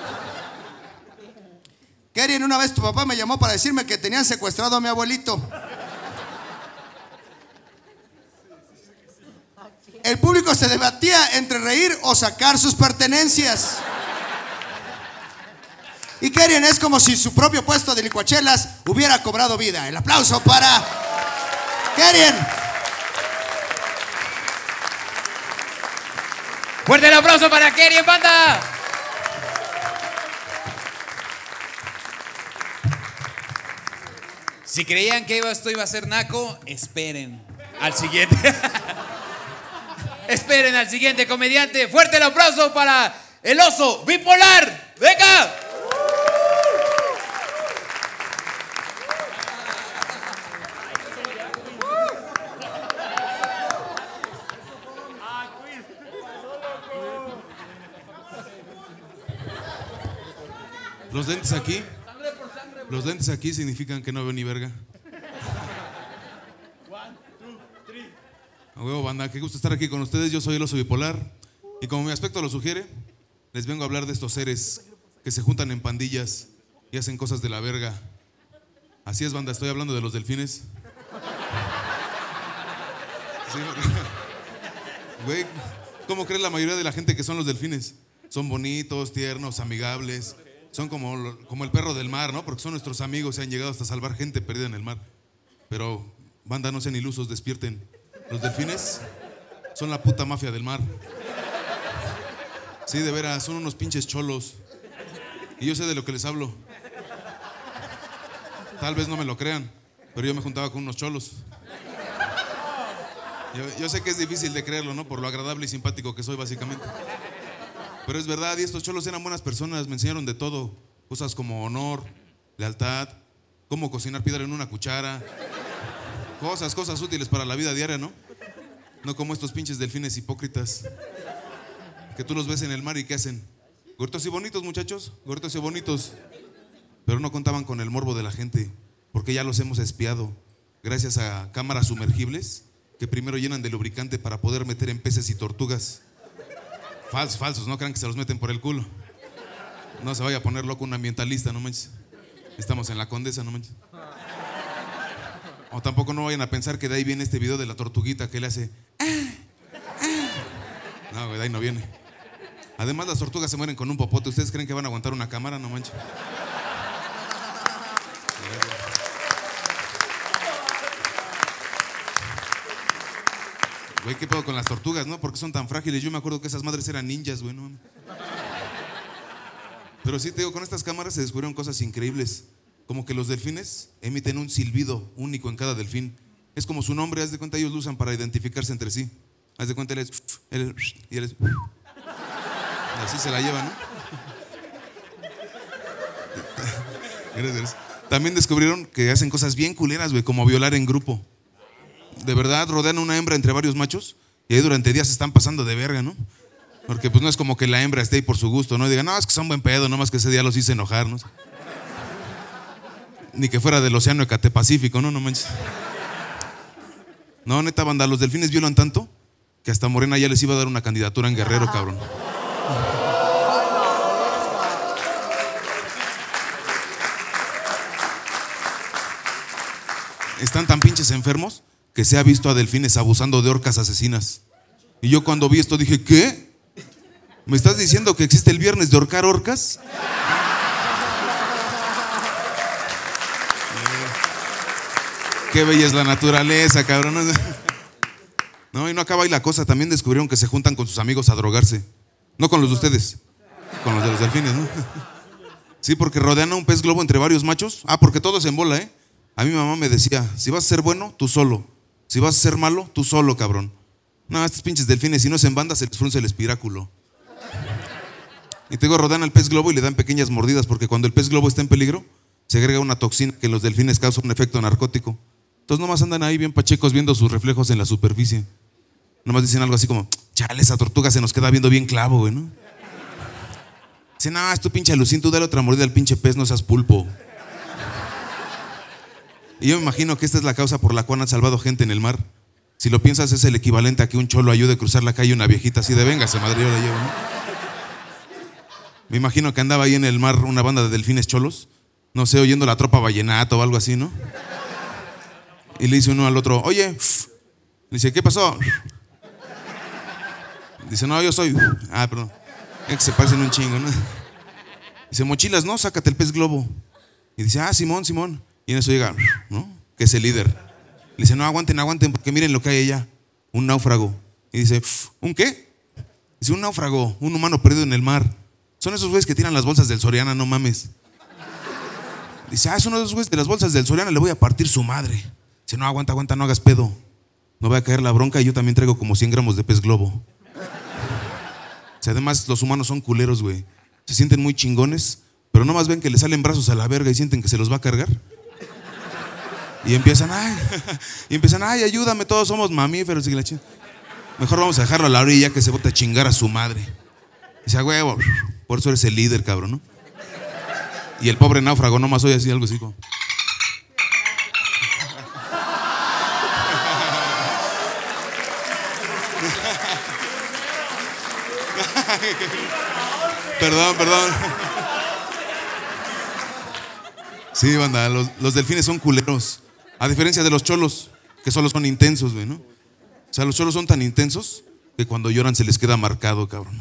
Keren, una vez tu papá me llamó para decirme que tenían secuestrado a mi abuelito. El público se debatía entre reír o sacar sus pertenencias. Y Keren es como si su propio puesto de licuachelas hubiera cobrado vida. El aplauso para Keren. Fuerte el aplauso para Keren, banda. Si creían que esto iba a ser naco, esperen al siguiente. Esperen al siguiente comediante. Fuerte el aplauso para el oso bipolar. ¡Venga! Los lentes aquí, los lentes aquí significan que no veo ni verga. A huevo, banda, qué gusto estar aquí con ustedes. Yo soy el oso bipolar y como mi aspecto lo sugiere, les vengo a hablar de estos seres que se juntan en pandillas y hacen cosas de la verga. Así es, banda, estoy hablando de los delfines. Sí, güey, ¿cómo cree la mayoría de la gente que son los delfines? Son bonitos, tiernos, amigables. Son como, como el perro del mar, ¿no? Porque son nuestros amigos y han llegado hasta salvar gente perdida en el mar. Pero, banda, no sean ilusos, despierten. Los delfines son la puta mafia del mar. Sí, de veras, son unos pinches cholos. Y yo sé de lo que les hablo. Tal vez no me lo crean, pero yo me juntaba con unos cholos. Yo, yo sé que es difícil de creerlo, ¿no? Por lo agradable y simpático que soy, básicamente. Pero es verdad, y estos cholos eran buenas personas, me enseñaron de todo. Cosas como honor, lealtad, cómo cocinar piedra en una cuchara. Cosas, cosas útiles para la vida diaria, ¿no? No como estos pinches delfines hipócritas que tú los ves en el mar y ¿qué hacen? Gordos y bonitos, muchachos, gordos y bonitos. Pero no contaban con el morbo de la gente, porque ya los hemos espiado gracias a cámaras sumergibles que primero llenan de lubricante para poder meter en peces y tortugas. Falsos, falsos, no crean que se los meten por el culo. No se vaya a poner loco un ambientalista, no manches. Estamos en la Condesa, no manches. O tampoco no vayan a pensar que de ahí viene este video de la tortuguita que le hace. No, güey, de ahí no viene. Además, las tortugas se mueren con un popote. ¿Ustedes creen que van a aguantar una cámara? No manches. Güey, ¿qué pedo con las tortugas, no? Porque son tan frágiles. Yo me acuerdo que esas madres eran ninjas, güey, ¿no? Pero sí, te digo, con estas cámaras se descubrieron cosas increíbles. Como que los delfines emiten un silbido único en cada delfín. Es como su nombre, haz de cuenta, ellos lo usan para identificarse entre sí. Haz de cuenta, él es... Él es y él es... Y así se la llevan, ¿no? Gracias. También descubrieron que hacen cosas bien culeras, güey, como violar en grupo. De verdad, rodean a una hembra entre varios machos y ahí durante días se están pasando de verga, ¿no? Porque pues no es como que la hembra esté ahí por su gusto, ¿no? Y digan, no, es que son buen pedo, nomás que ese día los hice enojar, ¿no? Ni que fuera del océano Ecate-Pacífico, ¿no? No manches. No, neta, banda, los delfines violan tanto que hasta Morena ya les iba a dar una candidatura en Guerrero, cabrón. Están tan pinches enfermos que se ha visto a delfines abusando de orcas asesinas. Y yo cuando vi esto dije, ¿qué? ¿Me estás diciendo que existe el viernes de ahorcar orcas? Qué bella es la naturaleza, cabrón. No, y no acaba ahí la cosa. También descubrieron que se juntan con sus amigos a drogarse. No con los de ustedes, con los de los delfines, ¿no? Sí, porque rodean a un pez globo entre varios machos. Ah, porque todo es en bola, ¿eh? A mi mamá me decía, si vas a ser bueno, tú solo. Si vas a ser malo, tú solo, cabrón. No, estos pinches delfines, si no es en banda, se les frunce el espiráculo. Y te digo, rodean al pez globo y le dan pequeñas mordidas, porque cuando el pez globo está en peligro, se agrega una toxina que en los delfines causa un efecto narcótico. Entonces nomás andan ahí bien pachecos viendo sus reflejos en la superficie. Nomás dicen algo así como, chale, esa tortuga se nos queda viendo bien clavo, güey, ¿no? Dicen, no, es tu pinche alucín, tú dale otra mordida al pinche pez, no seas pulpo. Y yo me imagino que esta es la causa por la cual han salvado gente en el mar. Si lo piensas, es el equivalente a que un cholo ayude a cruzar la calle una viejita así de véngase, madre, yo la llevo, ¿no? Me imagino que andaba ahí en el mar una banda de delfines cholos, no sé, oyendo la tropa vallenata o algo así, ¿no? Y le dice uno al otro, oye, le dice, ¿qué pasó? Dice, no, yo soy. Ah, perdón. Es que se parecen un chingo, ¿no? Dice, mochilas, ¿no? Sácate el pez globo. Y dice, ah, Simón, Simón. Y en eso llega, ¿no? Que es el líder. Le dice, no, aguanten, aguanten, porque miren lo que hay allá. Un náufrago. Y dice, ¿un qué? Dice, un náufrago, un humano perdido en el mar. Son esos güeyes que tiran las bolsas del Soriana, no mames. Dice, ah, es uno de esos güeyes de las bolsas del Soriana, le voy a partir su madre. Dice, no, aguanta, aguanta, no hagas pedo. No va a caer la bronca y yo también traigo como cien gramos de pez globo. O sea, además los humanos son culeros, güey. Se sienten muy chingones, pero nomás ven que le salen brazos a la verga y sienten que se los va a cargar. Y empiezan, ay, y empiezan, ay, ayúdame, todos somos mamíferos. Y la ching... Mejor vamos a dejarlo a la orilla que se bote a chingar a su madre. Dice, a huevo, por eso eres el líder, cabrón, ¿no? Y el pobre náufrago nomás oye así, algo así como... Perdón, perdón. Sí, banda, los, los delfines son culeros. A diferencia de los cholos, que solo son intensos, güey, ¿no? O sea, los cholos son tan intensos que cuando lloran se les queda marcado, cabrón.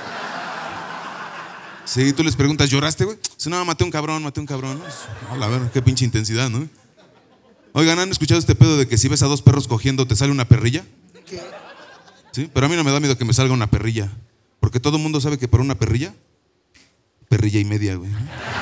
Sí, tú les preguntas, ¿lloraste, güey? Dice, no, maté un cabrón, maté un cabrón. A la ver, qué pinche intensidad, ¿no? Oigan, ¿han escuchado este pedo de que si ves a dos perros cogiendo te sale una perrilla? ¿Qué? Sí, pero a mí no me da miedo que me salga una perrilla. Porque todo el mundo sabe que para una perrilla, perrilla y media, güey.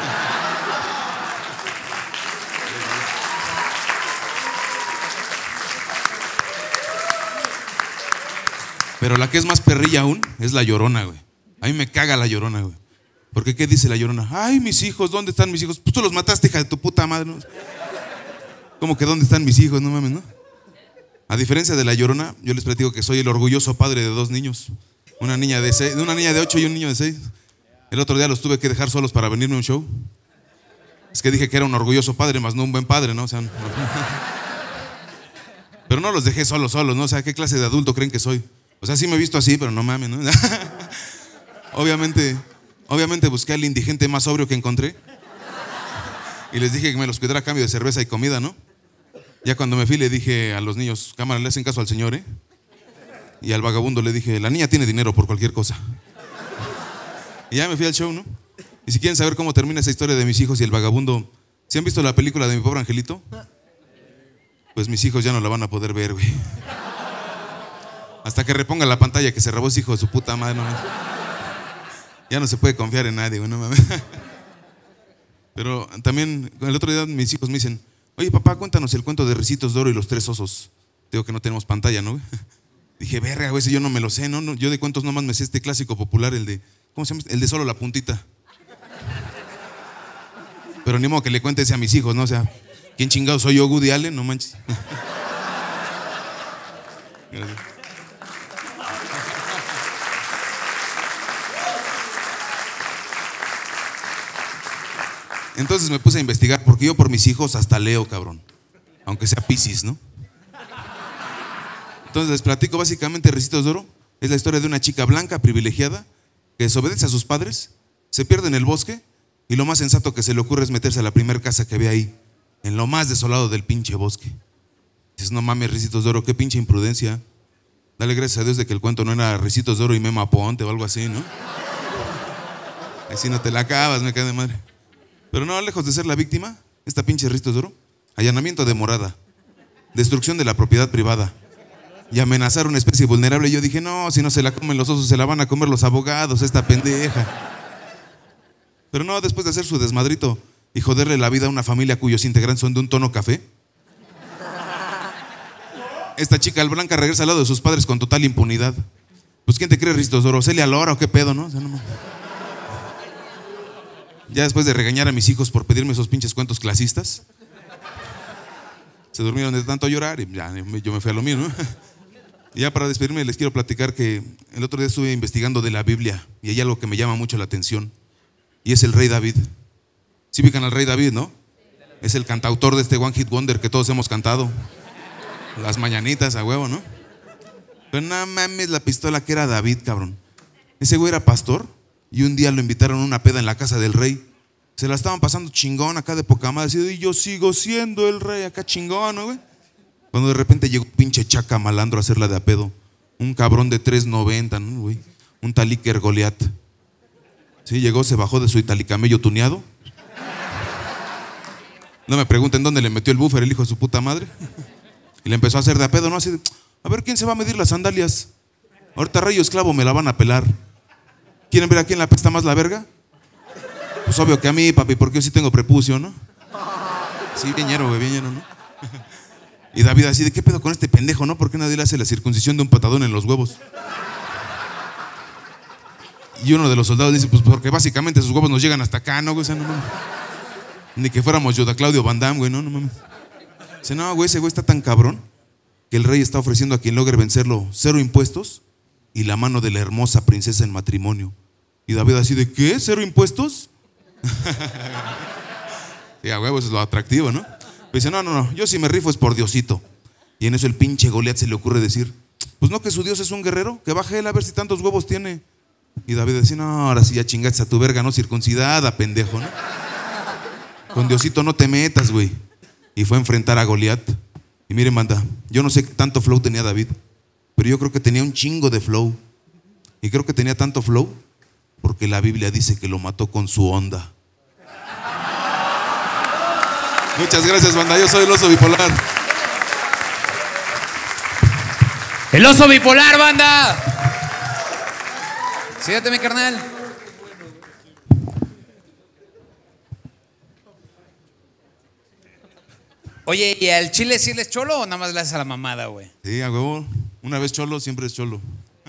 Pero la que es más perrilla aún es la Llorona, güey. A mí me caga la Llorona, güey. Porque ¿qué dice la Llorona? Ay, mis hijos, ¿dónde están mis hijos? Pues tú los mataste, hija de tu puta madre, ¿no? ¿Cómo que dónde están mis hijos? No mames, ¿no? A diferencia de la Llorona, yo les platico que soy el orgulloso padre de dos niños. Una niña de seis, una niña de ocho y un niño de seis. El otro día los tuve que dejar solos para venirme a un show. Es que dije que era un orgulloso padre, más no un buen padre, ¿no? O sea, no. Pero no los dejé solos, solos, ¿no? O sea, ¿qué clase de adulto creen que soy? O sea, sí me he visto así, pero no mames, ¿no? Obviamente, obviamente busqué al indigente más sobrio que encontré. Y les dije que me los cuidara a cambio de cerveza y comida, ¿no? Ya cuando me fui le dije a los niños, cámara, le hacen caso al señor, ¿eh? Y al vagabundo le dije, la niña tiene dinero por cualquier cosa. Y ya me fui al show, ¿no? Y si quieren saber cómo termina esa historia de mis hijos y el vagabundo, ¿sí han visto la película de Mi Pobre Angelito? Pues mis hijos ya no la van a poder ver, güey. Hasta que reponga la pantalla que se robó ese hijo de su puta madre. No, ya no se puede confiar en nadie, güey, no mames. Pero también, el otro día mis hijos me dicen, oye papá, cuéntanos el cuento de Ricitos de Oro y los tres osos. Digo que no tenemos pantalla, ¿no? Dije, verga, güey, ese yo no me lo sé, ¿no? Yo de cuentos nomás me sé este clásico popular, el de, ¿cómo se llama? El de Solo la Puntita. Pero ni modo que le cuente ese a mis hijos, ¿no? O sea, ¿quién chingado soy yo, Woody Allen? No manches. Gracias. Entonces me puse a investigar, porque yo por mis hijos hasta leo, cabrón. Aunque sea Piscis, ¿no? Entonces les platico básicamente Ricitos de Oro. Es la historia de una chica blanca, privilegiada, que desobedece a sus padres, se pierde en el bosque, y lo más sensato que se le ocurre es meterse a la primera casa que ve ahí, en lo más desolado del pinche bosque. Dices, no mames, Ricitos de Oro, qué pinche imprudencia. Dale gracias a Dios de que el cuento no era Ricitos de Oro y Mema Ponte o algo así, ¿no? Así no te la acabas, me cae de madre. Pero no, lejos de ser la víctima, esta pinche Ricitos de Oro, allanamiento de morada, destrucción de la propiedad privada y amenazar a una especie vulnerable. Y yo dije, no, si no se la comen los osos, se la van a comer los abogados, esta pendeja. Pero no, después de hacer su desmadrito y joderle la vida a una familia cuyos integrantes son de un tono café, esta chica al blanca regresa al lado de sus padres con total impunidad. Pues ¿quién te cree, Ricitos de Oro? ¿Celia Lora o qué pedo, no? O sea, no ya después de regañar a mis hijos por pedirme esos pinches cuentos clasistas, se durmieron de tanto llorar y ya yo me fui a lo mío, ¿no? Y ya para despedirme les quiero platicar que el otro día estuve investigando de la Biblia y hay algo que me llama mucho la atención y es el rey David. ¿Sí ubican al rey David, no? Es el cantautor de este One Hit Wonder que todos hemos cantado. Las mañanitas a huevo, ¿no? Pero no mames la pistola que era David, cabrón. Ese güey era pastor y un día lo invitaron a una peda en la casa del rey. Se la estaban pasando chingón acá de poca madre. Así de, yo sigo siendo el rey acá chingón, ¿no, güey? Cuando de repente llegó un pinche chaca malandro a hacerla de a pedo. Un cabrón de tres noventa, ¿no, güey? Un tal Iker Goliat. Sí, llegó, se bajó de su italicamello tuneado. No me pregunten dónde le metió el buffer el hijo de su puta madre. Y le empezó a hacer de a pedo, ¿no? Así de, a ver, ¿quién se va a medir las sandalias? Ahorita rey o esclavo me la van a pelar. ¿Quieren ver a quién la apesta más la verga? Pues obvio que a mí, papi, porque yo sí tengo prepucio, ¿no? Sí, bien ñero, güey, bien ñero, ¿no? Y David así de, ¿qué pedo con este pendejo, no? ¿Por qué nadie le hace la circuncisión de un patadón en los huevos? Y uno de los soldados dice, pues porque básicamente sus huevos nos llegan hasta acá, ¿no, güey? O sea, no mames. Ni que fuéramos Yoda Claudio Van Damme, güey, no, no mames. Dice, no, güey, ese güey está tan cabrón que el rey está ofreciendo a quien logre vencerlo cero impuestos y la mano de la hermosa princesa en matrimonio. Y David así de, ¿qué? ¿Cero impuestos? Sí, a huevo, eso es lo atractivo, ¿no? Pero dice, no, no, no, yo si me rifo es por Diosito. Y en eso el pinche Goliat se le ocurre decir, pues no que su Dios es un guerrero, que baje él a ver si tantos huevos tiene. Y David dice, no, ahora sí ya chingaste a tu verga, no circuncidada, pendejo, ¿no? Con Diosito no te metas, güey. Y fue a enfrentar a Goliat. Y miren, banda, yo no sé qué tanto flow tenía David, pero yo creo que tenía un chingo de flow. Y creo que tenía tanto flow porque la Biblia dice que lo mató con su onda. Muchas gracias, banda. Yo soy el oso bipolar. El oso bipolar, banda. Sígate, mi carnal. Oye, ¿y al chile sí le es cholo o nada más le haces a la mamada, güey? Sí, a huevo. Una vez cholo, siempre es cholo.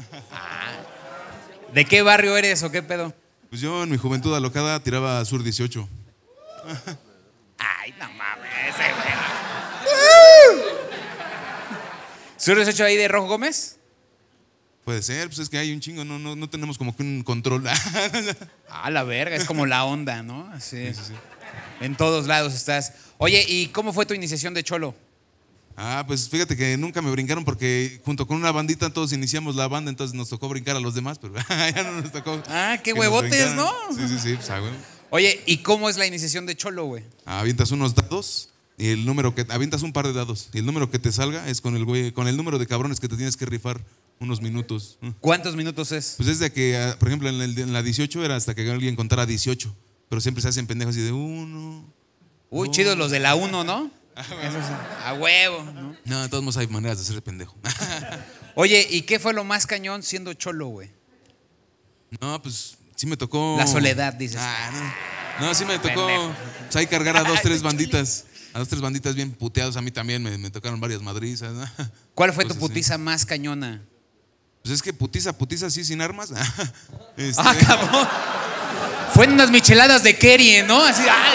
¿De qué barrio eres o qué pedo? Pues yo en mi juventud alocada tiraba Sur dieciocho. Ay, no mames, güey. ¿Sur dieciocho ahí de Rojo Gómez? Puede ser, pues es que hay un chingo, no, no, no tenemos como que un control. Ah, la verga, es como la onda, ¿no? Así. Sí, sí, sí. En todos lados estás. Oye, ¿y cómo fue tu iniciación de cholo? Ah, pues fíjate que nunca me brincaron porque junto con una bandita todos iniciamos la banda, entonces nos tocó brincar a los demás, pero ya no nos tocó. Ah, qué que huevotes, ¿no? Sí, sí, sí, pues, ah, güey. Oye, ¿y cómo es la iniciación de cholo, güey? Ah, avientas unos dados y el número que avientas un par de dados y el número que te salga es con el güey, con el número de cabrones que te tienes que rifar unos minutos. ¿Cuántos minutos es? Pues es de que, por ejemplo, en, el, en la dieciocho era hasta que alguien contara dieciocho, pero siempre se hacen pendejos así de uno. Uy, dos. chidos los de la uno, ¿no? Eso es, a huevo, ¿no? No, de todos modos hay maneras de hacerse pendejo. Oye, ¿y qué fue lo más cañón siendo cholo, güey? No, pues sí me tocó. La soledad, dices. Ah, no. No, sí me tocó. Pendejo. Pues ahí cargar a dos, tres banditas. A dos, tres banditas bien puteados. A mí también me, me tocaron varias madrizas, ¿no? ¿Cuál fue tu Cosas así. putiza más cañona? Pues es que putiza, putiza así sin armas. Este, Ah, cabrón. Fue en unas micheladas de Kerry, ¿no? Así, ¡ah,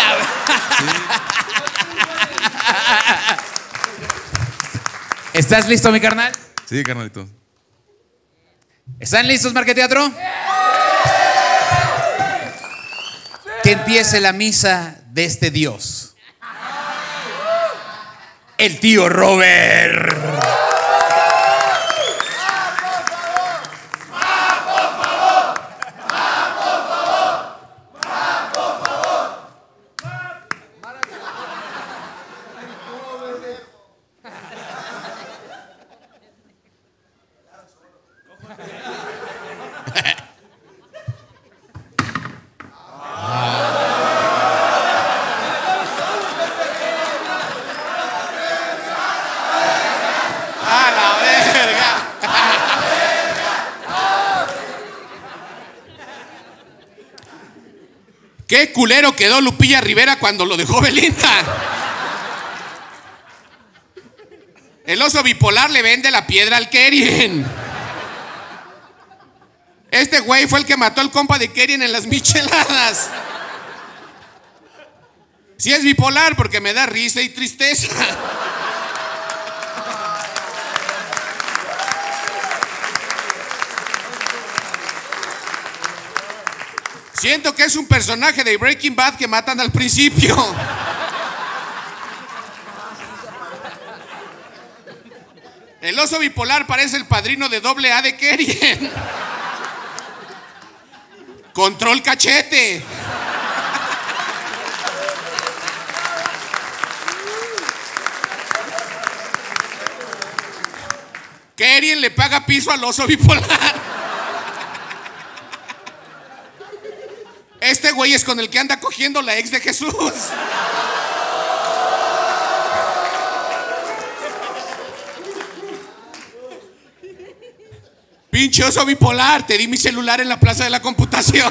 la... ¿Estás listo, mi carnal? Sí, carnalito. ¿Están listos, Marqueteatro? Que empiece la misa de este Dios. El tío Robert. Qué culero quedó Lupilla Rivera cuando lo dejó Belinda. El oso bipolar le vende la piedra al Kerien. Este güey fue el que mató al compa de Kerien en las micheladas. Sí es bipolar porque me da risa y tristeza. Siento que es un personaje de Breaking Bad que matan al principio. El oso bipolar parece el padrino de doble A de Kerien. Control cachete. Kerien le paga piso al oso bipolar. Este güey es con el que anda cogiendo la ex de Jesús. Pinche oso bipolar, te di mi celular en la plaza de la computación.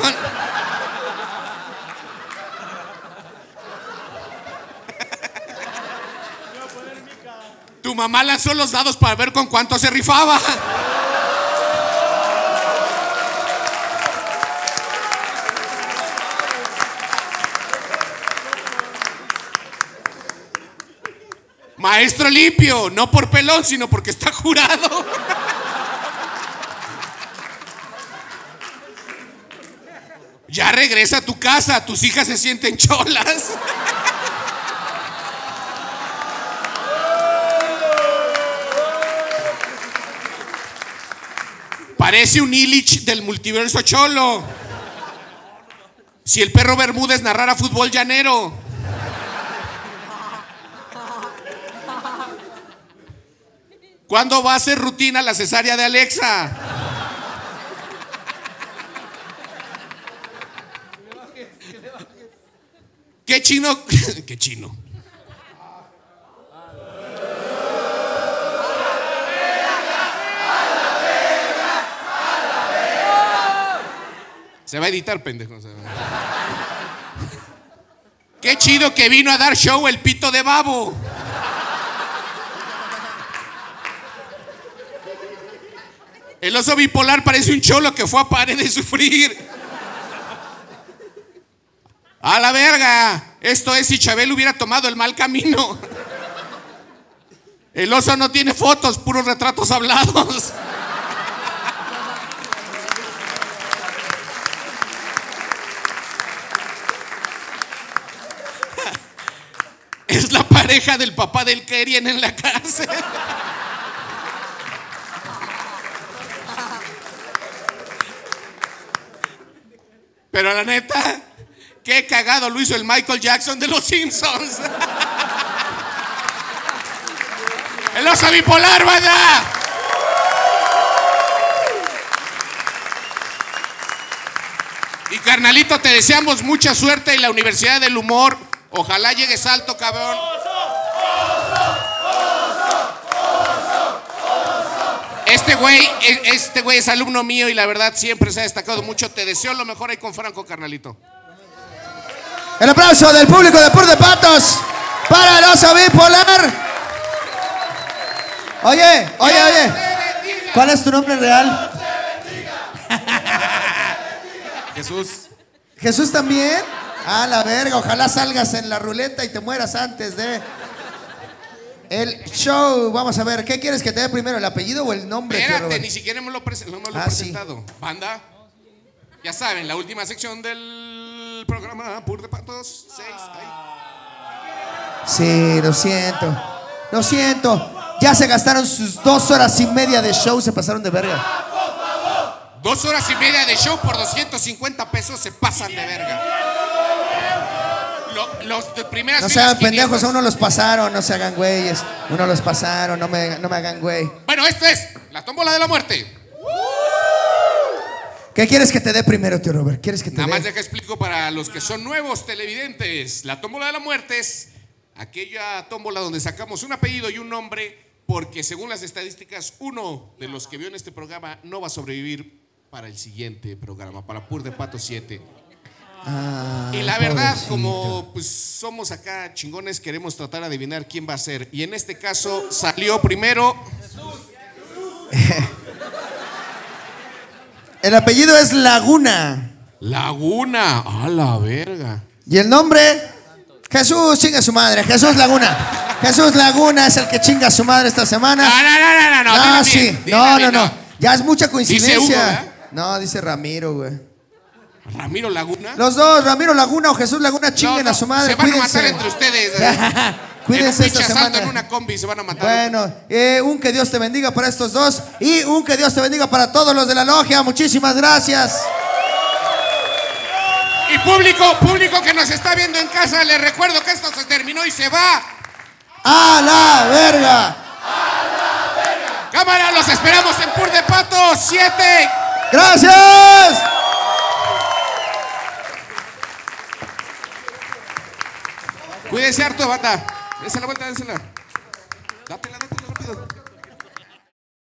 Tu mamá lanzó los dados para ver con cuánto se rifaba. Maestro limpio, no por pelón, sino porque está jurado. Ya regresa a tu casa, tus hijas se sienten cholas. Parece un Illich del multiverso cholo. Si el perro Bermúdez narrara fútbol llanero. ¿Cuándo va a ser rutina la cesárea de Alexa? ¿Qué chino? ¿Qué chino? Se va a editar, pendejo. Qué chido que vino a dar show el pito de babo. El oso bipolar parece un cholo que fue a Pare de Sufrir. A la verga. Esto es si Chabelo hubiera tomado el mal camino. El oso no tiene fotos, puros retratos hablados. Es la pareja del papá del Kerien en la cárcel. Pero la neta, qué cagado lo hizo el Michael Jackson de los Simpsons. El oso bipolar, vaya. Y carnalito, te deseamos mucha suerte en la Universidad del Humor. Ojalá llegues alto, cabrón. Este güey, e- este güey es alumno mío y la verdad siempre se ha destacado mucho. Te deseo lo mejor ahí con Franco, carnalito. El aplauso del público de Pur de Patos para el oso bipolar. Oye, oye, oye. ¿Cuál es tu nombre real? Jesús. ¿Jesús también? Ah, la verga, ojalá salgas en la ruleta y te mueras antes de el show. Vamos a ver, ¿qué quieres que te dé primero, el apellido o el nombre? tío Espérate, Robert? ni siquiera hemos lo, prese- no hemos lo Ah, sí. presentado. Banda, ya saben, la última sección del programa Pur de Patos. Seis, ahí. Sí, lo siento. Lo siento. Ya se gastaron sus dos horas y media de show, se pasaron de verga. Dos horas y media de show por doscientos cincuenta pesos se pasan de verga. Lo- los de primeras No se filas, hagan pendejos, quinientos. a uno los pasaron, no se hagan güeyes. Uno los pasaron, no me, no me hagan güey. Bueno, esto es la tómbola de la muerte. ¿Qué quieres que te dé primero, tío Robert? ¿Quieres que te Nada más dé? deja explico para los que son nuevos televidentes. La tómbola de la muerte es aquella tómbola donde sacamos un apellido y un nombre, porque según las estadísticas, uno de los que vio en este programa no va a sobrevivir para el siguiente programa, para Pur de Pato siete. Ah, Y la verdad, pobrecito. como pues somos acá chingones, queremos tratar de adivinar quién va a ser. Y en este caso salió primero. El apellido es Laguna. Laguna. A la verga. ¿Y el nombre? Jesús, chinga su madre. Jesús Laguna. Jesús Laguna es el que chinga a su madre esta semana. No, no, no, no, no, no. No, dime sí. bien, dime No, no, bien, no. Ya es mucha coincidencia. Dice Hugo, ¿verdad? No, dice Ramiro, güey. Ramiro Laguna. Los dos, Ramiro Laguna o Jesús Laguna, chinguen No, no, a su madre. se van Cuídense. a matar entre ustedes. Cuídense en un esta pinche asalto semana. en una combi se van a matar. Bueno, eh, un que Dios te bendiga para estos dos y un que Dios te bendiga para todos los de la logia. Muchísimas gracias. Y público, público que nos está viendo en casa, les recuerdo que esto se terminó y se va. ¡A la verga! Cámara, los esperamos en Pur de Pato siete. ¡Gracias! Cuídense harto, banda. Dense la vuelta, densela. Dátela, dátela rápido.